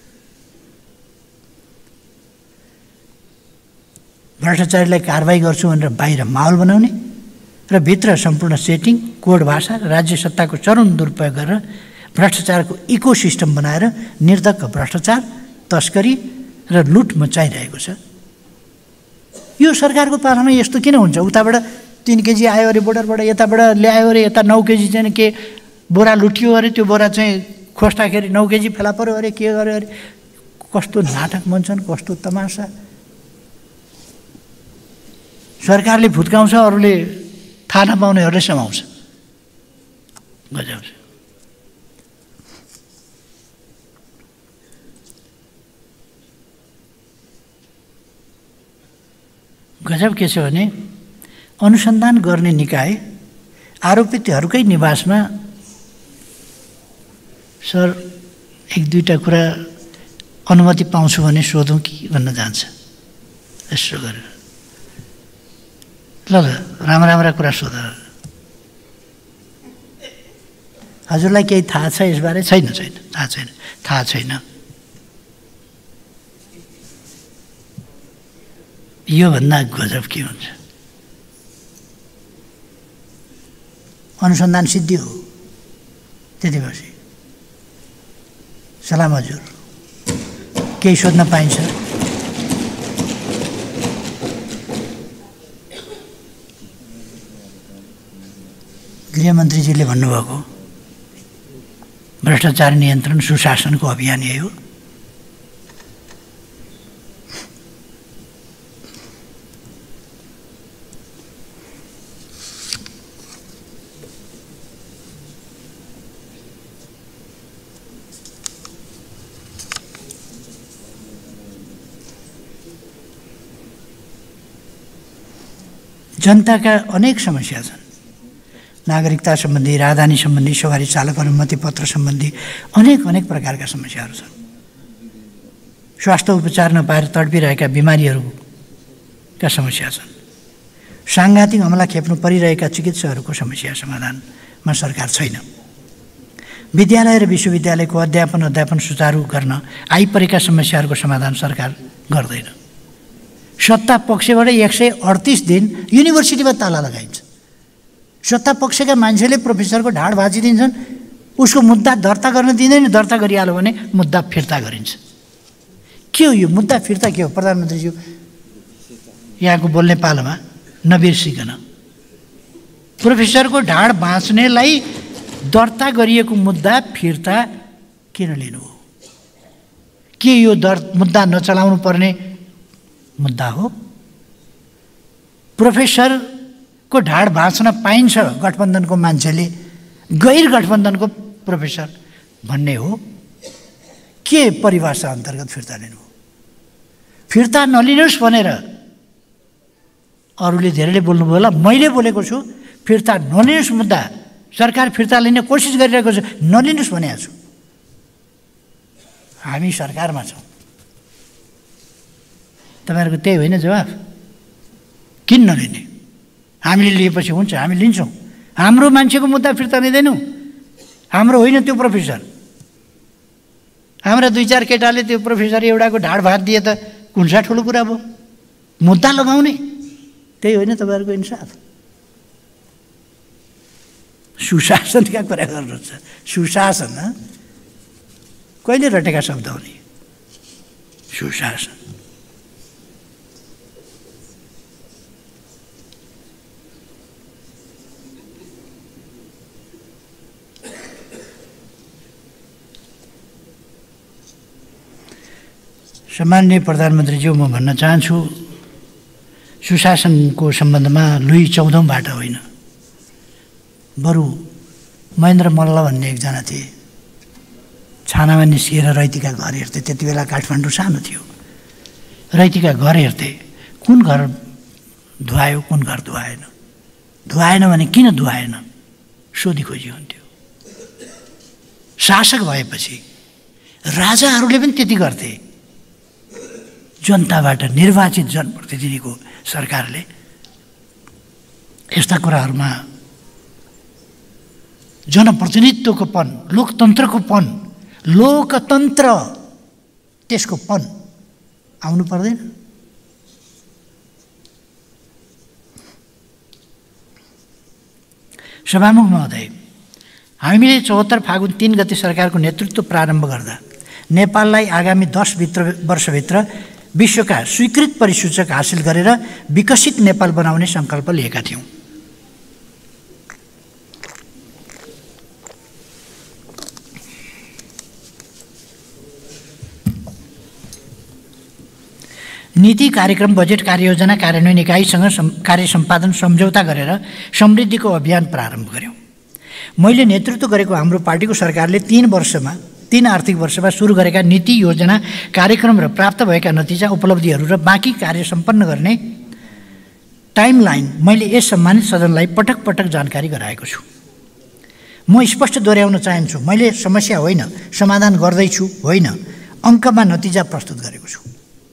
भ्रष्टाचारीलाई कारबाही गर्छु भनेर बाहिर माहौल बनाउने र भित्र सम्पूर्ण सेटिङ, कोड भाषा, राज्य सत्ताको चरम दुरुपयोग गरेर भ्रष्टाचारको इकोसिस्टम बनाएर निर्धक्क भ्रष्टाचार, तस्करी र लुट मचाइरहेको छ। यो सरकारको पालामा यस्तो किन हुन्छ? उताबाट 3 केजी आयो अरे बोर्डरबाट, यताबाट ल्यायो अरे, यता 9 केजी चाहिँ के बोरा लुटियो अरे, त्यो बोरा चाहिँ खोज्दाखेरि 9 केजी फेला पऱ्यो अरे, के गर्यो अरे। कस्तो नाटक मन्छन्, कस्तो तमासा। सरकारले फुत्काउँछ, अरूले थाहा नपाउनेहरूले समाउँछ। गजब छ। गजब के छ भने अनुसन्धान गर्ने निकाय आरोपितहरूकै निवासमा सर 1-2टा कुरा अनुमति पाउँछु भने सोधौँ कि भन्न जान्छ। यसो गरेर ल राम्रा कुरा सोध। हजुरलाई केही थाहा छ यसबारे? छैन, थाहा छैन। यो भन्दा गजब के हुन्छ? अनुसन्धान सिद्धि हो। त्यतिपछि सलाम हजुर, केही सोध्न पाइन्छ? गृहमन्त्रीजीले भन्नुभएको भ्रष्टाचार नियन्त्रण सुशासनको अभियान यही हो। जनताका अनेक समस्या छन्। नागरिकता सम्बन्धी, राजधानी सम्बन्धी, सवारी चालक अनुमति पत्र सम्बन्धी अनेक प्रकारका समस्याहरू छन्। स्वास्थ्य उपचार नपाएर तडपिरहेका बिमारीहरूका समस्या छन्। साङ्घातिक हमला खेप्नु परिरहेका चिकित्सकहरूको समस्या समाधानमा सरकार छैन। विद्यालय र विश्वविद्यालयको अध्यापन सुचारू गर्न आइपरेका समस्याहरूको समाधान सरकार गर्दैन। सत्ता पक्षबाट 138 दिन युनिभर्सिटीमा ताला लगाइन्छ। सत्ता पक्षका मान्छेले प्रोफेसरको ढाड भाँचिदिन्छन्, उसको मुद्दा दर्ता गर्न दिँदैन, दर्ता गरिहाल्यो भने मुद्दा फिर्ता गरिन्छ। के हो यो मुद्दा फिर्ता? के हो प्रधानमन्त्रीज्यू? यहाँको बोल्ने पालोमा नबिर्सिकन, प्रोफेसरको ढाड भाँच्नेलाई दर्ता गरिएको मुद्दा फिर्ता किन लिनु हो? के यो मुद्दा नचलाउनु पर्ने मुद्दा हो? प्रोफेसरको ढाड भाँच्न पाइन्छ गठबन्धनको मान्छेले, गैर गठबन्धनको प्रोफेसर भन्ने हो। के परिभाषा अन्तर्गत फिर्ता लिनु हो? फिर्ता नलिनुहोस् भनेर अरूले धेरैले बोल्नुभयो होला, मैले बोलेको छु फिर्ता नलिनुहोस् मुद्दा सरकार फिर्ता लिने कोसिस गरिरहेको छ, नलिनुहोस् भनेको छु। हामी सरकारमा छौँ, तपाईँहरूको त्यही होइन जवाफ? किन नलिने? हामीले लिएपछि हुन्छ, हामी लिन्छौँ। हाम्रो मान्छेको मुद्दा फिर्ता लिँदैनौँ। हाम्रो होइन त्यो प्रोफेसर, हाम्रा 2-4 केटाले त्यो प्रोफेसर एउटाको ढाड भात दिए त कुनसा ठुलो कुरा भयो? मुद्दा लगाउने त्यही होइन तपाईँहरूको इन्साफ? सुशासनका कुरा गर्नुहुन्छ। सुशासन कहिले रटेका शब्द हो नि? सुशासन। सम्माननीय प्रधानमन्त्रीज्यू, म भन्न चाहन्छु सुशासनको सम्बन्धमा लुई 14बाट होइन, बरु महेन्द्र मल्ल भन्ने एकजना थिए, छानामा निस्किएर रैतीका घर हेर्थे। त्यति बेला काठमाडौँ सानो थियो। रैतीका घर हेर्थे, कुन घर धुवायो कुन घर धुवाएन, धुवाएन भने किन धुवाएन सोधी खोजी हुन्थ्यो। शासक भएपछि राजाहरूले पनि त्यति गर्थे। जनताबाट निर्वाचित जनप्रतिनिधिको सरकारले यस्ता कुराहरूमा जनप्रतिनिधित्वको पन, लोकतन्त्रको पन, लोकतन्त्र त्यसको पन आउनु पर्दैन? सभामुख महोदय, हामीले 74 फागुन 3 गते सरकारको नेतृत्व प्रारम्भ गर्दा नेपाललाई आगामी 10 वर्षभित्र विश्वका स्वीकृत परिसूचक हासिल गरेर विकसित नेपाल बनाउने सङ्कल्प लिएका थियौँ। नीति कार्यक्रम बजेट कार्ययोजना कार्यान्वयन इकाइसँग कार्य सम्पादन सम्झौता गरेर समृद्धिको अभियान प्रारम्भ गर्यौँ। मैले नेतृत्व गरेको हाम्रो पार्टीको सरकारले 3 आर्थिक वर्षमा सुरु गरेका नीति योजना कार्यक्रम र प्राप्त भएका नतिजा उपलब्धिहरू र बाँकी कार्य सम्पन्न गर्ने टाइमलाइन मैले यस सम्मानित सदनलाई पटक पटक जानकारी गराएको छु। म स्पष्ट दोहोऱ्याउन चाहन्छु, मैले समस्या होइन समाधान गर्दैछु होइन, अङ्कमा नतिजा प्रस्तुत गरेको छु।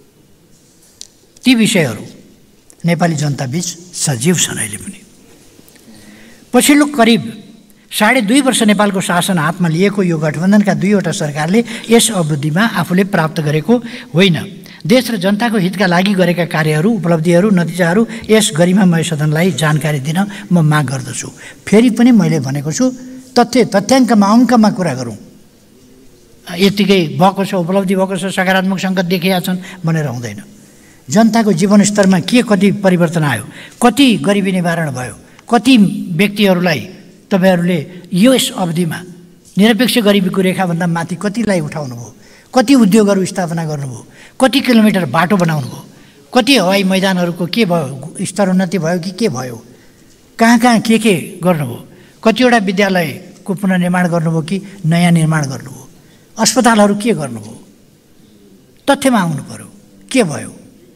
ती विषयहरू नेपाली जनताबीच सजीव छन्। अहिले पनि पछिल्लो करिब 2.5 वर्ष नेपालको शासन हातमा लिएको यो गठबन्धनका 2वटा सरकारले यस अवधिमा आफूले प्राप्त गरेको होइन, देश र जनताको हितका लागि गरेका कार्यहरू, उपलब्धिहरू, नतिजाहरू यस गरिमामय सदनलाई जानकारी दिन म माग गर्दछु। फेरि पनि मैले भनेको छु, तथ्याङ्कमा अङ्कमा कुरा गरौँ। यतिकै भएको छ, उपलब्धि भएको छ, सकारात्मक सङ्केत देखिएका छन् भनेर हुँदैन। जनताको जीवनस्तरमा कति परिवर्तन आयो, कति गरिबी निवारण भयो, कति व्यक्तिहरूलाई तपाईहरूले यस अवधिमा निरपेक्ष गरिबीको रेखाभन्दा माथि कतिलाई उठाउनु भयो, कति उद्योगहरू स्थापना गर्नुभयो, कति किलोमिटर बाटो बनाउनु भयो, कति हवाई मैदानहरूको के भयो, स्तरोन्नति भयो कि के भयो, कहाँ के गर्नुभयो, कतिवटा विद्यालयको पुनर्निर्माण गर्नुभयो कि नयाँ निर्माण गर्नुभयो, अस्पतालहरू के गर्नुभयो, तथ्यमा आउनु पर्यो। के भयो?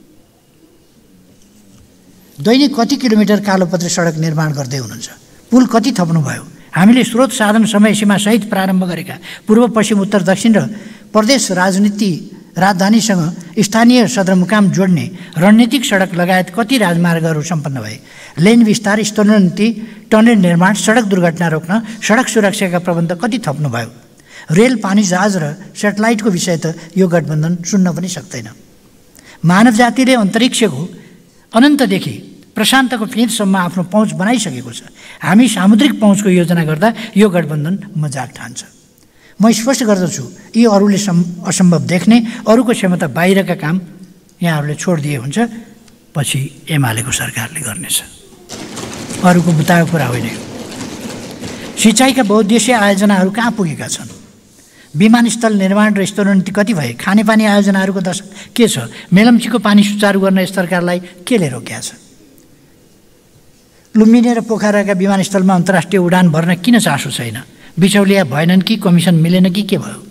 दैनिक कति किलोमिटर कालोपत्रे सडक निर्माण गर्दै हुनुहुन्छ, पुल कति थप्नुभयो। हामीले स्रोत साधन समय सीमा सहित प्रारम्भ गरेका पूर्व पश्चिम उत्तर दक्षिण र प्रदेश राजधानीसँग स्थानीय सदरमुकाम जोड्ने रणनीतिक सडक लगायत कति राजमार्गहरू सम्पन्न भए। लेन विस्तार, स्तरोन्नति, टनल निर्माण, सडक दुर्घटना रोक्न सडक सुरक्षाका प्रबन्ध कति थप्नुभयो। रेल, पानी जहाज र सेटेलाइटको विषय त यो गठबन्धन सुन्न पनि सक्दैन। मानव जातिले अन्तरिक्षको अनन्तदेखि प्रशान्तको फेदसम्म आफ्नो पहुँच बनाइसकेको छ। हामी सामुद्रिक पहुँचको योजना गर्दा यो गठबन्धन मजाक ठान्छ। म स्पष्ट गर्दछु, यी अरूले असम्भव देख्ने, अरूको क्षमता बाहिरका काम यहाँहरूले छोडिदिए हुन्छ, पछि एमालेको सरकारले गर्नेछ। अरूको बुताएको कुरा होइन। सिँचाइका बहुद्देश्य आयोजनाहरू कहाँ पुगेका छन्? विमानस्थल निर्माण र स्तरोन्नति कति भए? खानेपानी आयोजनाहरूको दशा के छ? मेलम्चीको पानी सुचारू गर्न यस सरकारलाई केले रोकेका छ? लुम्बिनी र पोखराका विमानस्थलमा अन्तर्राष्ट्रिय उडान भर्न किन चासो छैन? बिचौलिया भएनन् कि कमिसन मिलेन कि के भयो?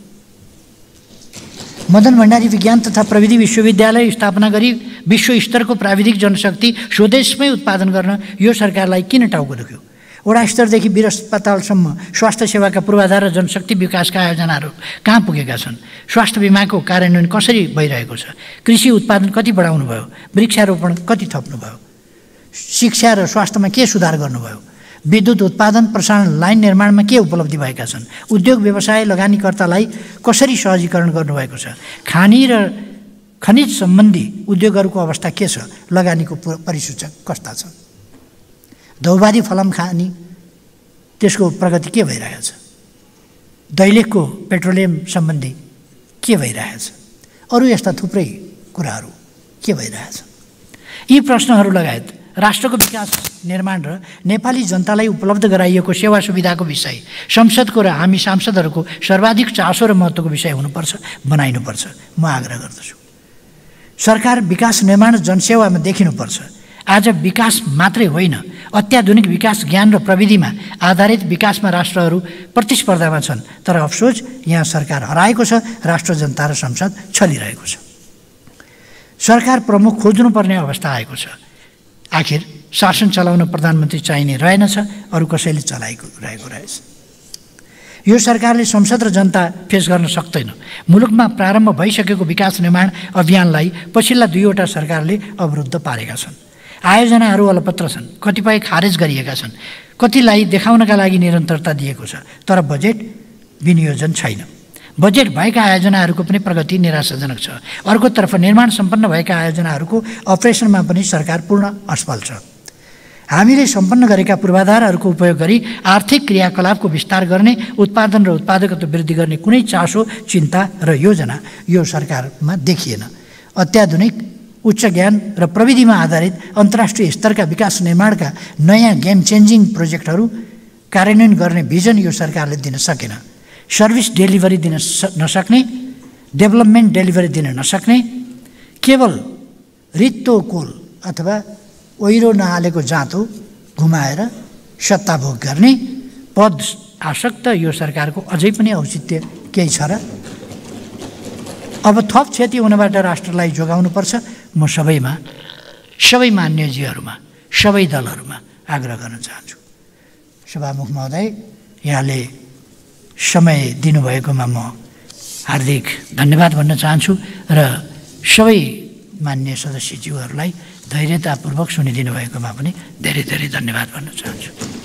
मदन भण्डारी विज्ञान तथा प्रविधि विश्वविद्यालय स्थापना गरी विश्व स्तरको प्राविधिक जनशक्ति स्वदेशमै उत्पादन गर्न यो सरकारलाई किन टाउको दुख्यो? वडा स्तरदेखि वीर अस्पतालसम्म स्वास्थ्य सेवाका पूर्वाधार र जनशक्ति विकासका आयोजनाहरू कहाँ पुगेका छन्? स्वास्थ्य बिमाको कार्यान्वयन कसरी भइरहेको छ? कृषि उत्पादन कति बढाउनु भयो? वृक्षारोपण कति थप्नुभयो? शिक्षा र स्वास्थ्यमा के सुधार गर्नुभयो? विद्युत उत्पादन प्रसारण लाइन निर्माणमा के उपलब्धि भएका छन्? उद्योग व्यवसाय लगानीकर्तालाई कसरी सहजीकरण गर्नुभएको छ? खानी र खनिज सम्बन्धी उद्योगहरूको अवस्था के छ? लगानीको परिसूचक कस्ता छन्? दौबारी फलाम खानी त्यसको प्रगति के भइरहेको छ? दैलेखको पेट्रोलियम सम्बन्धी के भइरहेछ, अरू यस्ता थुप्रै कुराहरू के भइरहेछ। यी प्रश्नहरू लगायत राष्ट्रको विकास निर्माण र नेपाली जनतालाई उपलब्ध गराइएको सेवा सुविधाको विषय संसदको र हामी सांसदहरूको सर्वाधिक चासो र महत्त्वको विषय हुनुपर्छ, बनाइनुपर्छ। म आग्रह गर्दछु सरकार विकास निर्माण जनसेवामा देखिनुपर्छ। आज विकास मात्रै होइन, अत्याधुनिक विकास ज्ञान र प्रविधिमा आधारित विकासमा राष्ट्रहरू प्रतिस्पर्धामा छन्। तर अफसोस यहाँ सरकार हराएको छ, राष्ट्र, जनता र संसद छलिरहेको छ। सरकार प्रमुख खोज्नुपर्ने अवस्था आएको छ। आखिर शासन चलाउन प्रधानमन्त्री चाहिने रहेनछ, अरू कसैले चलाएको रहेको रहेछ। यो सरकारले संसद र जनता फेस गर्न सक्दैन। मुलुकमा प्रारम्भ भइसकेको विकास निर्माण अभियानलाई पछिल्ला 2वटा सरकारले अवरुद्ध पारेका छन्। आयोजनाहरू अलपत्र छन्, कतिपय खारेज गरिएका छन्, कतिलाई देखाउनका लागि निरन्तरता दिएको छ, तर बजेट विनियोजन छैन। बजेट भएका आयोजनाहरूको पनि प्रगति निराशाजनक छ। अर्कोतर्फ निर्माण सम्पन्न भएका आयोजनाहरूको अपरेसनमा पनि सरकार पूर्ण असफल छ। हामीले सम्पन्न गरेका पूर्वाधारहरूको उपयोग गरी आर्थिक क्रियाकलापको विस्तार गर्ने, उत्पादन र उत्पादकत्व वृद्धि गर्ने कुनै चासो, चिन्ता र योजना यो सरकारमा देखिएन। अत्याधुनिक उच्च ज्ञान र प्रविधिमा आधारित अन्तर्राष्ट्रिय स्तरका विकास निर्माणका नयाँ गेम चेन्जिङ प्रोजेक्टहरू कार्यान्वयन गर्ने भिजन यो सरकारले दिन सकेन। सर्भिस डेलिभरी दिन नसक्ने, डेभलपमेन्ट डेलिभरी दिन नसक्ने, केवल रित्तो कोल अथवा ओहिरो नहालेको जाँतो घुमाएर सत्ता भोग गर्ने पद आसक्त यो सरकारको अझै पनि औचित्य केही छ र? अब थप क्षति हुनबाट राष्ट्रलाई जोगाउनुपर्छ। म सबै मान्यजीहरूमा, सबै दलहरूमा आग्रह गर्न चाहन्छु। सभामुख महोदय, यहाँले समय दिनुभएकोमा म हार्दिक धन्यवाद भन्न चाहन्छु र सबै मान्य सदस्यज्यूहरूलाई धैर्यतापूर्वक सुनिदिनु भएकोमा पनि धेरै धेरै धन्यवाद भन्न चाहन्छु।